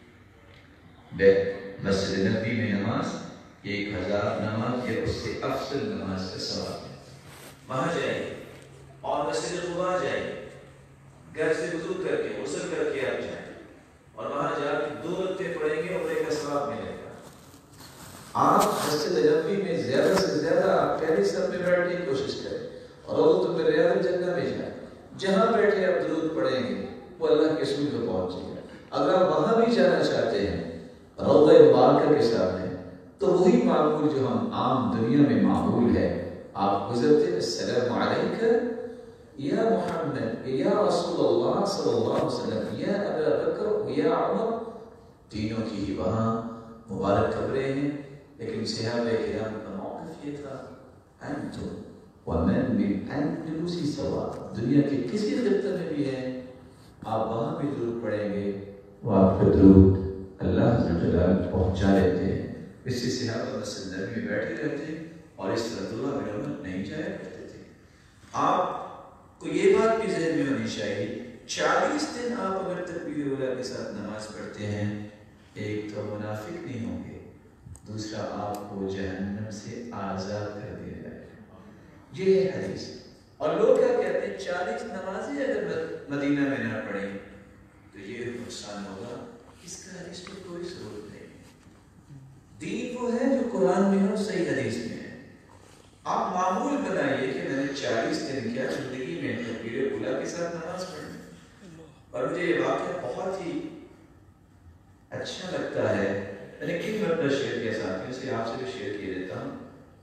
مسجد نبی میں نماز 1000 نماز یا اس سے افضل نماز کا ثواب ہے، وہاں جائیے اور مسجد قباء جائیے، گھر سے وضو کر کے غسل کر کے آپ جائیں اور وہاں جا کے 2 رکعتیں پڑھیں گے اور ایک کا ثواب ملے گا۔ آپ مسجد نبی میں زیادہ سے زیادہ آپ پہلی صف میں بیٹھنے کی کوشش کریں اور روضۃ من ریاض الجنہ میں جائیں، جہاں بیٹھے آپ درود پڑھیں گے وہ اللہ کے رسول کو پہنچے گا۔ اگر آپ وہاں بھی جانا چاہتے ہیں روضہ مبارکہ کے سامنے تو وہی معمول جو ہم عام دنیا میں معمول ہے، آپ گزرتے السلام علیکہ یا محمد یا رسول اللہ صلی اللہ علیہ وسلم یا ابا بکر یا عمر، تینوں کی ہی وہاں مبارک قبریں ہیں، لیکن صحابہ کرام کا موقف یہ تھا انتم ومن بالاندلس سوا، دنیا کے کسی خطے میں بھی ہے آپ وہاں بھی درود پڑھیں گے وہ آپ کو درود اللہ جلال پہنچا لیتے ہیں۔ اس سے صحابہ مسجد نبی میں بیٹھے رہتے اور اس طرح اللہ بن عمر نہیں جایا کرتے تھے۔ آپ کو یہ بات بھی ذہن میں ہونی چاہیے 40 دن آپ اگر تکبیر اولیٰ کے ساتھ نماز پڑھتے ہیں، ایک تو منافق نہیں ہوں گے، دوسرا آپ کو جہنم سے آزاد کر دیا جائے گا، یہ ہے حدیث۔ اور لوگ کیا کہتے ہیں 40 نمازیں اگر مدینہ میں نہ پڑھیں تو یہ نقصان ہوگا، اس کا حدیث کو کوئی ضرورت نہیں۔ دین وہ ہے جو قرآن میں اور صحیح حدیث میں ہے۔ آپ معمول بنائیے کہ میں نے 40 دن کیا زندگی میں تکبیر اولیٰ کے ساتھ نماز پڑھنا، اور مجھے یہ واقعہ بہت ہی اچھا لگتا ہے، میں نے کئی مرتبہ شیئر کیا ساتھیوں سے، آپ سے بھی شیئر کیے دیتا ہوں۔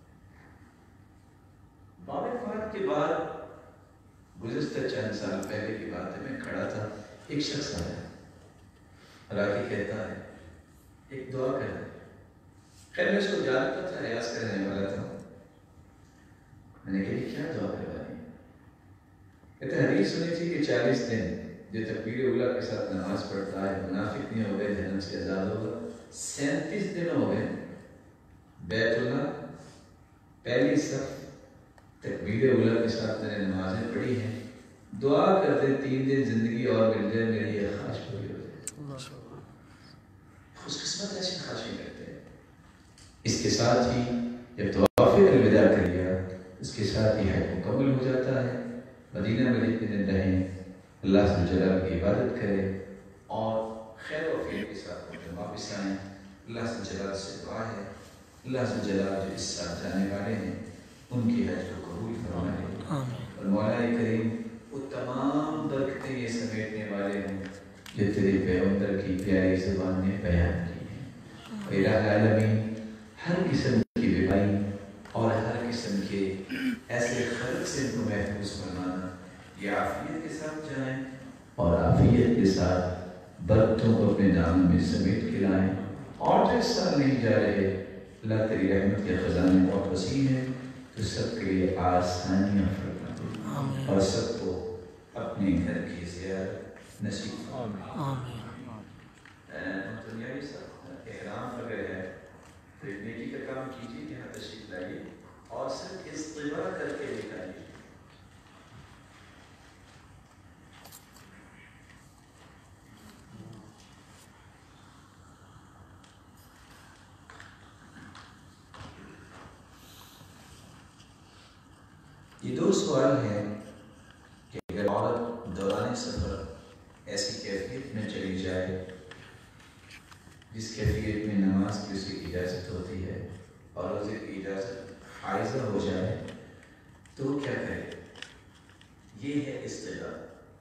باب وفات کے بعد گزشتہ چند سال پہلے کی بات ہے، میں کھڑا تھا، ایک شخص آیا حالانکہ کہتا ہے ایک دعا کرنا ہے. خیر میں اس کو جانتا تھا، ریاض کرنے والا تھا. میں نے کہا کیا دعا کروانی ہے؟ کہتے حدیث سنی تھی کہ 40 دن جو تکبیر اولیٰ کے ساتھ نماز پڑھتا ہے منافق نہیں ہو گئے، جہنم سے آزاد ہوگا. 37 دن ہو گئے بیت اللہ پہلی صف تکبیر اولیٰ کے ساتھ میں نے نمازیں پڑھی ہیں. دعا کرتے 3 دن زندگی اور مل جائے، میری یہ خواہش پوری ہو جائے. خوش قسمت ایسی خواہشیں کرتے ہیں. اس کے ساتھ ہی جب طواف الوداع کر لیا، اس کے ساتھ ہی حج مکمل ہو جاتا ہے. مدینہ میں جتنے دن رہیں اللہ سے جلال کی عبادت کریں اور خیر و فیر کے ساتھ واپس آئیں. اللہ سے جلال سے دعا ہے اللہ سے جلال جو اس ساتھ جانے والے ہیں ان کی حج کو قبول فرمائے، اور مولا کریم وہ تمام برکتیں یہ سمیٹنے والے ہیں جو تیرے پیغمبر کی پیاری زبان نے بیان کی ہیں. الہ العالمین ہر قسم کی بیماری اور ہر قسم کے ایسے خلق سے ان کو محفوظ فرمانا. یہ عافیت کے ساتھ جائیں اور عافیت کے ساتھ برکتوں کو اپنے دامن میں سمیٹ کے لائیں. اور جو اس سال نہیں جا رہے، اللہ تیری رحمت کے خزانے بہت وسیع ہیں، تو سب کے لیے آسانیاں فرما دے اور سب کو اپنے گھر کی زیارت نصیب فرما. دنیاوی سب احرام اگر ہے تو نیکی کا کام کیجیے، یہاں تشریف لائیے اور صرف استغفار کر کے دکھائیے. یہ 2 سوال ہیں کہ اگر عورت دوران سفر ایسی کیفیت میں چلی جائے جس کیفیت میں نماز کی اسے اجازت ہوتی ہے اور روزے کی اجازت حائضہ ہو جائے تو کیا کرے؟ یہ ہے استغفار.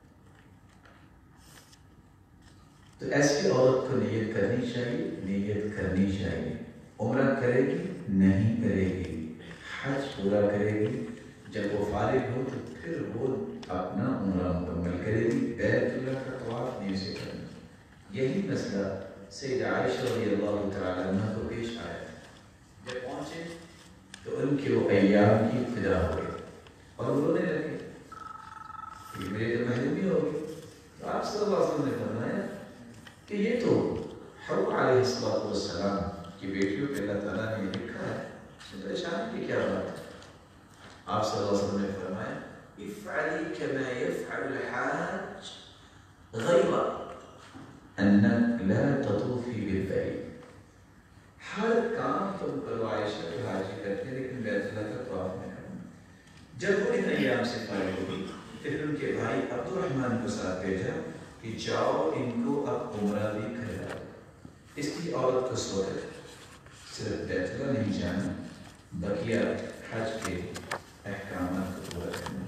تو ایسی عورت کو نیت کرنی چاہیے، نیت کرنی چاہیے. عمرہ کرے گی نہیں کرے گی، حج پورا کرے گی. جب وہ فارغ ہو تو پھر وہ اپنا عمرہ مکمل کرے گی. بیت اللہ کا طواف نہیں اسے کرنا. یہی مسئلہ سید عائشہ رضی اللہ تعالیٰ عنہ کو پیش آیا. جب پہنچے تو ان کے وہ ایام کی ابتدا ہو گئی اور وہ رونے لگے کہ میرے تو محرومی ہو گئی. تو آپ صلی اللہ علیہ وسلم نے فرمایا کہ یہ تو حوا علیہ السلام کی بیٹیوں پہ اللہ تعالیٰ نے لکھا ہے، اس میں پریشانی کی کیا بات ہے؟ آپ صلی اللہ علیہ وسلم نے فرمایا افعلی کما یفعل الحاج غیر انک لا تطوفی بالبیت. ہر کام تم کرو عائشہ جو حاجی کرتے لیکن بیت اللہ کا طواف نہ کرنا. جب وہ ان ایام سے فارغ ہوئی پھر ان کے بھائی عبد الرحمن کو ساتھ بھیجا کہ جاؤ ان کو اب عمرہ بھی کراؤ. اس کی عورت کو صورت صرف بیت اللہ نہیں جانا، بقیہ حج کے احکامات کو پورا کرنا.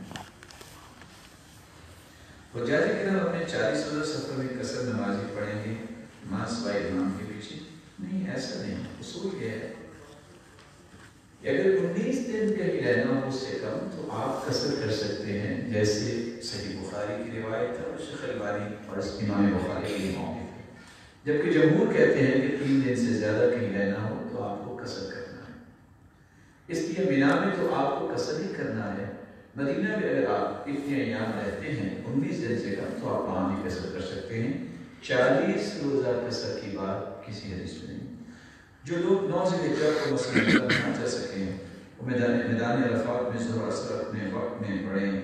حجاج کرام اپنے 40 روزہ سفر میں قصر نمازی پڑھیں گے ماں سوائے امام کے پیچھے نہیں، ایسا نہیں. اصول یہ ہے کہ اگر 19 دن کہیں رہنا ہو اس سے کم تو آپ قصر کر سکتے ہیں، جیسے صحیح بخاری کی روایت ہے اور شیخ البانی اور امام بخاری کی موقع ہے. جبکہ جمہور کہتے ہیں کہ 3 دن سے زیادہ کہیں رہنا ہو تو آپ کو قصر کرنا ہے. اس لیے مینا میں تو آپ کو قصر ہی کرنا ہے. مدینہ میں اگر آپ اتنے ایام رہتے ہیں 19 دن سے کم تو آپ وہاں بھی قصر کر سکتے ہیں. 40 روزہ قصر کی بات کسی حدیث میں نہیں. جو لوگ 9 ذی الحجہ کو مسجد نہ جا سکیں وہ میدان عرفات میں ظہر اثر اپنے وقت میں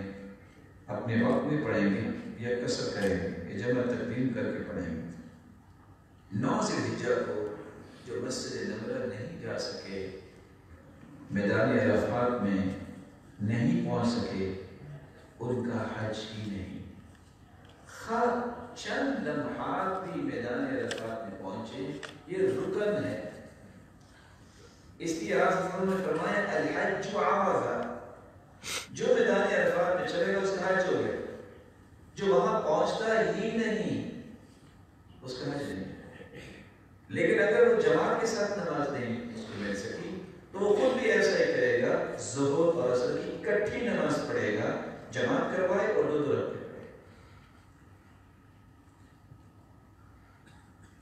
پڑھیں گے یا قصر کریں گے یا جمع تقدیم کر کے پڑھیں گے. 9 ذی الحجہ کو جو مسجد نبوی نہیں جا سکے، میدان عرفات میں نہیں پہنچ سکے، ان کا حج ہی نہیں. خواہ چند لمحات بھی میدان عرفات میں پہنچے یہ رکن ہے. اس لیے آپ نے فرمایا الحج عرفہ، جو میدان عرفات میں چلے گا اس کا حج ہو گیا. جو وہاں پہنچتا ہی نہیں اس کا حج نہیں. لیکن اگر وہ جماعت کے ساتھ نماز نہیں اس کو مل سکی تو وہ خود بھی ایسا ہی کرے گا، ظہر اور عصر کی اکٹھی نماز پڑھے گا، جماعت کروائے اور 2 رکعت پڑھے.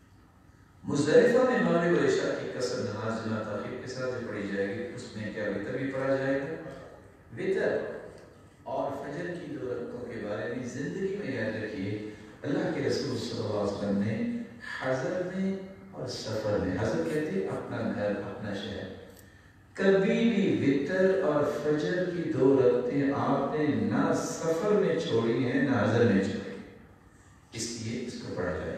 مزدلفہ میں مغرب و عشاء کی قصر نماز جمع تاخیر کے ساتھ جو پڑھی جائے گی اس میں کیا وتر بھی پڑھا جائے گا؟ وتر اور فجر کی 2 رکعتوں کے بارے میں زندگی میں یاد رکھیے اللہ کے رسول صلی اللہ علیہ وسلم نے حضر میں اور سفر میں، حضر کہتے ہیں اپنا گھر اپنا شہر، کبھی بھی وتر اور فجر کی 2 رکعتیں آپ نے نہ سفر میں چھوڑی ہیں نہ حضر میں چھوڑی، اس لیے اس کو پڑھا جائے۔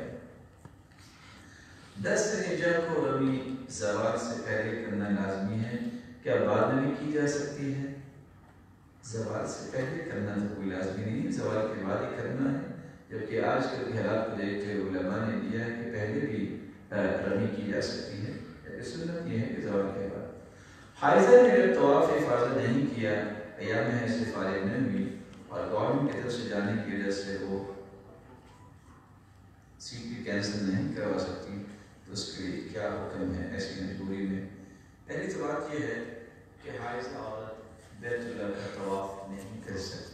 10 ذی الحجہ کو رمی زوال سے پہلے کرنا لازمی ہے، کیا بعد میں بھی کی جا سکتی ہے؟ زوال سے پہلے کرنا تو کوئی لازمی نہیں، زوال کے بعد ہی کرنا ہے، جبکہ آج کل کے حالات کو دیکھتے ہوئے علماء نے دیا ہے کہ پہلے بھی رمی کی جا سکتی ہے، لیکن سنت یہ ہے کہ زوال کے بعد۔ حائضہ نے جب طواف افاضہ نہیں کیا، ایام حیض سے فارغ نہیں ہوئی اور گورنمنٹ کی طرف سے جانے کی وجہ سے وہ سیٹ بھی کینسل نہیں کروا سکتی، تو اس کے لیے کیا حکم ہے ایسی مجبوری میں؟ پہلی تو بات یہ ہے کہ حائضہ عورت بیت اللہ کا طواف نہیں کر سکتی،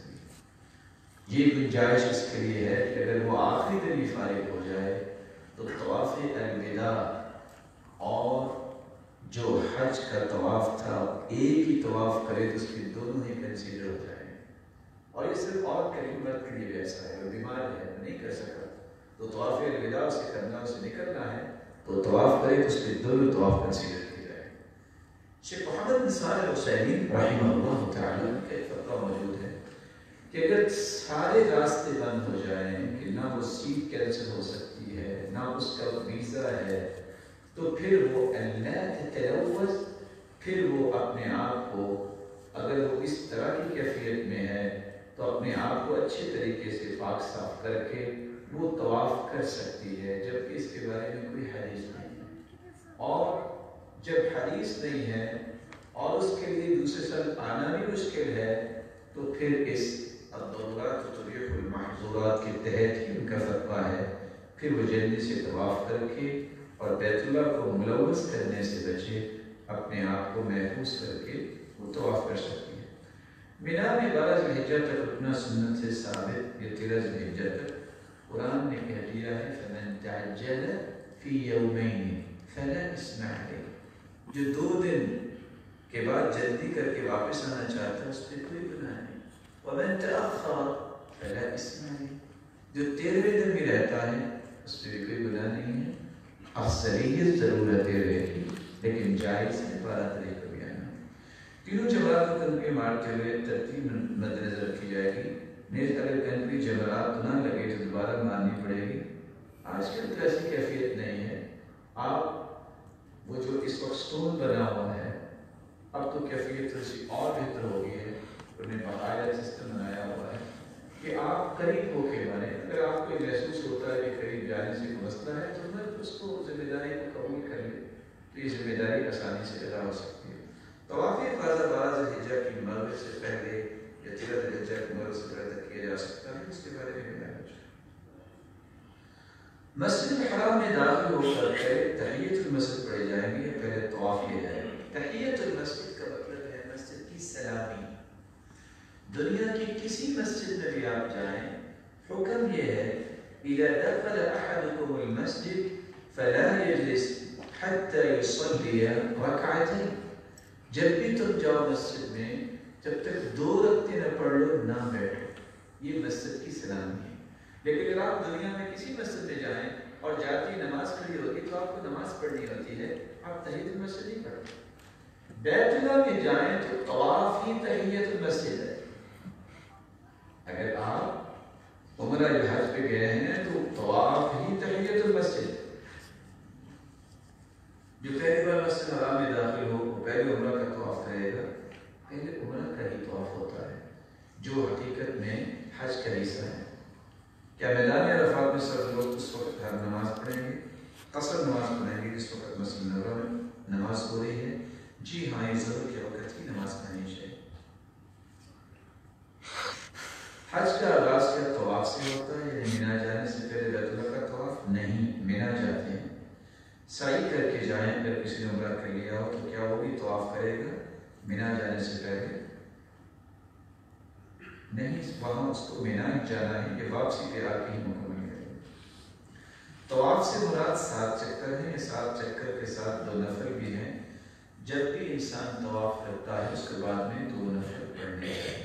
یہ گنجائش اس کے لیے ہے کہ اگر وہ آخری دن بھی فارغ ہو جائے تو طواف الوداع اور جو حج کا طواف تھا ایک ہی طواف کرے تو اس کے دونوں ہی کنسیڈر ہو جائیں، اور یہ صرف اور کریمت کے لیے بھی ایسا ہے، وہ بیمار ہے نہیں کر سکتا تو طواف الوداع اسے کرنا، اسے نکلنا ہے تو طواف کرے تو اس کے دونوں طواف کنسیڈر کیے جائیں۔ شیخ محمد بن صالح العثیمین رحمہ اللہ تعالیٰ کا ایک فتویٰ موجود ہے کہ اگر سارے راستے بند ہو جائیں کہ نہ وہ سیٹ کینسل ہو سکتی ہے نہ اس کا ویزا ہے، تو پھر وہ اللہ تلوث، پھر وہ اپنے آپ کو، اگر وہ اس طرح کی کیفیت میں ہے تو اپنے آپ کو اچھے طریقے سے پاک صاف کر کے وہ طواف کر سکتی ہے، جبکہ اس کے بارے میں کوئی حدیث نہیں ہے، اور جب حدیث نہیں ہے اور اس کے لیے دوسرے سال آنا بھی مشکل ہے تو پھر اس الضرورات تبیح المحظورات کے تحت ہی ان کا فتویٰ ہے، پھر وہ جلدی سے طواف کر کے اور بیت اللہ کو ملوث کرنے سے بچے، اپنے آپ کو محفوظ کر کے وہ طواف کر سکتی ہے۔ مینا میں 12 ذی الحجہ تک رکنا سنت سے ثابت، یہ 13 ذی الحجہ تک قرآن نے کہہ دیا ہے فَمَن تَعَجَّلَ فِي يَوْمَيْنِ فَلَا إِثْمَ عَلَيْهِ، جو 2 دن کے بعد جلدی کر کے واپس آنا چاہتا ہے اس پہ کوئی گناہ نہیں۔ وَمَن تَأَخَّرَ فَلَا إِثْمَ عَلَيْهِ، جو 13ویں دن بھی رہتا ہے اس پہ بھی کوئی گناہ نہیں ہے۔ افضلیت ضرور ہے 13ویں کی، لیکن جائز ہے 12 تاریخ کو بھی آنا۔ تینوں جمرات کو کنکری مارتے ہوئے ترتیب مد نظر رکھی جائے گی، نیز اگر کنکری جمرات نہ لگے تو دوبارہ ماننی پڑے گی۔ آج کل تو ایسی کیفیت نہیں ہے، آپ وہ جو اس وقت سٹون بنا ہوا ہے اب تو کیفیت اسی اور بہتر ہو گئی ہے، انہوں نے باقاعدہ سسٹم بنایا ہوا ہے کہ آپ قریب ہو کے بنے، اگر آپ کو محسوس ہوتا ہے کہ قریب جانے سے مسئلہ ہے تو میں اس کو ذمہ داری کو قبول کر لیں تو یہ ذمہ داری آسانی سے ادا ہو سکتی ہے۔ طواف افاضہ 12 ذی الحجہ کی مغرب سے پہلے یا 13 ذی الحجہ کی مغرب سے پہلے کیا جا سکتا ہے، اس کے بارے میں بیان ہے۔ مسجد الحرام میں داخل ہو کر پہلے تحیۃ المسجد پڑھے جائیں گے یا پہلے طواف کیا جائے گا؟ تحیۃ المسجد کا مطلب ہے مسجد کی سلامی۔ دنیا کی کسی مسجد میں بھی آپ جائیں، حکم یہ ہے اذا دخل احدكم المسجد فلا يجلس حتى يصلي ركعتين، جب بھی تم جاؤ مسجد میں جب تک 2 رکعتیں نہ پڑھ لو نہ بیٹھو، یہ مسجد کی سلامی ہے۔ لیکن اگر آپ دنیا میں کسی مسجد میں جائیں اور جاتی نماز کھڑی ہوگی تو آپ کو نماز پڑھنی ہوتی ہے، آپ تحیۃ المسجد نہیں پڑھتے۔ بیت اللہ میں جائیں تو طواف ہی تحیۃ المسجد ہے۔ اگر آپ عمرہ یا حج پہ گئے ہیں تو طواف ہی تحیۃ المسجد ہے۔ جو پہلی بار مسجد حرام میں داخل ہو وہ پہلے عمرہ کا طواف کرے گا، پہلے عمرہ کا ہی طواف ہوتا ہے جو حقیقت میں حج کا حصہ ہے۔ کیا میدان عرفات میں سب لوگ اس وقت نماز پڑھیں گے، قصر نماز پڑھیں گے جس وقت مسجد نبوی میں نماز ہو رہی ہے؟ جی ہاں، یہ ضرور کے وقت ہی نماز پڑھنی چاہیے۔ حج کا آغاز کیا طواف سے ہوتا ہے؟ یعنی مینا جانے سے پہلے بیت اللہ کا طواف نہیں، مینا جاتے ہیں، سعی کر کے جائیں۔ اگر کسی نے عمرہ کر لیا ہو تو کیا وہ بھی طواف کرے گا مینا جانے سے پہلے؟ نہیں، وہاں اس کو مینا جانا ہے، یہ واپسی پہ آ کے ہی مکمل ہے۔ طواف سے مراد 7 چکر ہیں، 7 چکر کے ساتھ 2 نفل بھی ہیں۔ جب بھی انسان طواف کرتا ہے اس کے بعد میں 2 نفل پڑھنے چاہیے۔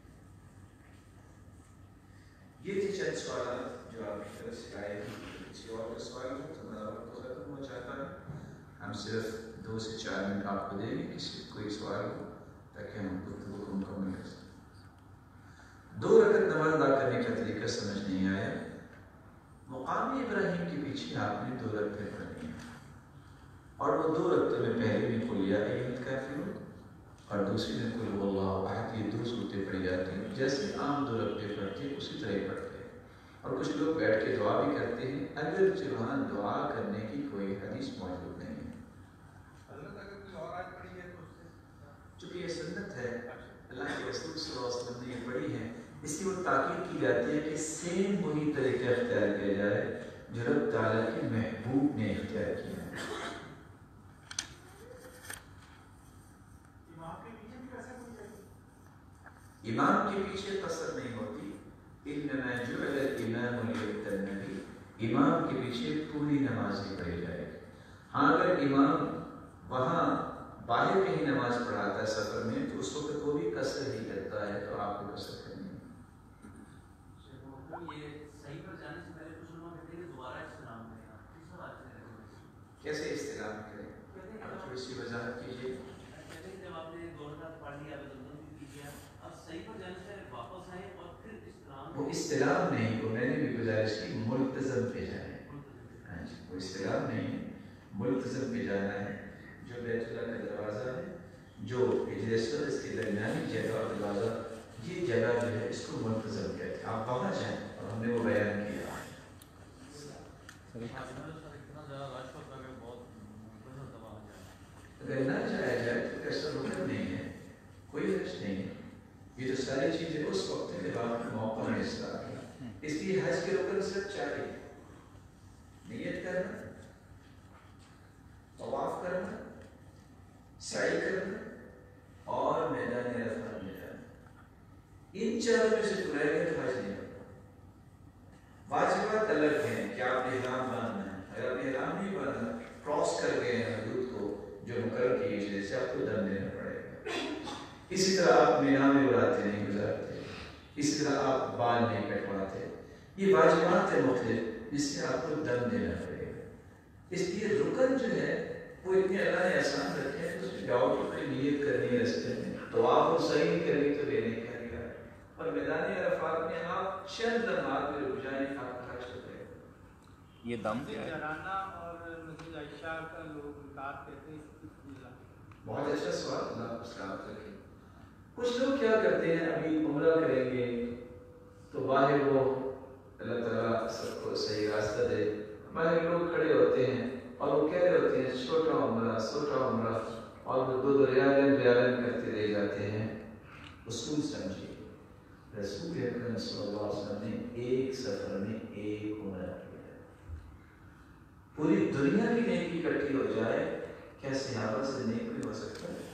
یہ تھی چند سوالات جو آپ کی طرف سے آئے ہیں۔ کسی اور کا سوال ہو تو میرا وقت ختم ہو جاتا ہے، ہم صرف 2 سے 4 منٹ آپ کو دیں گے کسی کوئی سوال ہو تاکہ ہم گفتگو کو مکمل کر سکیں۔ 2 رکعت نماز ادا کرنے کا طریقہ سمجھ نہیں آیا؟ مقام ابراہیم کے پیچھے آپ نے 2 رکعتیں پڑھنی ہیں، اور وہ 2 رکعتوں میں پہلے میں قل یا ایھا الکافرون اور دوسری میں قل هو اللہ احد، یہ 2 صورتیں پڑھی جاتی ہیں۔ جیسے عام 2 رکعتیں پڑھتے ہیں اسی طرح ہی پڑھتے ہیں، اور کچھ لوگ بیٹھ کے دعا بھی کرتے ہیں، اگرچہ وہاں دعا کرنے کی کوئی حدیث موجود نہیں ہے۔ حضرت اگر کوئی اور آیت پڑھی ہے تو اس سے، چونکہ یہ سنت ہے، اللہ کے رسول صلی اللہ علیہ وسلم نے یہ پڑھی ہے، اس کی وہ تاکید کی جاتی ہے کہ سیم وہی طریقہ اختیار کیا جائے جو رب تعالیٰ کے محبوب نے اختیار کیا ہے۔ امام کے پیچھے قصر نہیں ہوتی، انما جعل الامام لیؤتم به، امام کے پیچھے پوری نماز ہی پڑھی جائے گی۔ ہاں اگر امام وہاں باہر کہیں نماز پڑھاتا ہے سفر میں تو اس وقت وہ بھی قصر ہی کرتا ہے، تو آپ کو قصر کرنی ہے۔ یہ صحیح پر جانے سے پہلے کچھ لوگ کہتے ہیں کہ دوبارہ استلام کریں، کس بات سے کیسے استلام کریں؟ آپ تھوڑی سی وضاحت کیجیے۔ کہتے ہیں جب آپ نے 2 رکعت پڑھ لیا، اب صحیح پر جانے سے واپس آئیں اور پھر استلام، وہ استلام نہیں، وہ میں نے بھی گزارش کی ملتزم پہ جائیں۔ ہاں جی، وہ استلام نہیں ہے، ملتزم پہ جانا ہے۔ جو بیت اللہ کا دروازہ ہے، جو حجر اسود اس کے درمیانی جگہ اور دروازہ، یہ جگہ جو ہے اس کو ملتزم کہتے ہیں، آپ وہاں جائیں، اور ہم نے وہ بیان کیا۔ اگر نہ جایا جائے تو ایسا رکن نہیں ہے، کوئی حج نہیں ہے، یہ جو ساری چیزیں اس وقت کے بعد موقع میں استعمال کیا۔ اس لیے حج کے رکن صرف 4 ہیں: نیت کرنا، طواف کرنا، سعی کرنا اور میدان عرفات میں جانا۔ ان 4 میں سے پورا ہے تو حج نہیں ہوتا۔ واجبات الگ ہیں کہ آپ نے احرام باندھنا ہے، اگر آپ نے احرام نہیں باندھا، کراس کر گئے ہیں حدود کو جو مقرر کی ہے، جیسے آپ کو دم دینا پڑے گا۔ اسی طرح آپ مینا میں راتیں نہیں گزارتے، اسی طرح آپ بال نہیں کٹواتے، یہ واجبات ہیں مختلف جس سے آپ کو دم دینا پڑے گا۔ اس لیے رکن جو ہے وہ اتنے اللہ نے آسان رکھے ہیں، اس میں جاؤ تو کوئی نیت کرنی ہے رستے میں، تو آپ وہ صحیح نہیں کرنی تو یہ نہیں کرے گا، اور میدان عرفات میں آپ چند لمحات میں رک جائیں، آپ کا حج ہو جائے گا۔ یہ دم جرانا اور مسجد عائشہ کا لوگ نکات کہتے ہیں، بہت اچھا سوال، اللہ آپ کو سلامت رکھے۔ کچھ لوگ کیا کرتے ہیں، ابھی عمرہ کریں گے تو باہر وہ اللہ تعالیٰ سب کو صحیح راستہ دے، باہر لوگ کھڑے ہوتے ہیں اور وہ کہہ رہے ہوتے ہیں چھوٹا عمرہ، اور وہ 2 ریالن کرتے رہ جاتے ہیں۔ اصول سمجھیے، رسول اکرم صلی اللہ علیہ وسلم نے ایک سفر میں 1 عمرہ کیا۔ پوری دنیا کی نیکی اکٹھی ہو جائے، کیا صحابہ سے نیک بھی ہو سکتا ہے؟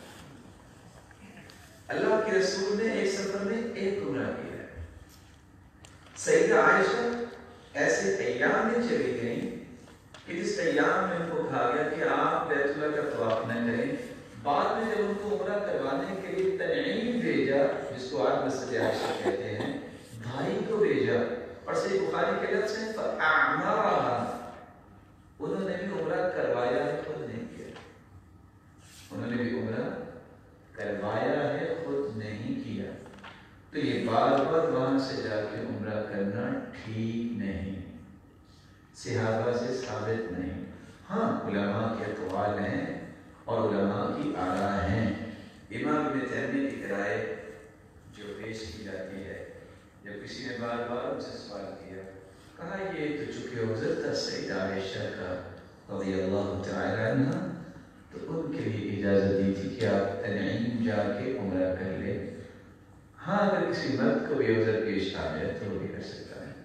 اللہ کے رسول نے ایک سفر میں 1 عمرہ کیا۔ سیدہ عائشہ ایسے ایام میں چلی گئیں کہ جس ایام میں ان کو کہا گیا کہ آپ بیت اللہ کا طواف نہ کریں، بعد میں جب ان کو عمرہ کروانے کے لیے تنعیم بھیجا، جس کو آج مسجد عائشہ کہتے ہیں، بھائی کو بھیجا، اور صحیح بخاری کے لفظ ہیں فَأَعْمَرَهَا، انہوں نے بھی عمرہ کروایا ہے، خود نہیں کیا۔ انہوں نے بھی عمرہ کروایا ہے، خود نہیں کیا، تو یہ بار بار وہاں سے جا کے عمرہ کرنا ٹھیک نہیں، صحابہ سے ثابت نہیں۔ ہاں علماء کے اقوال ہیں اور علماء کی آراء ہیں۔ امام ابن تیمیہ کی رائے جو پیش کی جاتی ہے، جب کسی نے بار بار ان سے سوال کیا، کہا یہ تو چونکہ عذر تھا سیدہ عائشہ کا رضی اللہ تعالی عنہ، تو ان کے لیے اجازت دی تھی کہ آپ تنعیم جا کے عمرہ کر لیں۔ ہاں اگر کسی مرد کو بھی عذر پیش آ جائے تو وہ بھی کر سکتا ہے۔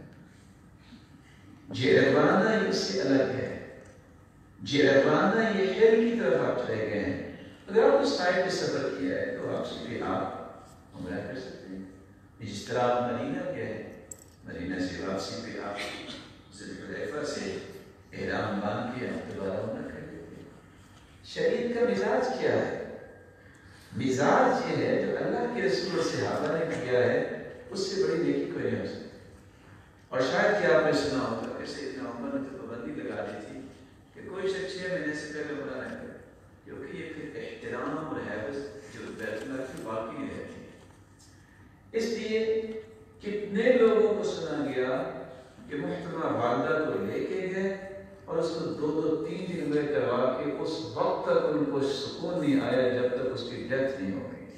جعرانہ یہ اس سے الگ ہے، جعرانہ یہ حل کی طرف آپ چلے گئے ہیں، اگر آپ اس سائڈ پہ سفر کیا ہے تو آپ سے بھی آپ عمرہ کر سکتے ہیں۔ جس طرح آپ مدینہ گئے، مدینہ سے واپسی پہ آپ ذوالحلیفہ سے احرام باندھ کے آپ دوبارہ عمرہ کر لیتے ہیں۔ شریعت کا مزاج کیا ہے؟ مزاج یہ ہے جو اللہ کے رسول اور صحابہ نے کیا ہے، اس سے بڑی نیکی کوئی نہیں ہو سکتی۔ اور شاید کہ آپ نے سنا ہوگا کہ سیدنا عمر نے تو پابندی لگا دی تھی کہ کوئی شخص 6 مہینے سے پہلے عمرہ نہ کرے، کیونکہ یہ پھر احترام اور حفظ جو بیت اللہ کی باقی نہیں رہتی ہے۔ اس لیے کتنے لوگوں کو سنا گیا کہ محترمہ والدہ کو لے کے گئے اور اس کو 2-3 دن میں کروا کے اس وقت تک ان کو سکون نہیں آیا جب تک اس کی ڈیتھ نہیں ہو گئی۔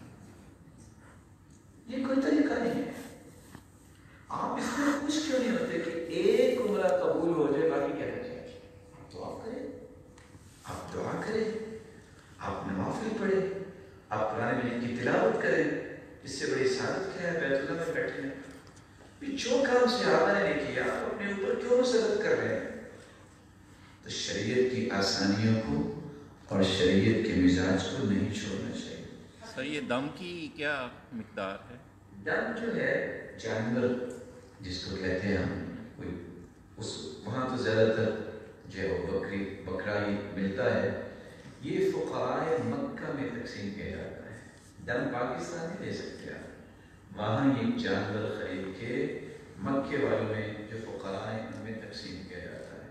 یہ کوئی طریقہ نہیں ہے۔ آپ اس میں خوش کیوں نہیں ہوتے کہ ایک عمرہ قبول ہو جائے، باقی کیا رہ جائے؟ آپ دعا کریں، آپ دعا کریں، آپ نوافل پڑھیں، آپ قرآن مجید کی تلاوت کریں۔ اس سے بڑی سعادت کیا ہے بیت اللہ میں بیٹھے ہیں؟ جو کام صحابہ نے نہیں کیا آپ اپنے اوپر کیوں مسلط کر رہے ہیں؟ تو شریعت کی آسانیوں کو اور شریعت کے مزاج کو نہیں چھوڑنا چاہیے۔ سر یہ دم کی کیا مقدار ہے؟ دم جو ہے جانور جس کو کہتے ہیں ہم، کوئی اس وہاں تو زیادہ تر جو ہے وہ بکرا ہی ملتا ہے۔ یہ فقراء مکہ میں تقسیم کیا جاتا ہے۔ دم پاکستان نہیں دے سکتے آپ، وہاں یہ جانور خرید کے مکے والوں میں جو فقراء ہیں ان میں تقسیم کیا جاتا ہے۔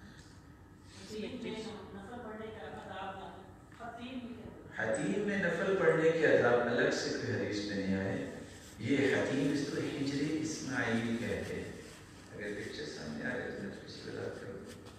حتیم میں نفل پڑھنے کے آداب الگ سے کوئی حدیث میں نہیں آئے۔ یہ حتیم اس کو ہجر اسماعیل کہتے ہیں۔ اگر پکچر سامنے آ گیا تو میں اس کو بتا کروں۔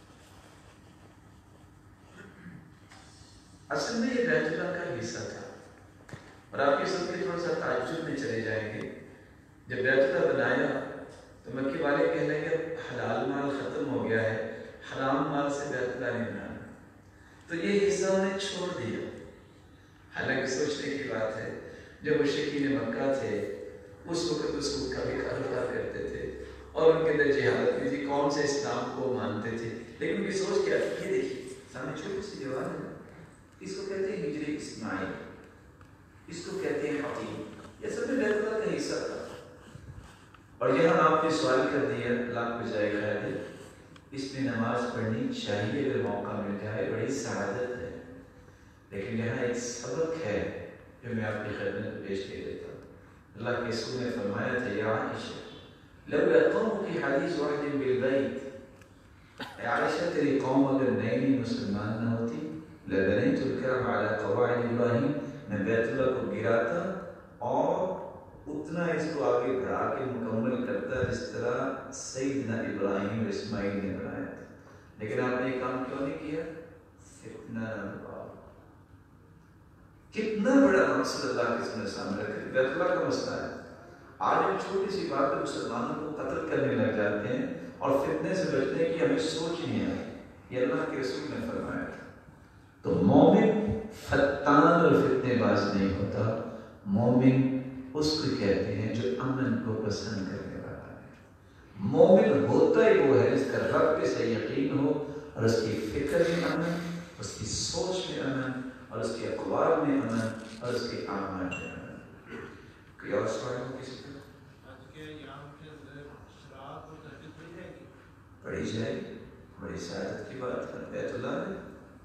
اصل میں یہ بیت اللہ کا حصہ تھا، اور آپ یہ سب کے تھوڑا سا تعجب میں چلے جائیں گے۔ جب بیت اللہ بنایا تو مکے والے کہنے لگے حلال مال ختم ہو گیا ہے، حرام مال سے بیت اللہ نہیں بنانا، تو یہ حصہ انہیں چھوڑ دیا۔ حالانکہ سوچنے کی بات ہے جب مشرکین مکہ تھے اس وقت اس کو کبھی کاروبار کرتے تھے اور ان کے اندر جہالت بھی تھی، کون سے اسلام کو مانتے تھے، لیکن ان کی سوچ کیا تھی؟ یہ دیکھیے سامنے چھوٹی سی دیوار ہے، اس کو کہتے ہیں ہجر اسماعیل، اس کو کہتے ہیں حتیم، یہ سب میں بیت اللہ کا حصہ تھا۔ اور یہاں آپ نے سوال کر دیا، اللہ کو جائے خیر ہے، اس میں نماز پڑھنی چاہیے اگر موقع مل جائے، بڑی سعادت ہے، لیکن یہاں ایک سبق ہے جو میں آپ کی خدمت میں پیش کر دیتا ہوں۔ اللہ کے رسول نے فرمایا تھا یا عائشہ لولا قومك حدیث واحد بالبیت، اے عائشہ تیری قوم اگر نئی نئی مسلمان نہ ہوتی لبنیت الکعبہ علی قواعد ابراہیم، میں بیت اللہ کو گراتا اور اتنا اس کو آگے بڑھا کے مکمل کرتا جس طرح سیدنا ابراہیم اور اسماعیل نے بنایا تھا، لیکن آپ نے یہ کام کیوں نہیں کیا؟ فتنہ نہ ہوا۔ کتنا بڑا مقصد اللہ کے سامنے رکھے، بیت اللہ کا مسئلہ ہے۔ آج ہم چھوٹی سی بات پہ مسلمانوں کو قتل کرنے لگ جاتے ہیں اور فتنے سے بچنے کی ہمیں سوچ ہی نہیں آئی۔ یہ اللہ کے رسول نے فرمایا تھا۔ تو مومن فتان اور فتنے باز نہیں ہوتا، مومن اس کو کہتے ہیں جو امن کو پسند کرنے والا ہے۔ مومن ہوتا ہی وہ ہے جس کا رب پہ سے یقین ہو اور اس کی فکر میں امن، اس کی سوچ میں امن، اور اس کے اقوال میں امن، اور اس کے اعمال میں امن۔ کوئی اور سوال ہو کسی کا؟ پڑھی جائے گی، بڑی سعادت کی بات ہے۔ بیت اللہ ہے،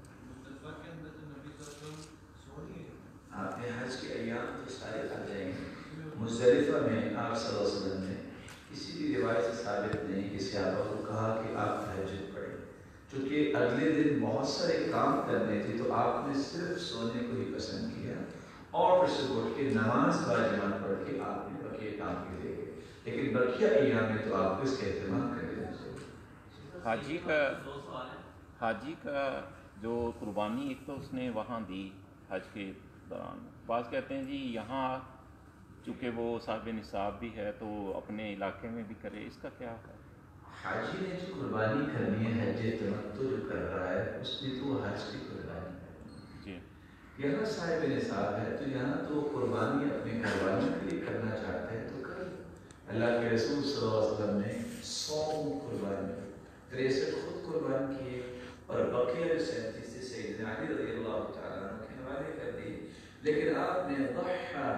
آپ نے حج کے ایام تو سارے آ جائیں گے۔ مزدلفہ میں آپ صلی اللہ علیہ وسلم نے کسی بھی روایت سے ثابت نہیں کہ صحابہ کو کہا کہ آپ تہجد پڑھیں، چونکہ اگلے دن بہت سارے کام کرنے تھے تو آپ نے صرف سونے کو ہی پسند کیا، اور پھر سے اٹھ کے نماز باجماعت پڑھ کے آپ نے بقیہ کام کے لے گئے، لیکن بقیہ ایام میں تو آپ کو اس کا اہتمام کر لینا چاہیے۔ حاجی کا جو قربانی ایک تو اس نے وہاں دی حج کے دوران، بعض کہتے ہیں جی یہاں چونکہ وہ صاحب نصاب بھی ہے تو اپنے علاقے میں بھی کرے، اس کا کیا ہے؟ حاجی نے جو قربانی کرنی ہے، حج تمتع جو کر رہا ہے اس نے تو حج کی قربانی کرنی ہے۔ جی یہاں صاحب نصاب ہے تو یہاں تو قربانی اپنے گھر والوں کے لیے کرنا چاہتے ہیں تو کر۔ اللہ کے رسول صلی اللہ علیہ وسلم نے 100 قربانی کی، 63 خود قربان کیے اور بقیہ 37 سے سیدنا علی رضی اللہ تعالیٰ عنہ کے حوالے کر دی، لیکن آپ نے ضحیٰ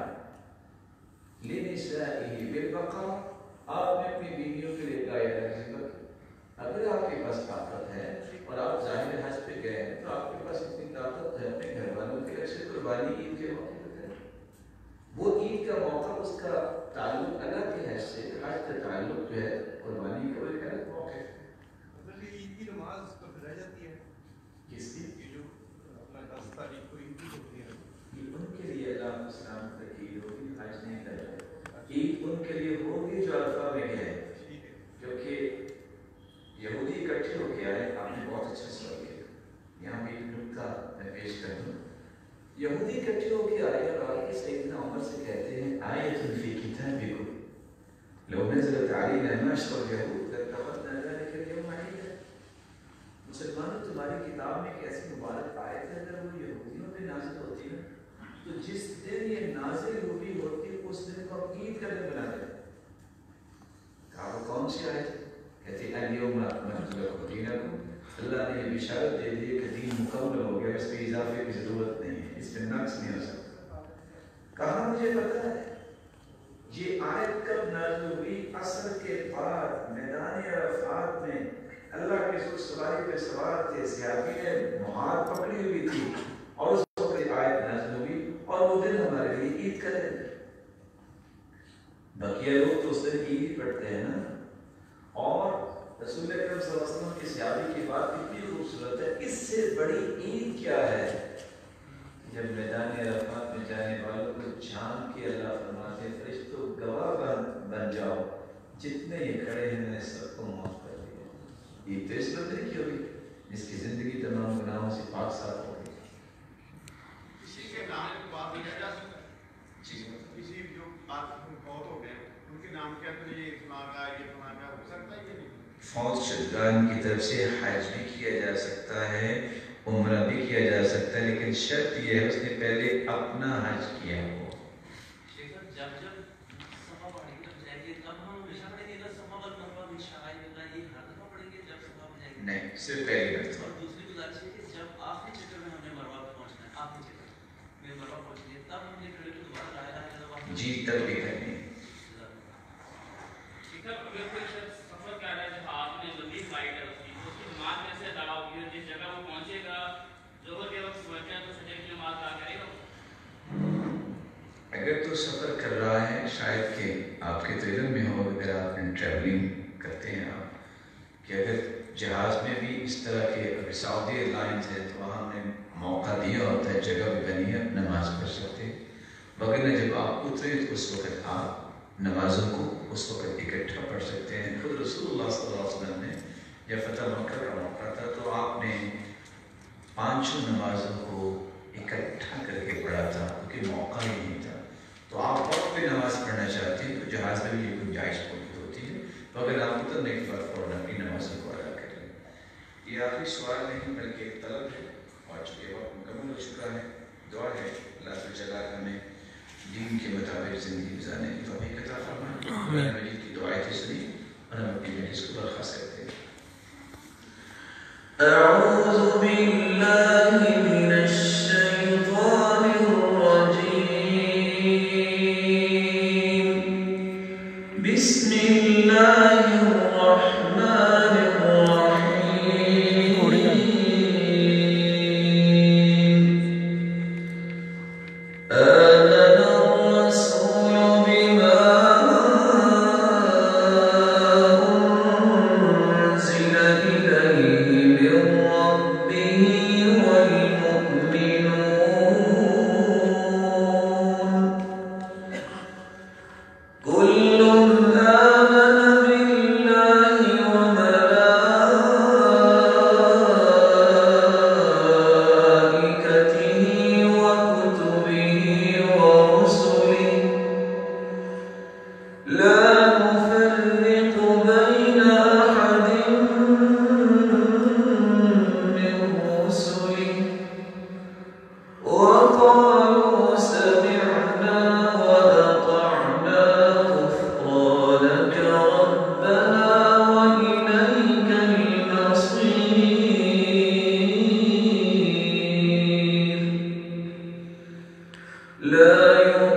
لنسائه بالبقرہ، آپ نے اپنی بیویوں کے لیے گائے ذبح کی، اگر آپ کے پاس طاقت ہے اور آپ ظاہر حج پہ گئے ہیں تو آپ کے پاس اتنی طاقت ہے اپنے گھر والوں کے لیے سے قربانی عید کے موقع پہ کریں. وہ عید کا موقع اس کا تعلق الگ ہے سے حج کا تعلق جو ہے قربانی کا ایک الگ موقع ہے. عید کی نماز کب رہ جاتی ہے؟ کس کی؟ جو اپنا 10 تاریخ کو عید ہوتی ہے ان کے لیے اللہ السلام تک عید ہوگی، حج نہیں کر رہے. عید ان کے لیے ہوگی جو عرفہ میں گئے، کیونکہ یہودی اکٹھے ہو کے آئے. آپ نے بہت اچھا سوال کیا. یہاں پہ ایک نکتہ میں پیش کر دوں. یہودی اکٹھے ہو کے آئے اور آ کے سیدنا عمر سے کہتے ہیں آیۃ فی کتابکم لو نزلت علینا معشر اليہود لاتخذنا ذلک اليوم عیدا. مسلمانوں تمہاری کتاب میں ایک ایسی مبارک آیت ہے اگر وہ یہودیوں پہ نازل ہوتی ہے تو جس دن یہ نازل ہوئی ہوتی اس دن کو عید کا دن بنا دیں. کہا وہ کون سی آیت ہے؟ کہتے ہیں الیوم اکملت لکم دینکم. اللہ نے یہ بشارت دے دی کہ دین مکمل ہو گیا، اس پہ اضافے کی ضرورت نہیں ہے، اس پہ نقص نہیں ہو سکتا. کہاں مجھے پتا ہے یہ آیت کب نازل ہوئی؟ عصر کے بعد میدان عرفات میں اللہ کے رسول سواری پہ سوار تھے، صحابی نے مہار پکڑی ہوئی تھی اور اس وقت آیت نازل ہوئی اور وہ دن ہمارے لیے عید کا دن. بقیہ لوگ تو اس دن عید ہی پڑھتے ہیں نا. اور رسول اکرم صلی اللہ علیہ وسلم کی صحابی کی بات کتنی خوبصورت ہے. اس سے بڑی عید کیا ہے جب میدان عرفات میں جانے والوں کو جان کے اللہ فرماتے ہیں فرشتوں گواہ بن جاؤ، جتنے یہ کھڑے ہیں میں سب کو معاف کر دیا. عید تو اس بندے کی ہوگی جس کی زندگی تمام گناہوں سے پاک صاف ہو گئی. کسی کے نام کی بات نہیں جا سکتا. کسی جو بہت ہو گئے ان کے نام کے اندر یہ فلاں یہ فلاں ہو سکتا ہے کہ نہیں؟ فوت شدگان کی طرف سے حج بھی کیا جا سکتا ہے، عمرہ بھی کیا جا سکتا ہے، لیکن شرط یہ ہے اس نے پہلے اپنا حج کیا ہو. نہیں، صرف پہلی مرتبہ. دوسری گزارش ہے کہ جب آخری چکر میں ہم نے مروا پہ پہنچنا ہے، آخری چکر میں مروا پہنچنی ہے، تب ہم یہ کھڑے کو دوبارہ لا الہ الا اللہ جی تب بھی کرنی ہے. اگر کوئی شخص سفر کر رہا ہے جہاں آپ نے لمبی فلائٹ ہے اس کی تو اس کی نماز میں سے ادا ہوگی اور جس جگہ وہ پہنچے گا ظہر کے وقت پہنچے تو فجر کی نماز ادا کرے گا. اگر تو سفر کر رہا ہے شاید کہ آپ کے تو علم میں ہو اگر آپ نے ٹریولنگ کرتے ہیں آپ کہ اگر جہاز میں بھی اس طرح کے اگر سعودی ایئر لائنز ہے تو وہاں ہم نے موقع دیا ہوتا ہے، جگہ بھی بنی ہے، نماز پڑھ سکتے ہیں. وغیرہ جب آپ اترے تو اس وقت آپ نمازوں کو اس وقت اکٹھا پڑھ سکتے ہیں. خود رسول اللہ صلی اللہ علیہ وسلم نے جب فتح مکہ کا موقع تھا تو آپ نے 5 نمازوں کو اکٹھا کر کے پڑھا تھا کیونکہ موقع ہی نہیں تھا. تو آپ وقت پہ نماز پڑھنا چاہتے ہیں تو جہاز میں بھی یہ گنجائش موجود ہوتی ہے. تو اگر آپ اترنے کے بعد فوراً اپنی نمازوں کو ادا کریں. یہ آخری سوال نہیں بلکہ ایک طلب ہے اور چونکہ وقت مکمل ہو چکا ہے. دعا ہے اللہ تعالیٰ ہمیں دین کے مطابق زندگی گزارنے کی توفیق عطا فرمائے. قرآن مجید کی دعائیں سنی اور ہم اپنی مجلس کو برخاست کرتے ہیں. اعوذ باللہ من الشیطان الرجیم. بسم اللہ الرحمن الرحیم. لا